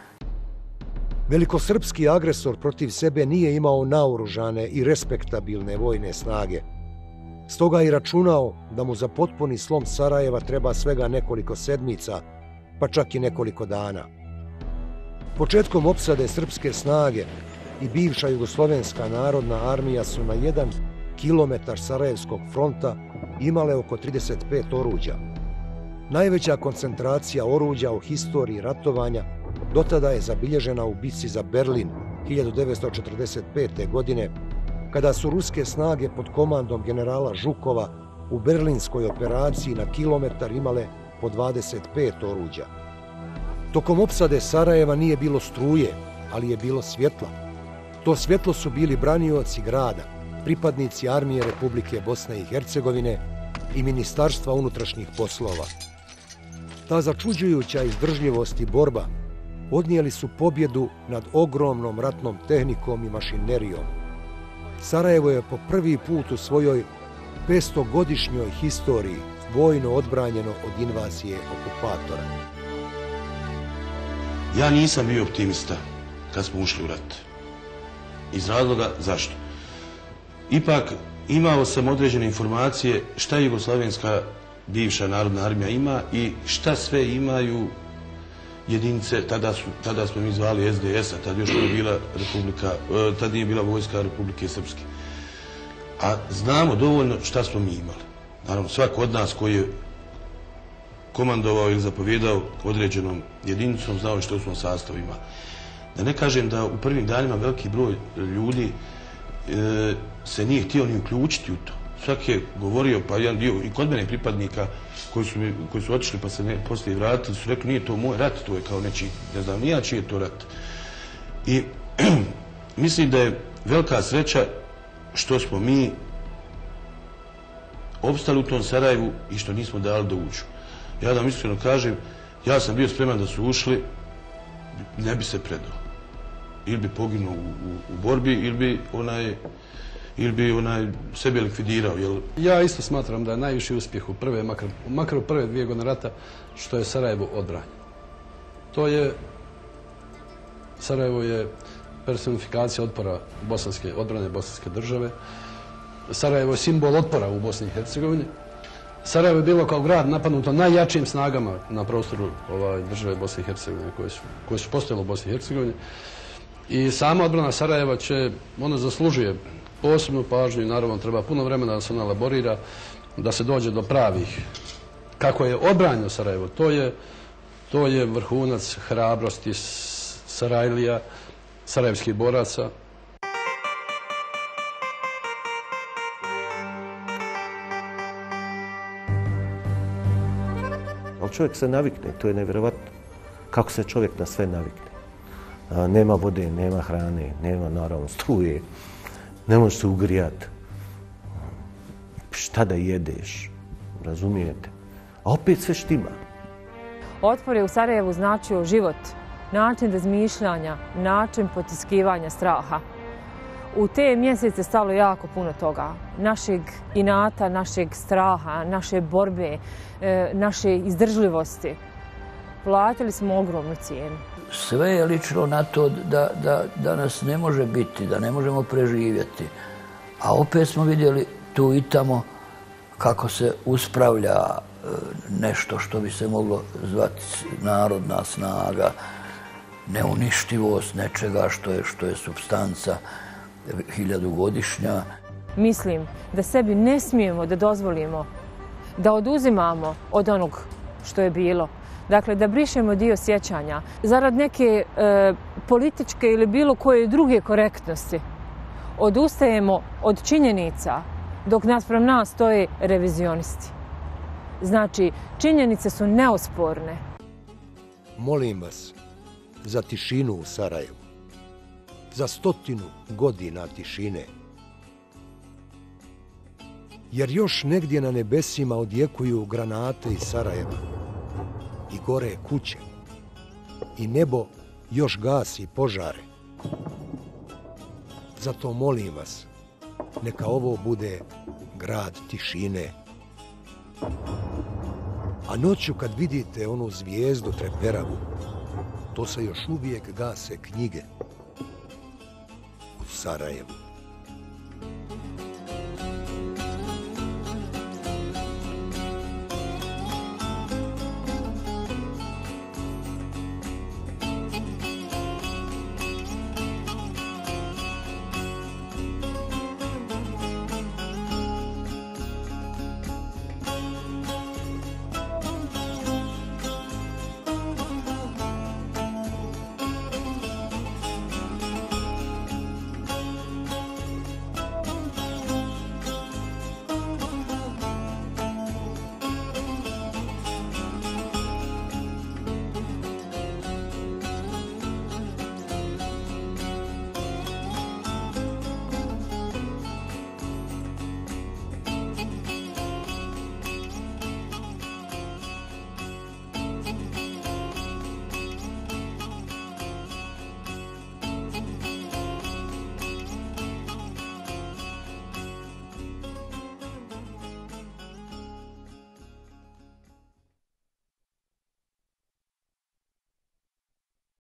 Velikosrpski agresor protiv sebe nije imao naoružane i respektabilne vojne snage. Stoga je računao da mu za potpuni slom Sarajeva treba svega nekoliko sedmica, pa čak i nekoliko dana. Početkom opsade srpske snage i bivša Jugoslovenska narodna armija su na 1 kilometar Sarajevskog fronta imale oko 35 oruđa. Najveća koncentracija oruđa u historiji ratovanja dotada je zabilježena u bitci za Berlin 1945. godine, kada su ruske snage pod komandom generala Žukova u berlinskoj operaciji na kilometar imale po 25 oruđa. Tokom opsade Sarajeva nije bilo struje, ali je bilo svjetla. To svjetlo su bili branioci grada, pripadnici Armije Republike Bosne i Hercegovine i Ministarstva unutrašnjih poslova. Ta začuđujuća izdržljivost i borba odnijeli su pobjedu nad ogromnom ratnom tehnikom i mašinerijom. Sarajevo je po prvi put u svojoj 500-godišnjoj historiji vojno odbranjeno od invazije okupatora. Ja nisam bio optimista kad smo ušli u rat. Iz razloga zašto? Ipak imao sam određene informacije šta Jugoslavenska bivša narodna armija ima i šta sve imaju jedinice, tada smo mi zvali SDS-a, tad još nije bila Republika, tad nije bila vojska Republike Srpske. A znamo dovoljno šta smo mi imali. Naravno, svako od nas koji je komandovao ili zapovjedao određenom jedinicom znao što u svom sastavu ima. Da ne kažem da u prvim danima veliki broj ljudi se nije htio ni uključiti u to. Svaki je govorio, pa jedan dio i kod mene pripadnika koji su otišli pa se poslije vratili su rekli nije to moj rat, to je kao nečiji, ne znam nija čiji je to rat. I mislim da je velika sreća što smo mi opstali u tom Sarajevu i što nismo dali da uđu. Ja da vam iskreno kažem, ja sam bio spreman da su ušli, ne bi se predao. Ili bi poginuo u borbi, ili bi sebe likvidirao. Ja isto smatram da je najviši uspjeh makar u prve 2 godine rata, što je Sarajevo odbranjeno. Sarajevo je personifikacija otpora odbrane bosanske države. Sarajevo je simbol otpora u Bosni i Hercegovini. Sarajevo je bilo kao grad napadnuto najjačijim snagama na prostoru države Bosne i Hercegovine koje su postojale u Bosni i Hercegovini. I sama odbrana Sarajeva ona zaslužuje posebnu pažnju i naravno treba puno vremena da se ona elaborira, da se dođe do pravih. Kako je odbranjeno Sarajevo, to je vrhunac hrabrosti Sarajlija, sarajevskih boraca. Ali čovjek se navikne, to je nevjerovatno. Kako se čovjek na sve navikne. Nema vode, nema hrane, nema naravno struje, ne možeš se ugrijati. Šta da jedeš, razumijete? A opet sve štima. Otpor je u Sarajevu značio život, način razmišljanja, način potiskivanja straha. U te mjesece stalo jako puno toga. Našeg inata, našeg straha, naše borbe, naše izdržljivosti. Platili smo ogromnu cijenu. Sve je lično na to da nas ne može biti, da ne možemo preživjeti. A opet smo vidjeli tu i tamo kako se uspravlja nešto što bi se moglo zvati narodna snaga. neuništivost nečega što je supstanca 1000-godišnja. Mislim da sebi ne smijemo da dozvolimo da oduzimamo od onog što je bilo. Dakle, da brišemo dio sjećanja zarad neke političke ili bilo koje druge korektnosti. Odustajemo od činjenica dok naspram nas stoje revizionisti. Znači, činjenice su neosporne. Molim vas za tišinu u Sarajevu, za 100 godina tišine. Jer još negdje na nebesima odjekuju granate iz Sarajeva i gore kuće i nebo još gasi požare. Zato molim vas, neka ovo bude grad tišine. A noću kad vidite onu zvijezdu treperavu, to se još uvijek gase knjige u Sarajevu.